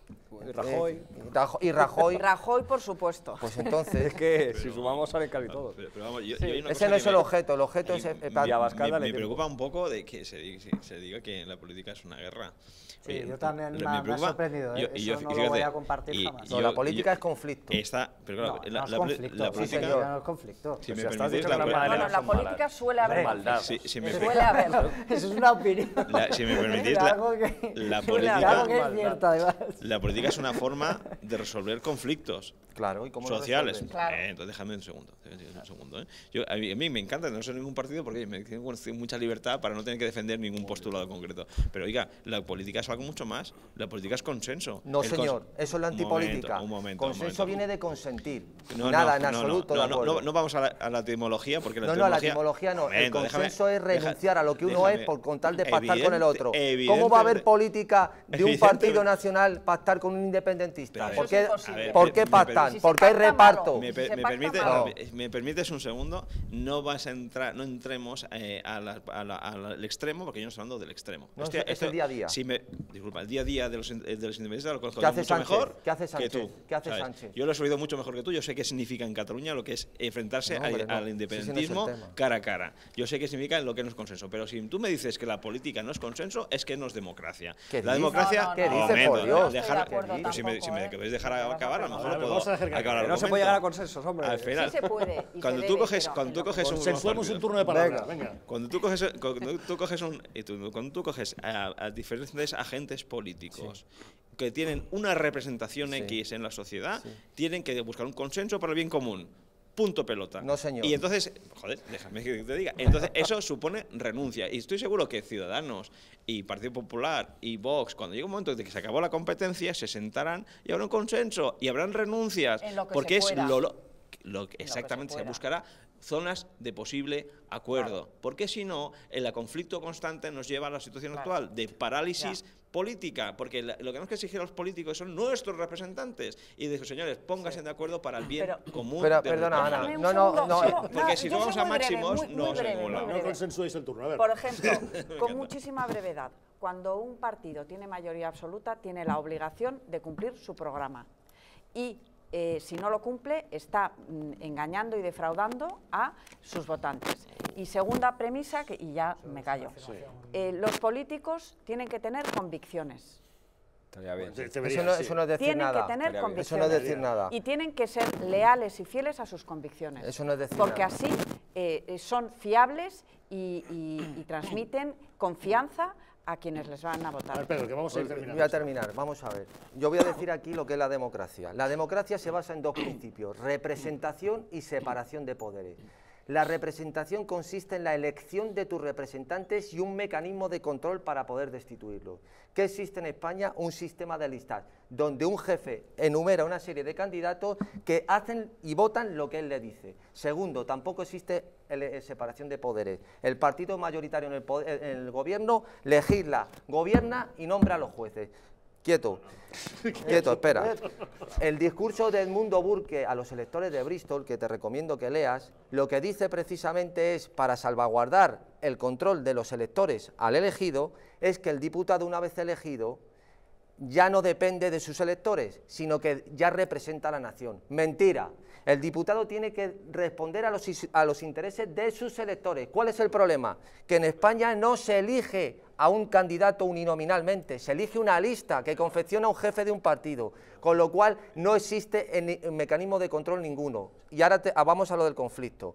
Speaker 5: Rajoy.
Speaker 2: Eh, Rajoy. Y Rajoy.
Speaker 4: Rajoy, por supuesto.
Speaker 2: Pues entonces.
Speaker 5: Es que
Speaker 18: Pero-
Speaker 5: si sumamos sale casi todo.
Speaker 18: Pero, pero vamos, yo-
Speaker 2: Sí,
Speaker 18: yo hay una
Speaker 2: ese
Speaker 18: cosa
Speaker 2: no
Speaker 18: que
Speaker 2: es el
Speaker 18: me-
Speaker 2: objeto, el objeto es.
Speaker 18: me-
Speaker 2: eh,
Speaker 18: me-
Speaker 2: pa-
Speaker 5: Y a Abascal
Speaker 18: me,
Speaker 5: dale
Speaker 18: me
Speaker 5: tiempo.
Speaker 18: preocupa un poco de que se, di- se diga que la política es una guerra.
Speaker 3: Sí,
Speaker 18: Oye,
Speaker 3: yo también
Speaker 18: me
Speaker 3: me ha- me ha
Speaker 18: preocupa-
Speaker 3: sorprendido, ¿eh?
Speaker 18: yo- y
Speaker 3: Eso
Speaker 18: yo-
Speaker 3: no
Speaker 18: y
Speaker 3: lo
Speaker 18: fíjate,
Speaker 3: voy a compartir
Speaker 18: y
Speaker 3: jamás.
Speaker 2: No,
Speaker 18: yo-
Speaker 2: la
Speaker 18: y
Speaker 2: política
Speaker 18: yo-
Speaker 2: es conflicto.
Speaker 18: Está, pero claro,
Speaker 3: No,
Speaker 18: la,
Speaker 3: no es
Speaker 18: la-
Speaker 3: conflicto.
Speaker 18: la
Speaker 3: Sí,
Speaker 18: política...
Speaker 3: señor, no es conflicto.
Speaker 18: Si me
Speaker 5: Si estás
Speaker 18: permitís,
Speaker 5: dicho
Speaker 18: la,
Speaker 5: que la
Speaker 18: la-
Speaker 5: madre
Speaker 4: Bueno,
Speaker 5: son
Speaker 4: la
Speaker 5: malas.
Speaker 4: política suele haber
Speaker 5: Maldad.
Speaker 18: si, si me,
Speaker 4: Suele haber.
Speaker 3: Eso es una opinión.
Speaker 18: la- si me permitís,
Speaker 3: De
Speaker 18: la,
Speaker 3: algo que-
Speaker 18: la
Speaker 3: de
Speaker 18: política...
Speaker 3: algo que es cierto, además.
Speaker 18: La política es una forma de resolver conflictos
Speaker 2: Claro, ¿y cómo lo
Speaker 18: sociales.
Speaker 2: resuelves?
Speaker 4: Claro.
Speaker 18: Eh, entonces déjame un segundo. déjame un segundo ¿eh? Yo, a, mí, a mí me encanta no ser ningún partido porque me tengo mucha libertad para no tener que defender ningún postulado concreto. Pero oiga, la política es algo mucho más. La política es consenso.
Speaker 2: No,
Speaker 18: El
Speaker 2: señor,
Speaker 18: cons-
Speaker 2: eso es la
Speaker 18: Un
Speaker 2: antipolítica.
Speaker 18: momento, un momento, un
Speaker 2: Consenso
Speaker 18: momento.
Speaker 2: viene de consentir.
Speaker 18: No,
Speaker 2: Nada,
Speaker 18: no,
Speaker 2: en
Speaker 18: no,
Speaker 2: absoluto,
Speaker 18: no,
Speaker 2: de
Speaker 18: no,
Speaker 2: acuerdo.
Speaker 18: no, no vamos a la, a la etimología porque la
Speaker 2: No, no, a la
Speaker 18: etimología...
Speaker 2: etimología no. El
Speaker 18: Momento, déjame-
Speaker 2: consenso es
Speaker 18: deja-
Speaker 2: renunciar a lo que uno es
Speaker 18: déjame-
Speaker 2: por con tal de pactar con el
Speaker 18: Evidente-
Speaker 2: otro. ¿Cómo va a haber
Speaker 18: evidentemente-
Speaker 2: política de un
Speaker 18: evidentemente-
Speaker 2: partido nacional pactar con un independentista?
Speaker 18: Pero
Speaker 2: ¿Por
Speaker 18: eso
Speaker 2: qué,
Speaker 4: es imposible.
Speaker 18: A ver,
Speaker 2: ¿por
Speaker 18: me-
Speaker 2: qué
Speaker 18: me
Speaker 2: pactan?
Speaker 18: permite-
Speaker 4: Si se
Speaker 2: Porque hay
Speaker 4: pacta,
Speaker 2: reparto.
Speaker 4: malo.
Speaker 18: Me,
Speaker 4: Si
Speaker 18: per-
Speaker 4: se
Speaker 18: me
Speaker 4: pacta,
Speaker 18: permite,
Speaker 4: malo.
Speaker 18: me permites un segundo, no vas a entrar, no entremos eh, a la- a la- a la- al extremo, porque yo no estoy hablando del extremo.
Speaker 2: No,
Speaker 18: Hostia,
Speaker 2: es- es el día a día.
Speaker 18: Si me, disculpa, el día a día de los, in- de los independentistas lo conozco
Speaker 2: ¿Qué
Speaker 18: yo
Speaker 2: hace
Speaker 18: mucho
Speaker 2: Sánchez?
Speaker 18: mejor
Speaker 2: ¿Qué hace
Speaker 18: que
Speaker 2: Sánchez?
Speaker 18: tú.
Speaker 2: ¿Qué hace
Speaker 18: ¿sabes?
Speaker 2: Sánchez?
Speaker 18: Yo lo he oído mucho mejor que tú. Yo sé qué significa en Cataluña lo que es enfrentarse
Speaker 2: No,
Speaker 18: al-
Speaker 2: hombre, no.
Speaker 18: al
Speaker 2: Ese no es el
Speaker 18: independentismo
Speaker 2: tema.
Speaker 18: cara a cara. Yo sé qué significa lo que no es consenso. Pero si tú me dices que la política no es consenso, es que no es democracia.
Speaker 2: ¿Qué
Speaker 18: La
Speaker 2: dices?
Speaker 18: democracia...
Speaker 4: No, no,
Speaker 2: ¿Qué
Speaker 4: no.
Speaker 2: dice,
Speaker 18: Momento,
Speaker 2: por Dios?
Speaker 4: No
Speaker 18: dejar-
Speaker 4: estoy de acuerdo
Speaker 18: pero si me,
Speaker 4: tampoco,
Speaker 18: si me
Speaker 4: ¿eh?
Speaker 18: queréis dejar
Speaker 4: No,
Speaker 18: acabar, a lo
Speaker 4: no,
Speaker 18: mejor
Speaker 1: no,
Speaker 18: puedo
Speaker 1: vamos a dejar que
Speaker 18: acabar el
Speaker 5: No se
Speaker 18: argumento.
Speaker 5: puede llegar a consensos, hombre.
Speaker 18: Al final,
Speaker 4: Sí se puede y
Speaker 18: cuando
Speaker 4: se
Speaker 18: tú
Speaker 4: debe,
Speaker 18: coges,
Speaker 4: pero
Speaker 18: cuando
Speaker 4: en
Speaker 18: tú
Speaker 4: lo
Speaker 18: coges un,
Speaker 1: Consensuemos un
Speaker 18: partidos-
Speaker 1: turno de palabra. Venga.
Speaker 18: Cuando tú coges, cuando tú coges un, y tú- cuando tú coges a, a diferentes agentes políticos que tienen una representación
Speaker 2: Sí.
Speaker 18: X en la sociedad,
Speaker 2: Sí.
Speaker 18: tienen que buscar un consenso para el bien común. Punto pelota.
Speaker 2: No, señor.
Speaker 18: Y entonces, joder, déjame que te diga. Entonces, eso supone renuncia. Y estoy seguro que Ciudadanos y Partido Popular y Vox, cuando llegue un momento de que se acabó la competencia, se sentarán y habrá un consenso y habrán renuncias.
Speaker 4: En lo que
Speaker 18: porque
Speaker 4: se
Speaker 18: es
Speaker 4: pueda.
Speaker 18: lo, lo- lo que
Speaker 4: se
Speaker 18: exactamente se,
Speaker 4: pueda.
Speaker 18: buscará zonas de posible acuerdo. Porque si no, el conflicto constante nos lleva a la situación
Speaker 4: Claro.
Speaker 18: actual de parálisis
Speaker 4: Ya.
Speaker 18: política, porque la- lo que tenemos que exigir a los políticos son nuestros representantes y decir, señores, pónganse de acuerdo para el bien
Speaker 4: Pero-
Speaker 18: común.
Speaker 2: Pero,
Speaker 18: de
Speaker 2: perdona,
Speaker 18: nuestro
Speaker 2: Ana,
Speaker 18: pueblo.
Speaker 2: no, no, no,
Speaker 4: solo-
Speaker 2: eh,
Speaker 18: Porque
Speaker 4: no,
Speaker 18: si
Speaker 4: yo
Speaker 18: vamos
Speaker 4: soy
Speaker 18: a
Speaker 4: muy breve,
Speaker 18: máximos,
Speaker 4: muy- muy
Speaker 18: no vamos a
Speaker 4: breve,
Speaker 18: ningún
Speaker 4: muy
Speaker 18: lado.
Speaker 1: No
Speaker 4: breve.
Speaker 1: consensuéis el turno. A ver.
Speaker 4: Por ejemplo,
Speaker 18: Me
Speaker 4: con
Speaker 18: encanta.
Speaker 4: muchísima brevedad, cuando un partido tiene mayoría absoluta, tiene la obligación de cumplir su programa. Y eh, si no lo cumple, está mm, engañando y defraudando a sus votantes. Y segunda premisa, que, y ya me callo, eh, los políticos tienen que tener convicciones.
Speaker 5: Estaría bien.
Speaker 1: Te-
Speaker 5: sí.
Speaker 1: te
Speaker 2: eso
Speaker 1: vería,
Speaker 2: no,
Speaker 1: sí.
Speaker 2: eso no es decir
Speaker 4: Tienen
Speaker 2: nada.
Speaker 4: que tener
Speaker 5: Estaría bien.
Speaker 2: Eso no
Speaker 4: convicciones.
Speaker 2: es decir nada.
Speaker 4: Y tienen que ser leales y fieles a sus convicciones.
Speaker 2: Eso no es decir
Speaker 4: Porque
Speaker 2: nada.
Speaker 4: así eh, eh, son fiables y, y- y transmiten confianza a quienes les van a
Speaker 1: A
Speaker 4: votar.
Speaker 1: ver, Pedro, que vamos a ir terminando.
Speaker 2: Voy a terminar, vamos a ver. Yo voy a decir aquí lo que es la democracia. La democracia se basa en dos principios, representación y separación de poderes. La representación consiste en la elección de tus representantes y un mecanismo de control para poder destituirlos. ¿Qué existe en España? Un sistema de listas, donde un jefe enumera una serie de candidatos que hacen y votan lo que él le dice. Segundo, tampoco existe el- el separación de poderes. El partido mayoritario en el, poder- en el gobierno legisla, gobierna y nombra a los jueces. Quieto, quieto, espera. El discurso de Edmundo Burke a los electores de Bristol, que te recomiendo que leas, lo que dice precisamente es, para salvaguardar el control de los electores al elegido, es que el diputado, una vez elegido, ya no depende de sus electores, sino que ya representa a la nación. Mentira. El diputado tiene que responder a los, is- a los intereses de sus electores. ¿Cuál es el problema? Que en España no se elige a un candidato uninominalmente, se elige una lista que confecciona un jefe de un partido, con lo cual no existe en- en mecanismo de control ninguno. Y ahora te- vamos a lo del conflicto.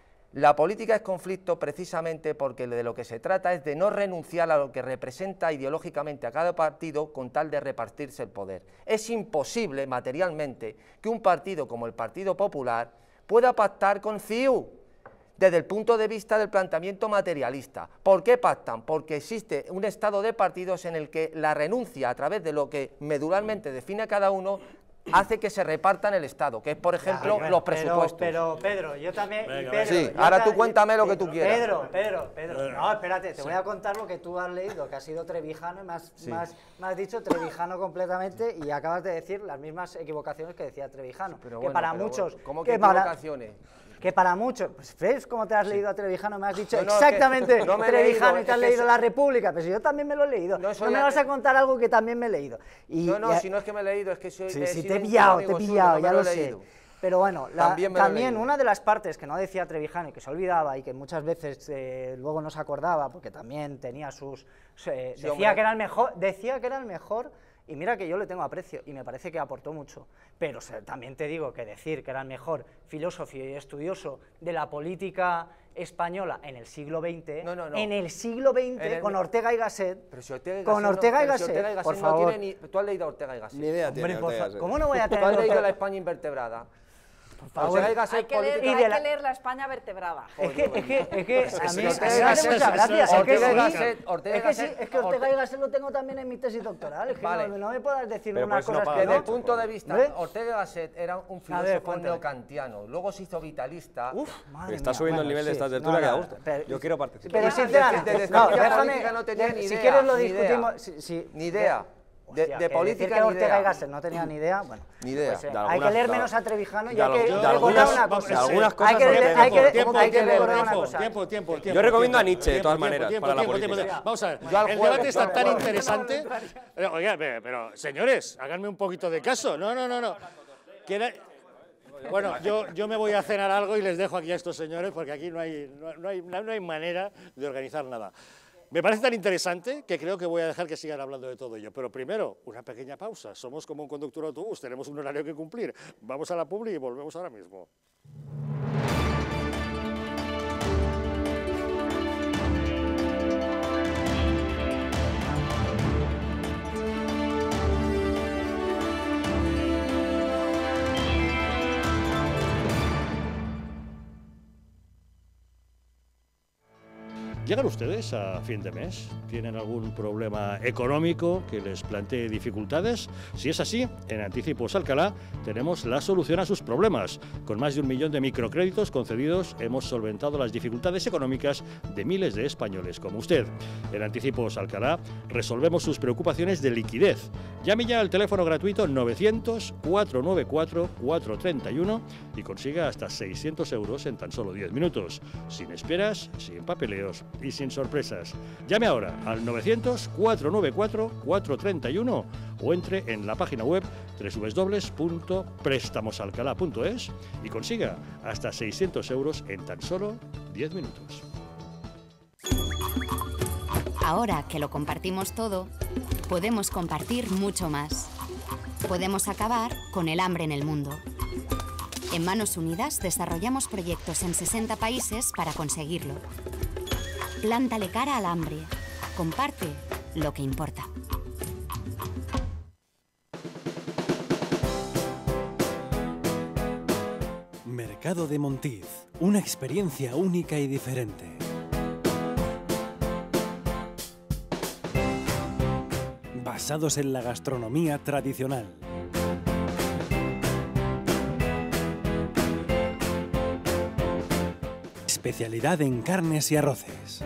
Speaker 2: La política es conflicto precisamente porque de lo que se trata es de no renunciar a lo que representa ideológicamente a cada partido con tal de repartirse el poder. Es imposible materialmente que un partido como el Partido Popular pueda pactar con C I U desde el punto de vista del planteamiento materialista. ¿Por qué pactan? Porque existe un estado de partidos en el que la renuncia a través de lo que medularmente define a cada uno hace que se repartan el Estado, que es, por ejemplo,
Speaker 3: Ya,
Speaker 2: los
Speaker 3: pero-
Speaker 2: presupuestos.
Speaker 3: Pero, Pedro, yo también...
Speaker 1: Venga,
Speaker 3: Pedro,
Speaker 2: sí,
Speaker 3: yo
Speaker 2: ahora
Speaker 3: ta-
Speaker 2: tú cuéntame lo que tú
Speaker 3: Pedro,
Speaker 2: quieras.
Speaker 3: Pedro, Pedro, Pedro.
Speaker 1: Venga.
Speaker 3: No, espérate, te voy a contar lo que tú has leído, que ha sido trevijano y me has,
Speaker 2: Sí.
Speaker 3: me has- me has dicho trevijano completamente y acabas de decir las mismas equivocaciones que decía Trevijano.
Speaker 2: Pero
Speaker 3: que
Speaker 2: bueno,
Speaker 3: para
Speaker 2: pero
Speaker 3: muchos...
Speaker 2: bueno, ¿cómo
Speaker 3: que
Speaker 2: que
Speaker 3: para-
Speaker 2: equivocaciones?
Speaker 3: que para muchos, pues ves cómo te has leído a Trevijano, me has dicho
Speaker 2: No, no,
Speaker 3: exactamente
Speaker 2: que no me he
Speaker 3: Trevijano
Speaker 2: leído,
Speaker 3: y te has
Speaker 2: es que
Speaker 3: leído
Speaker 2: eso-
Speaker 3: La República, pero si yo también me lo he leído, no,
Speaker 2: eso
Speaker 3: me
Speaker 2: ya-
Speaker 3: vas a contar algo que también me he leído. Y,
Speaker 2: No, no,
Speaker 3: y-
Speaker 2: si no es que me he leído, es que soy.
Speaker 3: Sí,
Speaker 2: he
Speaker 3: sí,
Speaker 2: sido
Speaker 3: te he
Speaker 2: un
Speaker 3: pillado, te he
Speaker 2: amigo suyo,
Speaker 3: pillado,
Speaker 2: no me
Speaker 3: ya
Speaker 2: lo
Speaker 3: lo
Speaker 2: he
Speaker 3: sé.
Speaker 2: leído.
Speaker 3: Pero bueno, la-
Speaker 2: También me lo he
Speaker 3: también
Speaker 2: leído.
Speaker 3: una de las partes que no decía Trevijano y que se olvidaba y que muchas veces eh, luego no se acordaba, porque también tenía sus... eh,
Speaker 2: Sí,
Speaker 3: decía
Speaker 2: hombre.
Speaker 3: que era el mejor, decía que era el mejor, y mira que yo le tengo aprecio, y me parece que aportó mucho. Pero o sea, también te digo que decir que era el mejor filósofo y estudioso de la política española en el siglo veinte,
Speaker 2: No, no, no.
Speaker 3: en el siglo veinte,
Speaker 2: En el-
Speaker 3: con Ortega y Gasset,
Speaker 2: Pero si Ortega y
Speaker 3: con
Speaker 2: Gasset no-
Speaker 3: Ortega y
Speaker 2: pero si
Speaker 3: Gasset,
Speaker 2: Ortega y Gasset
Speaker 3: por
Speaker 2: no
Speaker 3: favor.
Speaker 2: tiene ni- ¿Tú has leído a Ortega y Gasset?
Speaker 5: Ni idea
Speaker 3: Hombre,
Speaker 5: tiene
Speaker 3: por
Speaker 5: Ortega
Speaker 3: fa-
Speaker 5: Gasset.
Speaker 3: ¿cómo no voy a
Speaker 2: ¿Tú
Speaker 3: tener
Speaker 2: has leído
Speaker 3: Ortega-
Speaker 2: La España invertebrada?
Speaker 3: favor.
Speaker 2: Ortega y Gasset,
Speaker 4: Hay que leer,
Speaker 2: política-
Speaker 3: y de
Speaker 4: hay
Speaker 3: la-
Speaker 4: que leer La España vertebrada.
Speaker 3: Es que, es que, es que
Speaker 1: Pues
Speaker 3: a
Speaker 1: eso,
Speaker 3: mí
Speaker 1: eso,
Speaker 3: a mí
Speaker 1: eso,
Speaker 3: me hace
Speaker 1: eso,
Speaker 3: mucha
Speaker 1: eso,
Speaker 3: gracia.
Speaker 1: eso,
Speaker 3: Es que
Speaker 2: Ortega y
Speaker 3: sí,
Speaker 2: Gasset, Ortega
Speaker 3: es
Speaker 2: y
Speaker 3: que sí,
Speaker 2: Gasset,
Speaker 3: es que Ortega y
Speaker 2: Ortega-
Speaker 3: Gasset lo tengo también en mi tesis doctoral. Es que
Speaker 2: Vale.
Speaker 3: no, no me puedas decir
Speaker 5: Pero por
Speaker 3: unas
Speaker 5: eso no
Speaker 3: cosas
Speaker 5: paga
Speaker 3: que
Speaker 2: Desde
Speaker 3: no.
Speaker 2: el punto de vista,
Speaker 3: ¿Eh?
Speaker 2: Ortega y Gasset era un
Speaker 3: ver,
Speaker 2: filósofo
Speaker 3: cuéntame.
Speaker 2: neocantiano, luego se hizo vitalista.
Speaker 3: Uf, madre
Speaker 5: Está
Speaker 3: mía,
Speaker 5: subiendo el
Speaker 3: bueno,
Speaker 5: nivel de
Speaker 3: sí,
Speaker 5: esta
Speaker 3: no,
Speaker 5: tertulia que
Speaker 3: no,
Speaker 5: da gusto.
Speaker 3: pero-
Speaker 5: Yo quiero participar.
Speaker 3: Pero
Speaker 2: De-
Speaker 3: sinceramente,
Speaker 2: de- de
Speaker 3: no,
Speaker 2: ciencia
Speaker 3: déjame,
Speaker 2: política no tenía
Speaker 3: de-
Speaker 2: ni
Speaker 3: si
Speaker 2: idea,
Speaker 3: quieres lo
Speaker 2: ni idea.
Speaker 3: discutimos, si- si-
Speaker 2: Ni idea. De,
Speaker 3: Hostia,
Speaker 2: de
Speaker 3: que
Speaker 2: política
Speaker 3: decir que
Speaker 2: ni
Speaker 3: Ortega
Speaker 2: idea.
Speaker 3: y Gasset no tenía ni idea, bueno,
Speaker 2: Ni idea.
Speaker 3: pues, eh,
Speaker 5: De
Speaker 3: hay que
Speaker 5: algunas-
Speaker 3: leer
Speaker 5: de-
Speaker 3: menos a Trevijano y
Speaker 5: de
Speaker 3: hay que
Speaker 5: algo- de
Speaker 3: recordar
Speaker 5: algunas-
Speaker 3: una
Speaker 1: vamos,
Speaker 3: cosa.
Speaker 5: de algunas
Speaker 3: Hay
Speaker 5: cosas
Speaker 3: que
Speaker 5: no
Speaker 3: leer-
Speaker 5: te-
Speaker 3: hay que-
Speaker 1: Tiempo,
Speaker 3: hay que
Speaker 1: tiempo,
Speaker 3: recordar una
Speaker 1: tiempo,
Speaker 3: cosa.
Speaker 1: tiempo, tiempo, tiempo.
Speaker 5: Yo recomiendo a
Speaker 1: tiempo,
Speaker 5: Nietzsche, de
Speaker 1: tiempo,
Speaker 5: todas
Speaker 1: tiempo,
Speaker 5: maneras,
Speaker 1: tiempo,
Speaker 5: para la
Speaker 1: tiempo,
Speaker 5: política.
Speaker 1: tiempo. Vamos a ver,
Speaker 2: Yo al
Speaker 1: el
Speaker 2: juego,
Speaker 1: debate
Speaker 2: yo
Speaker 1: está
Speaker 2: al
Speaker 1: tan
Speaker 2: juego.
Speaker 1: interesante. Pero, Oiga, pero, pero, señores, háganme un poquito de caso. No, no, no, no. Que era- Bueno, yo, yo me voy a cenar algo y les dejo aquí a estos señores porque aquí no hay, no, no hay, no hay manera de organizar nada. Me parece tan interesante que creo que voy a dejar que sigan hablando de todo ello. Pero primero, una pequeña pausa. Somos como un conductor de autobús, tenemos un horario que cumplir. Vamos a la publi y volvemos ahora mismo. ¿Llegan ustedes a fin de mes? ¿Tienen algún problema económico que les plantee dificultades? Si es así, en Anticipos Alcalá tenemos la solución a sus problemas. Con más de un millón de microcréditos concedidos hemos solventado las dificultades económicas de miles de españoles como usted. En Anticipos Alcalá resolvemos sus preocupaciones de liquidez. Llame ya al teléfono gratuito novecientos, cuatrocientos noventa y cuatro, cuatrocientos treinta y uno y consiga hasta seiscientos euros en tan solo diez minutos. Sin esperas, sin papeleos y sin sorpresas. Llame ahora al novecientos, cuatrocientos noventa y cuatro, cuatrocientos treinta y uno o entre en la página web doble u doble u doble u punto préstamosalcalá punto es y consiga hasta seiscientos euros en tan solo diez minutos.
Speaker 7: Ahora que lo compartimos todo, podemos compartir mucho más. Podemos acabar con el hambre en el mundo. En Manos Unidas desarrollamos proyectos en sesenta países para conseguirlo. Plántale cara al hambre. Comparte lo que importa.
Speaker 8: Mercado de Montiz, una experiencia única y diferente. Basados en la gastronomía tradicional. Especialidad en carnes y arroces.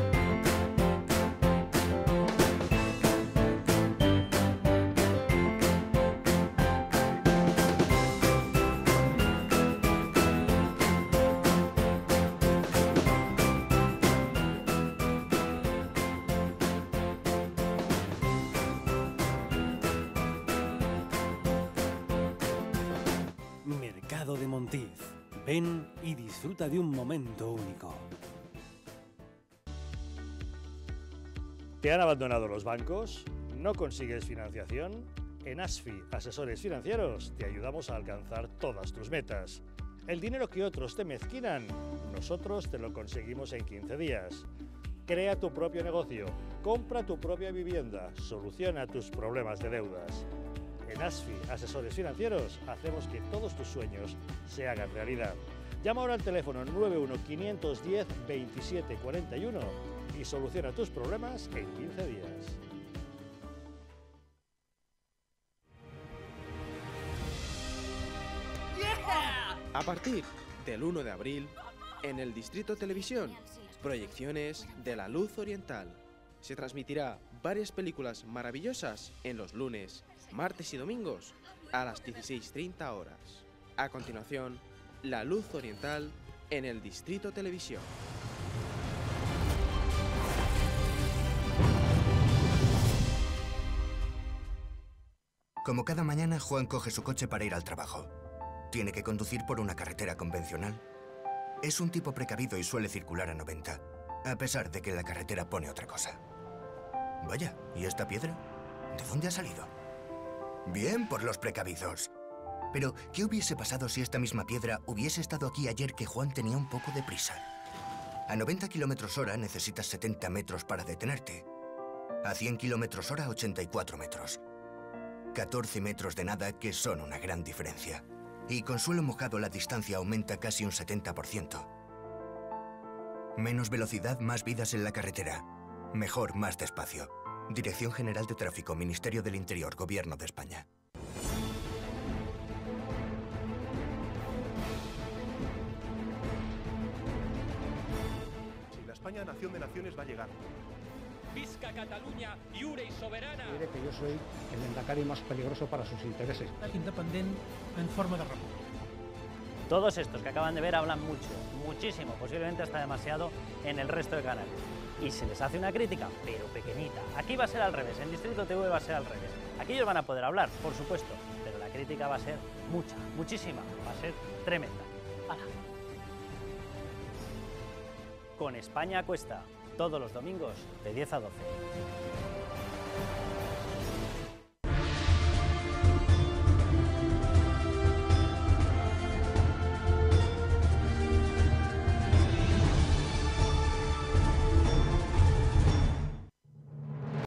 Speaker 8: Mercado de Montiz. Ven y disfruta de un momento único.
Speaker 1: ¿Te han abandonado los bancos? ¿No consigues financiación? En ASFI, Asesores Financieros, te ayudamos a alcanzar todas tus metas. El dinero que otros te mezquinan, nosotros te lo conseguimos en quince días. Crea tu propio negocio, compra tu propia vivienda, soluciona tus problemas de deudas. En ASFI, Asesores Financieros, hacemos que todos tus sueños se hagan realidad. Llama ahora al teléfono nueve uno cinco uno cero, veintisiete cuarenta y uno y soluciona tus problemas en quince días.
Speaker 9: A partir del uno de abril, en el Distrito Televisión, proyecciones de La Luz Oriental. Se transmitirá varias películas maravillosas en los lunes, martes y domingos a las dieciséis treinta horas. A continuación, La Luz Oriental en el Distrito Televisión.
Speaker 10: Como cada mañana, Juan coge su coche para ir al trabajo. Tiene que conducir por una carretera convencional. Es un tipo precavido y suele circular a noventa, a pesar de que la carretera pone otra cosa. Vaya, ¿y esta piedra? ¿De dónde ha salido? Bien por los precavidos. Pero, ¿qué hubiese pasado si esta misma piedra hubiese estado aquí ayer que Juan tenía un poco de prisa? A noventa kilómetros hora necesitas setenta metros para detenerte. A cien kilómetros hora, ochenta y cuatro metros. catorce metros de nada que son una gran diferencia. Y con suelo mojado la distancia aumenta casi un setenta por ciento. Menos velocidad, más vidas en la carretera. Mejor, más despacio. Dirección General de Tráfico, Ministerio del Interior, Gobierno de España.
Speaker 19: Si la España nación de naciones va a llegar.
Speaker 11: Visca Catalunya, lliure i soberana.
Speaker 12: Diré que yo soy el Endacari más peligroso para sus intereses.
Speaker 13: Independent en forma de república.
Speaker 14: Todos estos que acaban de ver hablan mucho, muchísimo, posiblemente hasta demasiado en el resto de canales. Y se les hace una crítica, pero pequeñita. Aquí va a ser al revés, en Distrito T V va a ser al revés. Aquí ellos van a poder hablar, por supuesto, pero la crítica va a ser mucha, muchísima, va a ser tremenda. ¡Hala! Con España a cuesta, todos los domingos de diez a doce.